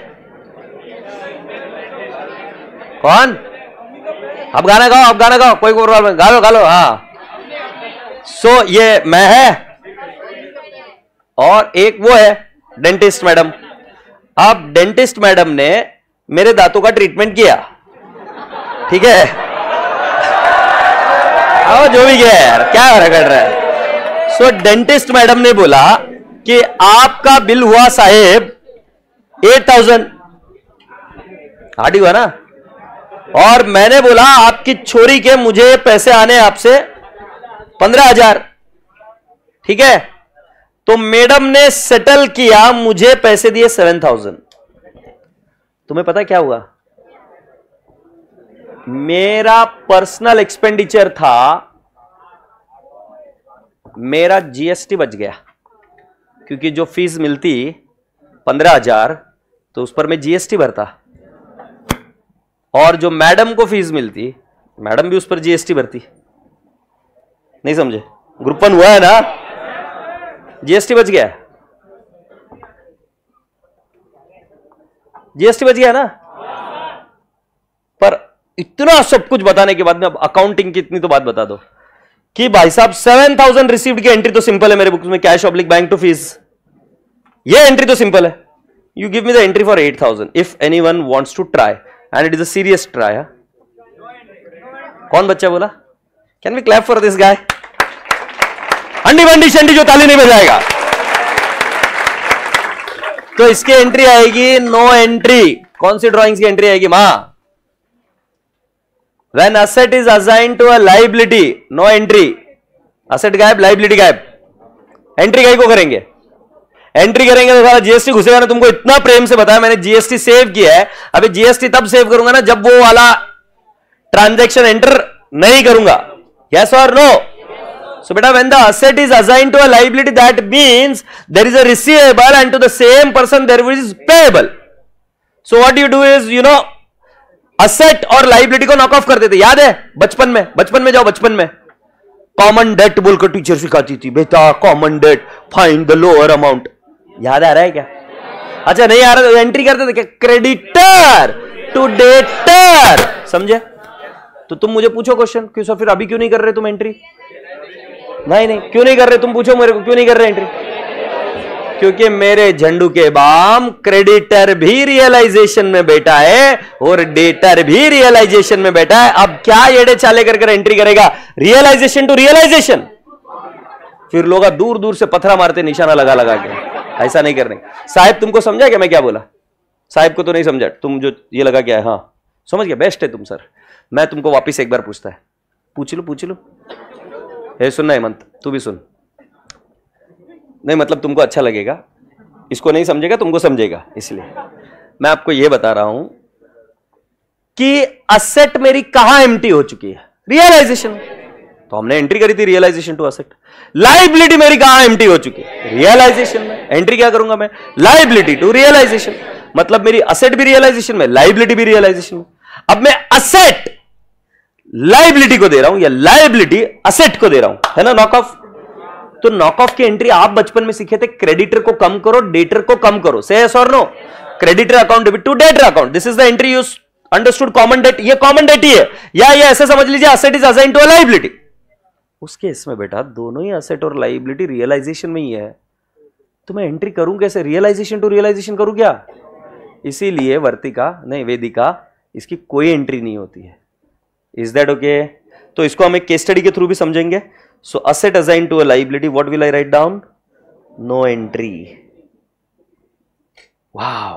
कौन? अब गाना गाओ, अब गाना गाओ, कोई गालो गालो, हाँ। सो ये मैं है और एक वो है डेंटिस्ट मैडम। अब डेंटिस्ट मैडम ने मेरे दांतों का ट्रीटमेंट किया, ठीक है? अब जो भी गया यार, क्या कर रहा है? सो डेंटिस्ट मैडम ने बोला कि आपका बिल हुआ साहेब 8,000, हार्ड हुआ ना? और मैंने बोला आपकी छोरी के मुझे पैसे आने आपसे 15,000, ठीक है। तो मैडम ने सेटल किया, मुझे पैसे दिए 7,000। तुम्हें पता क्या हुआ? मेरा पर्सनल एक्सपेंडिचर था, मेरा जीएसटी बच गया, क्योंकि जो फीस मिलती 15,000 तो उस पर मैं जीएसटी भरता, और जो मैडम को फीस मिलती, मैडम भी उस पर जीएसटी भरती। नहीं समझे? ग्रुप 1 हुआ है ना? जीएसटी बच गया, जीएसटी बच गया ना। पर इतना सब कुछ बताने के बाद में अब अकाउंटिंग की इतनी तो बात बता दो कि भाई साहब 7,000 रिसीव्ड की एंट्री तो सिंपल है मेरे बुक्स में, cash oblique bank to fees, ये एंट्री तो सिंपल है। You give me the entry for 8,000 if anyone wants to try and it is a serious try. कौन बच्चा बोला? Can we clap for this guy? अंडी बंडी शंडी जो ताली नहीं बजाएगा। तो इसकी एंट्री आएगी नो एंट्री। कौन सी ड्राइंग्स की एंट्री आएगी मां? When asset is assigned to a liability, no entry. Asset गायब, liability गायब, एंट्री कहीं को करेंगे? एंट्री करेंगे तो सारा जीएसटी घुसेगा ना। तुमको इतना प्रेम से बताया मैंने, जीएसटी सेव किया है। अभी जीएसटी तब सेव करूंगा ना जब वो वाला ट्रांजैक्शन एंटर नहीं करूंगा। यस और नो? सो बेटा, when the asset is assigned to a liability, that means there is a receivable and to the same person there is payable. So what you do is, you know, asset और liability को knock off कर देते। याद है बचपन में? बचपन में जाओ, बचपन में कॉमन डेट बोलकर टीचर सिखाती थी, बेटा common debt find the lower amount. याद आ रहा है क्या? अच्छा नहीं आ रहा तो एंट्री करते थे क्या? Creditor to debtor. समझे? तो तुम मुझे पूछो क्वेश्चन, क्यों सर फिर अभी क्यों नहीं कर रहे तुम एंट्री? नहीं क्यों नहीं कर रहे तुम? पूछो मेरे को, क्यों नहीं कर रहे एंट्री? क्योंकि मेरे झंडू के बाम क्रेडिटर भी रियलाइजेशन में बैठा है और डेटर भी रियलाइजेशन में बैठा है। अब क्या येड़े चाले कर एंट्री करेगा? Realisation to realisation. फिर लोग दूर दूर से पत्थरा मारते निशाना लगा लगा के। ऐसा नहीं करने। साहब तुमको समझा क्या मैं क्या बोला? साहब को तो नहीं समझा, तुम जो ये लगा क्या है? हाँ समझ गया, बेस्ट है तुम सर। मैं तुमको वापिस एक बार पूछता है, पूछ लो। ये सुनना हेमंत, तू भी सुन। नहीं मतलब तुमको अच्छा लगेगा, इसको नहीं समझेगा तुमको समझेगा, इसलिए मैं आपको यह बता रहा हूं कि असेट मेरी कहां एम्प्टी हो चुकी है? रियलाइजेशन। तो हमने एंट्री करी थी रियलाइजेशन टू असेट। लाइबिलिटी मेरी कहां एम्प्टी हो चुकी है? रियलाइजेशन में। एंट्री क्या करूंगा मैं? Liability to realisation. मतलब मेरी असेट भी रियलाइजेशन में, लाइबिलिटी भी रियलाइजेशन में। अब मैं असेट लाइबिलिटी को दे रहा हूं या लाइबिलिटी असेट को दे रहा हूं, है ना नॉक ऑफ। तो नॉक ऑफ की एंट्री आप बचपन में सीखे थे, क्रेडिटर को कम करो, डेटर को कम करो। से यस और no? Creditor account debit to debtor account, this is the entry use understood. Common debt, ये कॉमन डेट ही है, या ये ऐसे समझ लीजिए asset is assigned to a liability. उस केस में बेटा दोनों ही असेट और लायबिलिटी रियलाइजेशन में ही है, तो मैं एंट्री करूं कैसे? रियलाइजेशन टू रियलाइजेशन करूं क्या? इसीलिए वर्तिका नहीं वेदिका, इसकी कोई एंट्री नहीं होती है। Is that okay? तो इसको हम एक केस स्टडी के थ्रू भी समझेंगे। So asset assigned to a liability, what will I write down? No entry. Wow.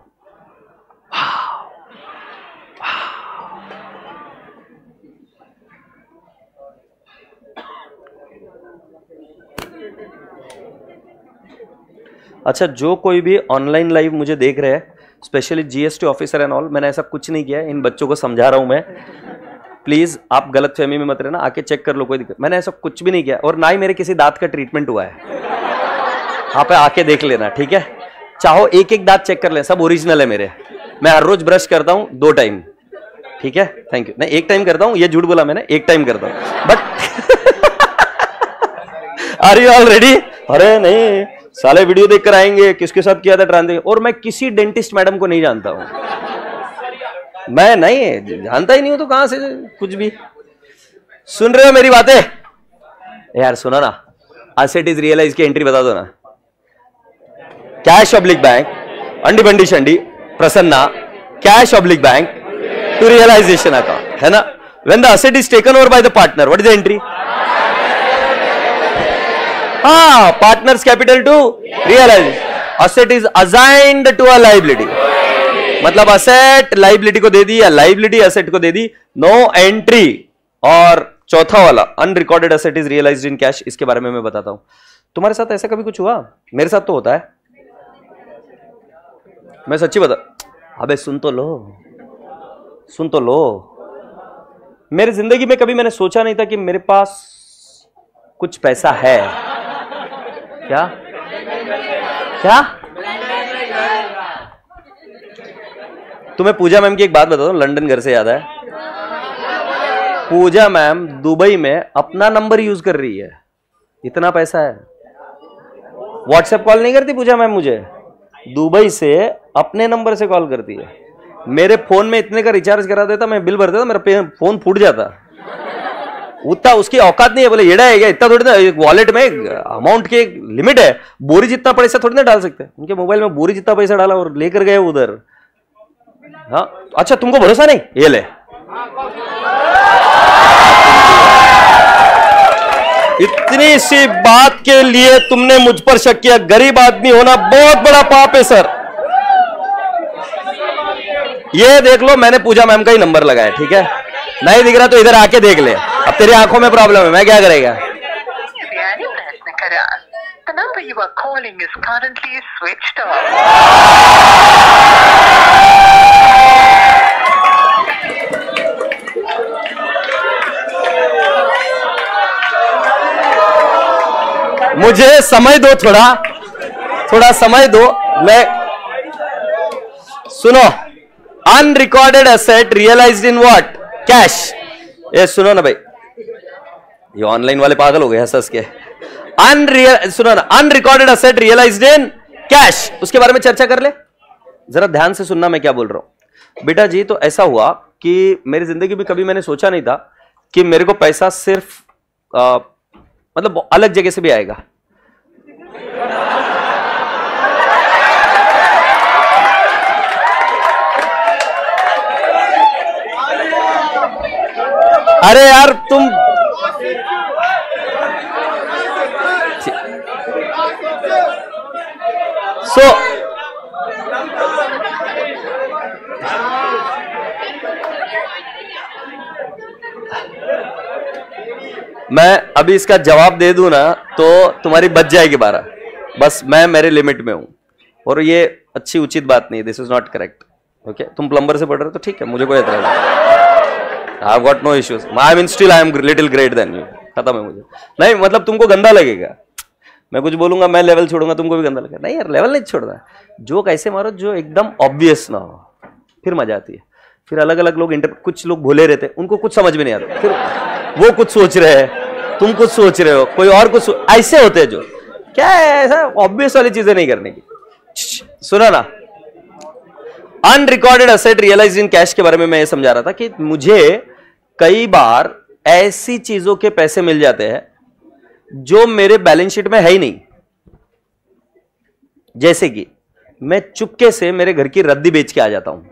अच्छा, जो कोई भी ऑनलाइन लाइव मुझे देख रहे हैं, specially GST officer and all, मैंने ऐसा कुछ नहीं किया, इन बच्चों को समझा रहा हूं मैं। प्लीज आप गलत फहमी में मत रहना, आके चेक कर लो, कोई दिक्कत। मैंने ऐसा कुछ भी नहीं किया और ना ही मेरे किसी दांत का ट्रीटमेंट हुआ है। आप आके देख लेना, ठीक है? चाहो एक एक दांत चेक कर ले, सब ओरिजिनल है मेरे। मैं हर रोज ब्रश करता हूं 2 टाइम, ठीक है? Thank you. नहीं 1 टाइम करता हूं, ये झूठ बोला मैंने, 1 टाइम करता हूं। But are you all ready? अरे नहीं साले वीडियो देखकर आएंगे किसके साथ किया था ट्रांजेक्शन। और मैं किसी डेंटिस्ट मैडम को नहीं जानता हूं, मैं नहीं जानता ही नहीं हूं, तो कहां से कुछ भी। सुन रहे हो मेरी बातें? यार सुनो ना, असेट इज रियलाइज की एंट्री बता दो ना। कैश ऑब्लिक बैंक, अंडी बंडी शंडी Prasanna, cash oblique bank to realisation account, है ना? When the asset is taken over by the partner, what is the entry? हाँ, partners capital to realise. Asset is assigned to a liability, मतलब asset liability को दे दी या liability asset को दे दी, no entry. और चौथा वाला unrecorded asset is realised in cash, इसके बारे में मैं बताता हूं। तुम्हारे साथ ऐसा कभी कुछ हुआ? मेरे साथ तो होता है, मैं सच्ची बता। अबे सुन तो लो, सुन तो लो। मेरी जिंदगी में कभी मैंने सोचा नहीं था कि मेरे पास कुछ पैसा है। क्या क्या? तुम्हें पूजा मैम की एक बात बताता हूं, लंदन घर से याद है। पूजा मैम दुबई में अपना नंबर यूज कर रही है, इतना पैसा है। व्हाट्सएप कॉल नहीं करती पूजा मैम मुझे, दुबई से अपने नंबर से कॉल करती है। मेरे फोन में इतने का रिचार्ज करा देता, मैं बिल भर देता, मेरा फोन फूट जाता। उतना उसकी औकात नहीं है। बोले येड़ा है क्या, इतना थोड़ी ना, वॉलेट में अमाउंट की एक लिमिट है, बोरी जितना पैसा थोड़ी ना डाल सकते। उनके मोबाइल में बोरी जितना पैसा डाला और लेकर गए उधर। हाँ अच्छा, तुमको भरोसा नहीं, ये ले। इतनी सी बात के लिए तुमने मुझ पर शक किया। गरीब आदमी होना बहुत बड़ा पाप है सर। ये देख लो, मैंने पूजा मैम का ही नंबर लगाया, ठीक है? नहीं दिख रहा तो इधर आके देख ले। अब तेरी आंखों में प्रॉब्लम है, मैं क्या करेगा? The number you are calling is currently switched off. मुझे समय दो, थोड़ा समय दो। मैं सुनो, unrecorded asset realised in what? Cash. ये सुनो ना भाई, ये ऑनलाइन वाले पागल हो गए हंस हंस के। सुनो ना, unrecorded asset realised in cash, उसके बारे में चर्चा कर ले। जरा ध्यान से सुनना मैं क्या बोल रहा हूं। बेटा जी, तो ऐसा हुआ कि मेरी जिंदगी में कभी मैंने सोचा नहीं था कि मेरे को पैसा सिर्फ मतलब अलग जगह से भी आएगा। अरे यार तुम मैं अभी इसका जवाब दे दूं ना तो तुम्हारी बच जाएगी 12। बस मैं मेरे लिमिट में हूं और ये अच्छी उचित बात नहीं, this is not correct. Okay, तुम प्लम्बर से पढ़ रहे हो तो ठीक है, मुझे कोई एतराज नहीं। I have got no issues, I mean still I am little great then you. खत्म है मुझे। नहीं मतलब तुमको गंदा लगेगा, मैं कुछ बोलूंगा, मैं लेवल छोड़ूंगा, तुमको भी गंदा लगेगा। नहीं यार, लेवल नहीं छोड़ना, जोक ऐसे मारो जो एकदम ऑब्वियस ना हो, फिर मजा आती है। फिर अलग अलग लोग कुछ लोग भूले रहते, उनको कुछ समझ में नहीं आता, फिर वो कुछ सोच रहे हैं, तुम कुछ सोच रहे हो, कोई और कुछ ऐसे होते हैं जो क्या है, ऐसा ऑब्वियस वाली चीजें नहीं करने की। सुना ना, unrecorded asset realised in cash के बारे में मैं ये समझा रहा था कि मुझे कई बार ऐसी चीजों के पैसे मिल जाते हैं जो मेरे बैलेंस शीट में है ही नहीं। जैसे कि मैं चुपके से मेरे घर की रद्दी बेच के आ जाता हूं।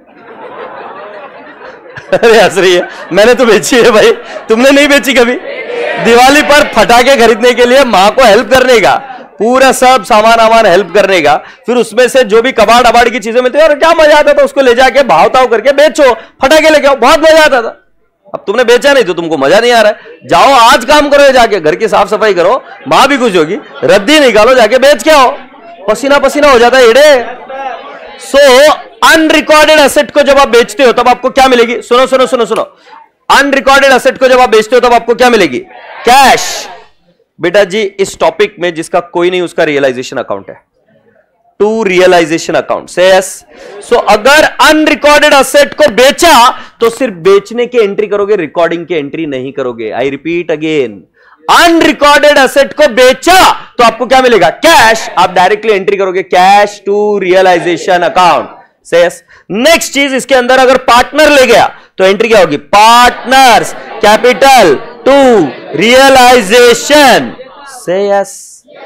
अरे हंस रही है, मैंने तो बेची है भाई, तुमने नहीं बेची कभी? दिवाली पर फटाके खरीदने के लिए मां को हेल्प करने का, पूरा सब सामान हेल्प करने का, फिर उसमें से जो भी कबाड़ अबाड़ की चीजें मिलती है, और क्या मजा आता था, उसको ले जाके भाव ताव करके बेचो, फटाके लेके आओ, बहुत मजा आता था। अब तुमने बेचा नहीं तो तुमको मजा नहीं आ रहा है, जाओ आज काम करो, जाके घर की साफ सफाई करो, मां भी खुश होगी, रद्दी निकालो, जाके बेच के आओ, पसीना पसीना हो जाता है एड़े। सो अनरिकॉर्डेड एसेट को जब आप बेचते हो तब आपको क्या मिलेगी? सुनो सुनो सुनो सुनो, अनरिकॉर्डेड एसेट को जब आप बेचते हो तब आपको क्या मिलेगी? कैश। बेटा जी, इस टॉपिक में जिसका कोई नहीं उसका रियलाइजेशन अकाउंट है, टू रियलाइजेशन अकाउंट से यस। सो अगर अनरिकॉर्डेड एसेट को बेचा तो सिर्फ बेचने की एंट्री करोगे, रिकॉर्डिंग की एंट्री नहीं करोगे। I repeat again, unrecorded asset को बेचा तो आपको क्या मिलेगा? कैश। आप डायरेक्टली एंट्री करोगे कैश टू रियलाइजेशन अकाउंट से यस। नेक्स्ट चीज, इसके अंदर अगर पार्टनर ले गया तो एंट्री क्या होगी? Partners capital to realisation say yes.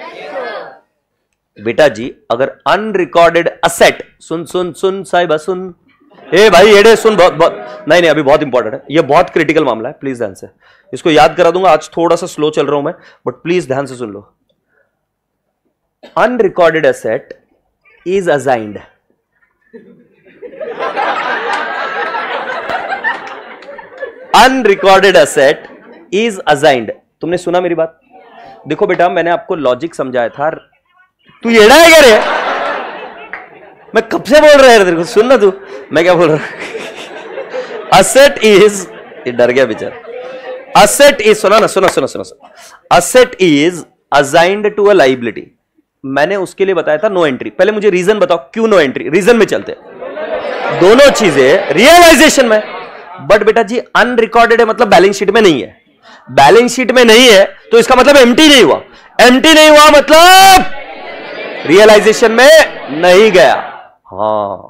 बेटा जी, अगर अनरिकॉर्डेड एसेट, सुन सुन सुन साहिबा सुन, ए भाई एडे सुन, बहुत बहुत नहीं अभी बहुत इंपॉर्टेंट है, ये बहुत क्रिटिकल मामला है, प्लीज ध्यान से। इसको याद करा दूंगा, आज थोड़ा सा स्लो चल रहा हूं मैं, बट प्लीज ध्यान से सुन लो। Unrecorded asset is assigned, unrecorded asset is assigned. तुमने सुना मेरी बात? देखो बेटा, मैंने आपको लॉजिक समझाया था। तू येड़ा है क्या रे? मैं कब से बोल रहा है तेरे को, सुन ना तू मैं क्या बोल रहा हूं। असेट इज, ये डर गया बेचारा। असेट इज, सुना ना, सुना सुना सुना, asset is assigned to a liability. मैंने उसके लिए बताया था नो एंट्री। पहले मुझे रीजन बताओ क्यों नो एंट्री। रीजन में चलते, दोनों चीजें रियलाइजेशन में। बट बेटा जी अनरिकॉर्डेड है, मतलब बैलेंस शीट में नहीं है। बैलेंस शीट में नहीं है तो इसका मतलब एम्प्टी नहीं हुआ। एम्प्टी नहीं हुआ मतलब रियलाइजेशन में नहीं गया। हां,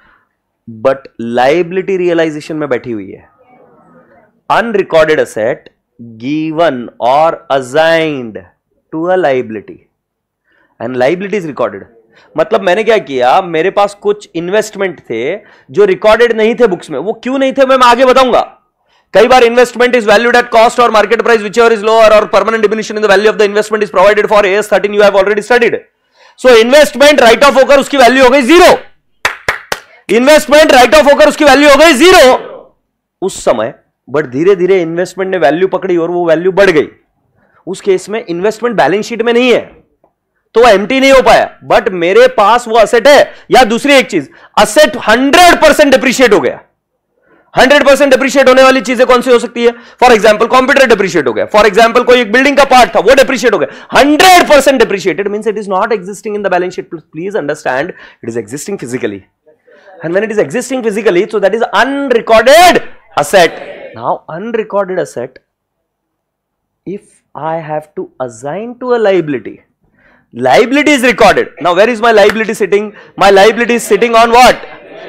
बट लायबिलिटी रियलाइजेशन में बैठी हुई है। अनरिकॉर्डेड असेट गिवन और assigned to a liability and liability is recorded. मतलब मैंने क्या किया, मेरे पास कुछ इन्वेस्टमेंट थे जो रिकॉर्डेड नहीं थे बुक्स में। वो क्यों नहीं थे मैं आगे बताऊंगा। कई बार investment is valued at cost और market price whichever is lower और permanent diminution in the value of the investment is provided for AS 13 you have already studied. So investment write off होकर उसकी value हो गई zero. Investment write off होकर उसकी value हो गई zero उस समय। बट धीरे धीरे इन्वेस्टमेंट ने वैल्यू पकड़ी और वो वैल्यू बढ़ गई। उस केस में इन्वेस्टमेंट बैलेंस शीट में नहीं है तो वो एम्प्टी नहीं हो पाया। बट मेरे पास वो असेट है। या दूसरी एक चीज, असेट 100% डिप्रिशिएट हो गया। 100% डिप्रिशिएट होने वाली चीजें कौन सी हो सकती है? फॉर एग्जांपल कंप्यूटर डिप्रिशिएट हो गया। फॉर एग्जांपल कोई एक बिल्डिंग का पार्ट था वो डिप्रिशिएट हो गया। 100% depreciated means it is not existing in the balance sheet. Please understand, it is existing physically. And when it is existing physically, so that is unrecorded asset. Now unrecorded asset, if I have to assign to a liability, liability is recorded. Now where is my liability sitting? My liability is sitting on what?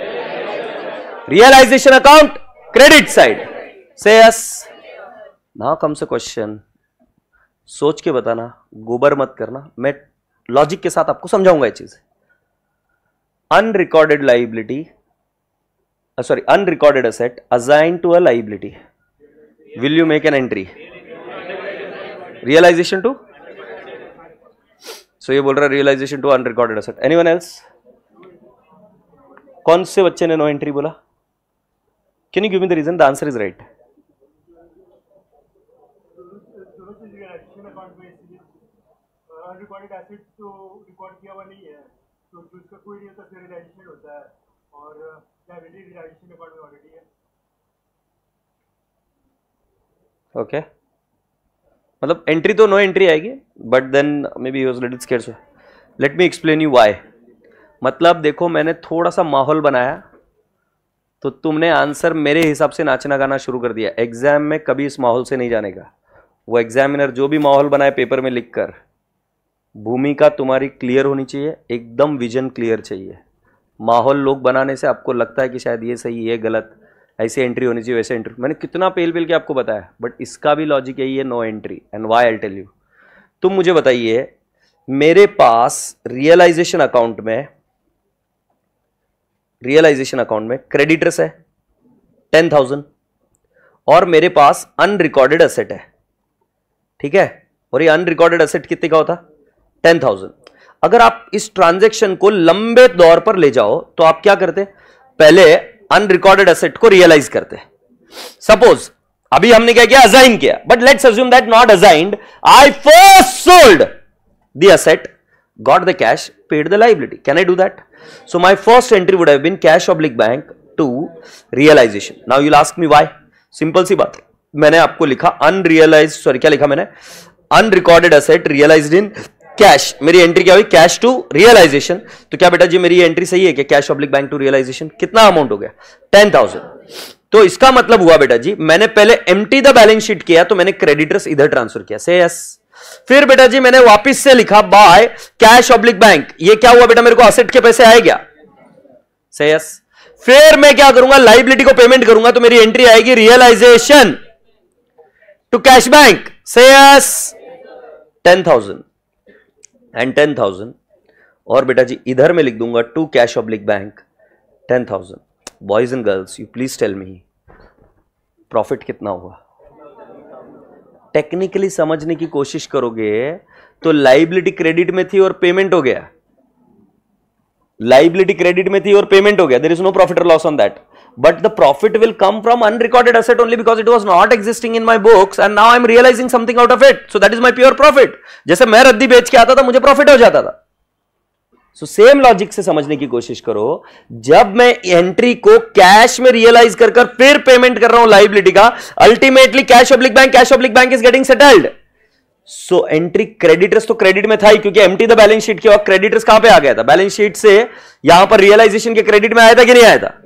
Realization account, credit side. Say yes. Now comes a question. सोच के बताना, गोबर मत करना। मैं logic के साथ आपको समझाऊंगा ये चीज। Unrecorded liability, sorry unrecorded asset assigned to a liability, will you make an entry? Realisation to, so ये बोल रहा है realisation to unrecorded asset. Anyone else? कौन से बच्चे ने नो एंट्री बोला? Can you give me the reason? The answer is right. Unrecorded asset तो रिकॉर्ड किया हुआ नहीं है तो जिसका कोई नहीं होता रियलाइजेशन होता है और लायबिलिटी रियलाइजेशन अकाउंट में ऑलरेडी है। ओके, मतलब एंट्री तो नो एंट्री आएगी, but then maybe he was little scared. Let me explain you why. मतलब देखो, मैंने थोड़ा सा माहौल बनाया तो तुमने आंसर मेरे हिसाब से नाचना गाना शुरू कर दिया। एग्जाम में कभी इस माहौल से नहीं जाने का। वो एग्जामिनर जो भी माहौल बनाए पेपर में लिखकर, भूमिका तुम्हारी क्लियर होनी चाहिए, एकदम विजन क्लियर चाहिए। माहौल लोग बनाने से आपको लगता है कि शायद ये सही ये गलत, ऐसे एंट्री होनी चाहिए वैसे एंट्री। मैंने कितना पेल पेल के आपको बताया, बट इसका भी लॉजिक यही है, no entry. And why I tell you. तुम मुझे बताइए, मेरे पास रियलाइजेशन अकाउंट में क्रेडिटर्स है 10,000 और मेरे पास अनरिकॉर्डेड असेट है, ठीक है। और ये अनरिकॉर्डेड असेट कितने का होता? 10,000। अगर आप इस ट्रांजैक्शन को लंबे दौर पर ले जाओ तो आप क्या करते? पहले अनरिकॉर्डेड असेट को रियलाइज करते। सपोज अभी हमने क्या किया? असाइन किया। But let's assume that not assigned, I first sold the asset, got the cash, paid the liability. Can I do that? So my first entry would have been cash oblique bank to realisation. Now you will ask me why. Simple सी बात, मैंने आपको लिखा unrealise, sorry क्या लिखा मैंने? Unrecorded asset realised in cash. मेरी entry क्या हुई? Cash to realisation. तो क्या बेटा जी मेरी एंट्री सही है कि cash oblique bank to realisation? कितना अमाउंट हो गया? 10,000। तो इसका मतलब हुआ बेटा जी, मैंने पहले एम्प्टी द बैलेंस शीट किया तो मैंने क्रेडिटर्स इधर ट्रांसफर किया। से यस। फिर बेटा जी मैंने वापस से लिखा बाय कैश ऑब्लिक बैंक। ये क्या हुआ बेटा? मेरे को असेट के पैसे आए क्या? से यस। फिर मैं क्या करूंगा? लायबिलिटी को पेमेंट करूंगा तो मेरी एंट्री आएगी realisation to cash bank. Say yes. 10,000 and 10,000 और बेटा जी इधर मैं लिख दूंगा to cash oblique bank 10,000। Boys and girls you please tell me profit कितना हुआ? टेक्निकली समझने की कोशिश करोगे तो लायबिलिटी क्रेडिट में थी और पेमेंट हो गया। लायबिलिटी क्रेडिट में थी और पेमेंट हो गया, देयर इज नो प्रॉफिट और loss on that. but the profit will come from unrecorded asset only because it was not existing in my books and now I am realizing something out of it. So that is my pure profit. जैसे मैं रद्दी बेच के आता था मुझे profit हो जाता था. सो सेम लॉजिक से समझने की कोशिश करो. जब मैं एंट्री को कैश में रियलाइज कर फिर पेमेंट कर रहा हूं लाइबिलिटी का, ultimately cash oblique bank is getting settled. So entry creditors तो क्रेडिट में था ही, क्योंकि एम्प्टी द बैलेंस शीट के वक्त क्रेडिटर्स कहां पे आ गया था? बैलेंस शीट से यहां पर रियलाइजेशन के क्रेडिट में आया था कि नहीं आया था?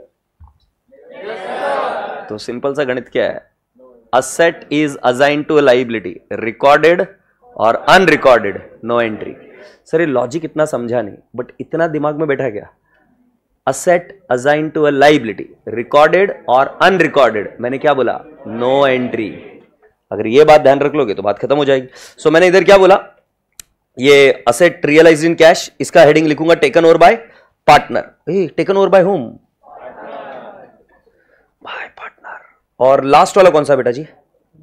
तो सिंपल सा गणित क्या है? Asset is assigned to a liability, recorded और अनरिकॉर्डेड, नो एंट्री. सर ये लॉजिक इतना समझा नहीं, बट इतना दिमाग में बैठा क्या? Asset assigned to a liability, recorded और अनरिकॉर्डेड, मैंने क्या बोला? No entry. अगर ये बात ध्यान रख लोगे तो बात खत्म हो जाएगी. सो मैंने इधर क्या बोला? ये असेट रियलाइज्ड इन कैश, इसका हेडिंग लिखूंगा taken over by partner. Taken over by whom? By partner. और लास्ट वाला कौन सा बेटा जी?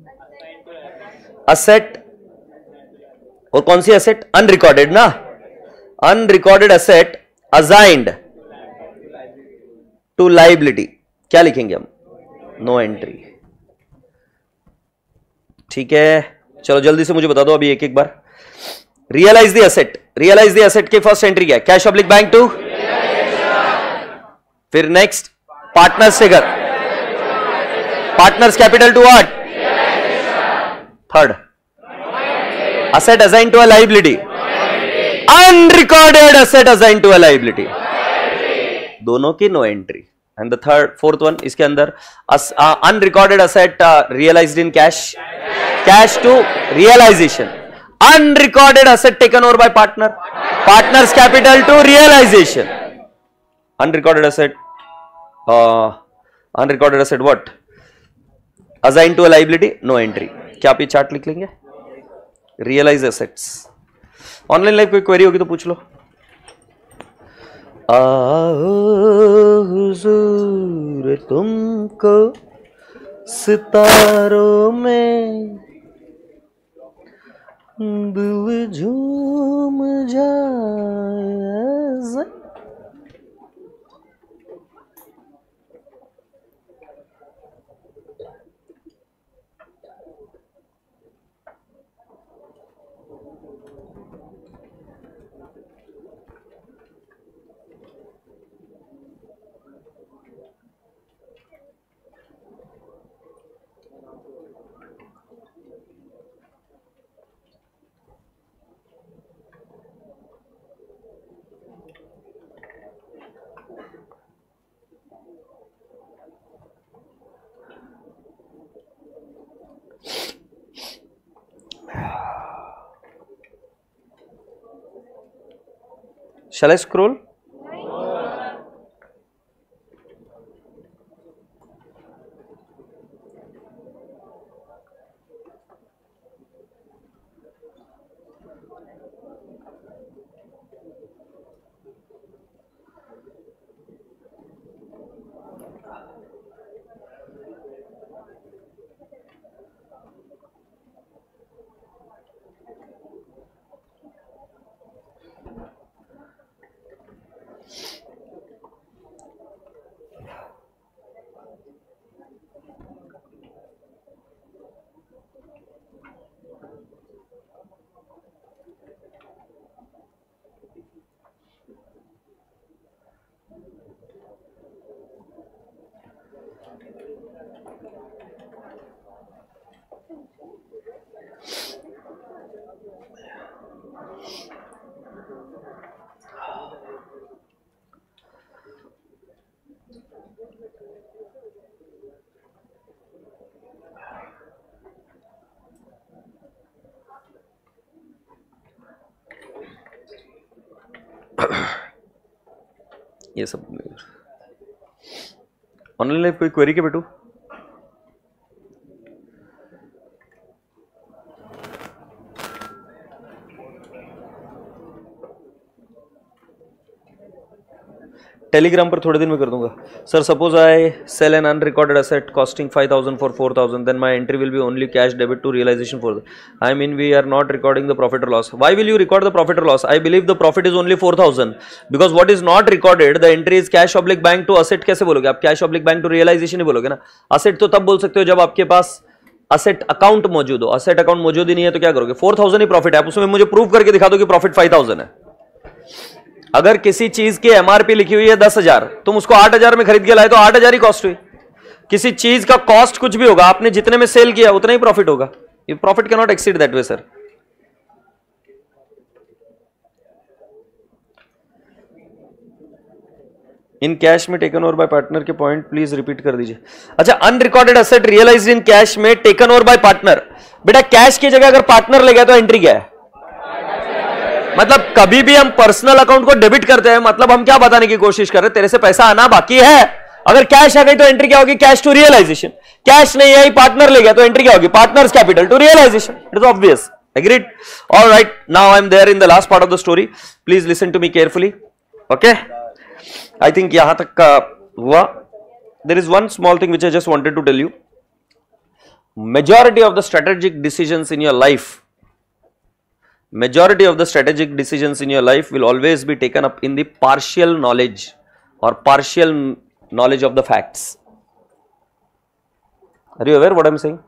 असेट. और कौन सी असेट? अनरिकॉर्डेड ना. Unrecorded asset assigned to liability, क्या लिखेंगे हम? No entry. ठीक है, चलो जल्दी से मुझे बता दो अभी एक एक बार. Realise the asset. Realise the asset की फर्स्ट एंट्री क्या है? Cash oblique bank to. फिर next partners figure, partners capital to what? Third asset assigned to a liability, unrecorded asset assigned to a liability, दोनों की no entry. And the third fourth one इसके अंदर unrecorded asset realised in cash, cash to realisation, unrecorded asset taken over by partner, partners capital to realisation, unrecorded asset what? Assigned to a liability, no entry. क्या आप ये chart लिख लेंगे? Realise assets. Online live कोई query होगी तो पूछ लो. आओ हुजूर तुमको सितारों में दिल झूम जाए. Shall I scroll? ये सब ऑनलाइन लाइव कोई क्वेरी के बेटू? टेलीग्राम पर थोड़े दिन में कर दूंगा. Sir, suppose I sell an unrecorded asset costing 5,000 for 4,000, then my entry will be only cash debit to realisation for I mean we are not recording the profit और loss. Why will you record the profit और loss? I believe the profit is only 4,000 because what is not recorded the entry is cash oblique bank to asset. कैसे बोलोगे आप? Cash oblique bank to realisation ही बोलोगे ना. Asset तो तब बोल सकते हो जब आपके पास असेट अकाउंट मौजूद हो. असेट अकाउंट मौजूद ही नहीं है तो क्या करोगे? 4,000 ही प्रॉफिट है, आप उसमें मुझे प्रूव करके दिखा दो कि प्रॉफिट 5,000 है. अगर किसी चीज की एमआरपी लिखी हुई है 10,000, तुम उसको 8,000 में खरीद के लाए तो 8,000 ही कॉस्ट हुई. किसी चीज का कॉस्ट कुछ भी होगा, आपने जितने में सेल किया उतना ही प्रॉफिट होगा. Profit cannot exceed that way sir. In cash में टेकन ओवर बाय पार्टनर के पॉइंट प्लीज रिपीट कर दीजिए. अच्छा, unrecorded asset realised in cash में टेकन ओवर बाय पार्टनर. बेटा कैश की जगह अगर पार्टनर ले गया तो एंट्री क्या है? मतलब कभी भी हम पर्सनल अकाउंट को डेबिट करते हैं, मतलब हम क्या बताने की कोशिश कर रहे हैं? तेरे से पैसा आना बाकी है. अगर कैश आ गई तो एंट्री क्या होगी? Cash to realisation. कैश नहीं आई, पार्टनर ले गया तो एंट्री क्या होगी? Partners capital to realisation. It is obvious. Agreed? Alright, now I am there in the last part of the story. Please listen to me carefully. Okay, I think यहां तक का हुआ. There is one small thing which I just wanted to tell you. Majority of the strategic decisions in your life, majority of the strategic decisions in your life will always be taken up in the partial knowledge or partial knowledge of the facts. Are you aware what I'm saying?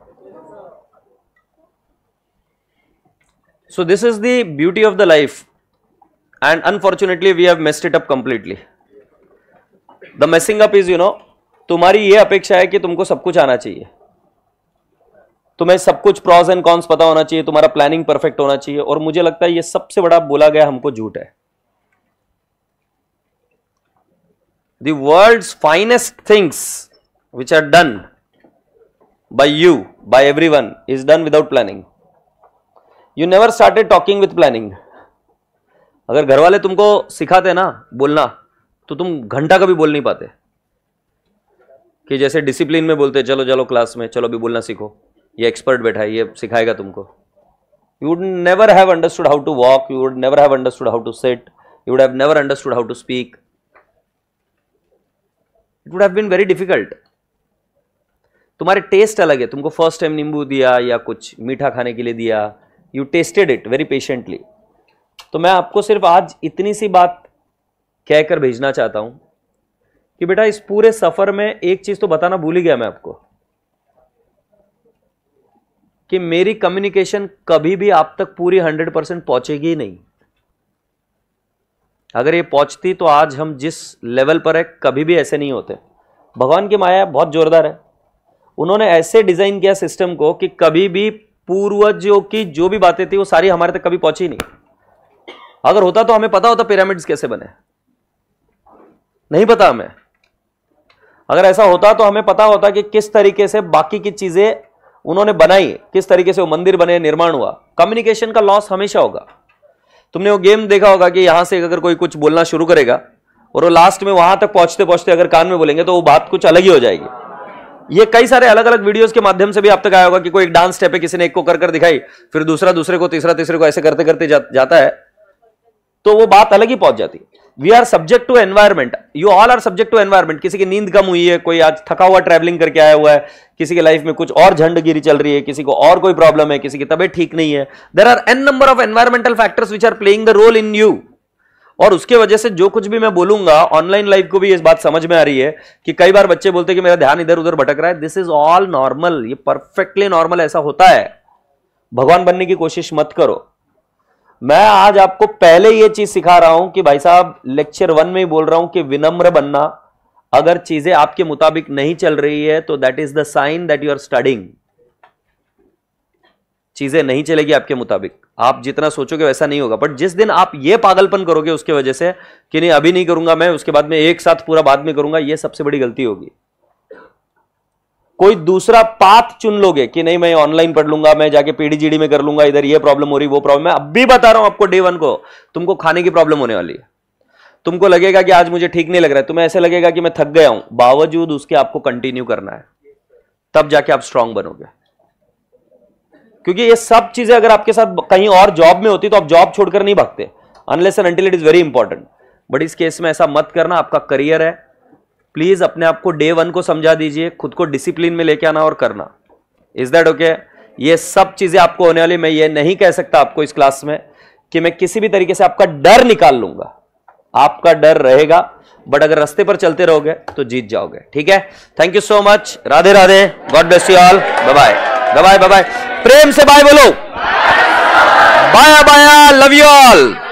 So this is the beauty of the life, and unfortunately we have messed it up completely. The messing up is, तुम्हारी ये अपेक्षा है कि तुमको सब कुछ आना चाहिए, तुम्हें सब कुछ प्रॉस एंड कॉन्स पता होना चाहिए, तुम्हारा प्लानिंग परफेक्ट होना चाहिए. और मुझे लगता है ये सबसे बड़ा बोला गया हमको झूठ है. The world's finest things which are done by you, by everyone, is done without planning. You never started talking with planning. अगर घर वाले तुमको सिखाते ना बोलना तो तुम घंटा कभी बोल नहीं पाते. कि जैसे डिसिप्लिन में बोलते, चलो चलो क्लास में, चलो भी बोलना सीखो, ये एक्सपर्ट बैठा है, ये सिखाएगा तुमको. You would never have understood how to walk, you would never have understood how to sit, you would have never understood how to speak. It would have been very difficult. तुम्हारे test अलग है. तुमको first time नींबू दिया या कुछ मीठा खाने के लिए दिया, you tested it very patiently. तो मैं आपको सिर्फ आज इतनी सी बात कहकर भेजना चाहता हूं कि बेटा इस पूरे सफर में एक चीज तो बताना भूल ही गया मैं आपको, कि मेरी कम्युनिकेशन कभी भी आप तक पूरी 100% पहुंचेगी ही नहीं. अगर ये पहुंचती तो आज हम जिस लेवल पर है कभी भी ऐसे नहीं होते. भगवान की माया बहुत जोरदार है. उन्होंने ऐसे डिजाइन किया सिस्टम को कि कभी भी पूर्वजों की जो भी बातें थी वो सारी हमारे तक कभी पहुंची नहीं. अगर होता तो हमें पता होता पिरामिड्स कैसे बने, नहीं पता हमें. अगर ऐसा होता तो हमें पता होता कि किस तरीके से बाकी की चीजें उन्होंने बनाई, किस तरीके से वो मंदिर बने, निर्माण हुआ. कम्युनिकेशन का लॉस हमेशा होगा. तुमने वो गेम देखा होगा कि यहां से अगर कोई कुछ बोलना शुरू करेगा और वो लास्ट में वहां तक पहुंचते पहुंचते अगर कान में बोलेंगे तो वो बात कुछ अलग ही हो जाएगी. ये कई सारे अलग अलग वीडियोस के माध्यम से भी आप तक आया होगा कि कोई एक डांस स्टेप है, किसी ने एक को कर दिखाई, फिर दूसरा दूसरे को, तीसरा तीसरे को, ऐसे करते करते जाता है तो वो बात अलग ही पहुंच जाती है. We are subject to environment. You all are subject to environment. किसी की नींद कम हुई है, कोई आज थका हुआ ट्रैवलिंग करके आया हुआ है, किसी की लाइफ में कुछ और झंडगिरी चल रही है, किसी को और कोई प्रॉब्लम है, किसी की तबीयत ठीक नहीं है. There are an number of environmental factors which are playing the role in you. और उसके वजह से जो कुछ भी मैं बोलूंगा, ऑनलाइन लाइव को भी इस बात समझ में आ रही है कि कई बार बच्चे बोलते हैं कि मेरा ध्यान इधर उधर भटक रहा है. This is all normal. ये परफेक्टली नॉर्मल, ऐसा होता है. भगवान बनने की कोशिश मत करो. मैं आज आपको पहले यह चीज सिखा रहा हूं कि भाई साहब, लेक्चर 1 में ही बोल रहा हूं कि विनम्र बनना. अगर चीजें आपके मुताबिक नहीं चल रही है तो that is the sign that you are studying. चीजें नहीं चलेगी आपके मुताबिक, आप जितना सोचोगे वैसा नहीं होगा. बट जिस दिन आप ये पागलपन करोगे उसके वजह से कि नहीं अभी नहीं करूंगा मैं, उसके बाद में एक साथ पूरा बाद में करूंगा, ये सबसे बड़ी गलती होगी. कोई दूसरा पाथ चुन लोगे कि नहीं मैं ऑनलाइन पढ़ लूंगा, मैं जाके पीडीजीडी में कर लूंगा, इधर ये प्रॉब्लम हो रही, वो प्रॉब्लम. मैं अभी बता रहा हूं आपको, डे 1 को तुमको खाने की प्रॉब्लम होने वाली है. तुमको लगेगा कि आज मुझे ठीक नहीं लग रहा है, तुम्हें ऐसे लगेगा कि मैं थक गया हूं, बावजूद उसके आपको कंटिन्यू करना है. तब जाके आप स्ट्रांग बनोगे. क्योंकि ये सब चीजें अगर आपके साथ कहीं और जॉब में होती तो आप जॉब छोड़कर नहीं भागते, unless and until it is very important. But इस केस में ऐसा मत करना, आपका करियर है। प्लीज अपने आप को डे 1 को समझा दीजिए, खुद को डिसिप्लिन में लेके आना और करना। Is that okay? ये सब चीजें आपको होने वाली। मैं ये नहीं कह सकता आपको इस क्लास में कि मैं किसी भी तरीके से आपका डर निकाल लूंगा, आपका डर रहेगा, बट अगर रास्ते पर चलते रहोगे तो जीत जाओगे। ठीक है? Thank you so much. Radhe Radhe, God bless you all, bye bye, bye bye, bye bye. प्रेम से बाय बोलो, bye bye, love you all.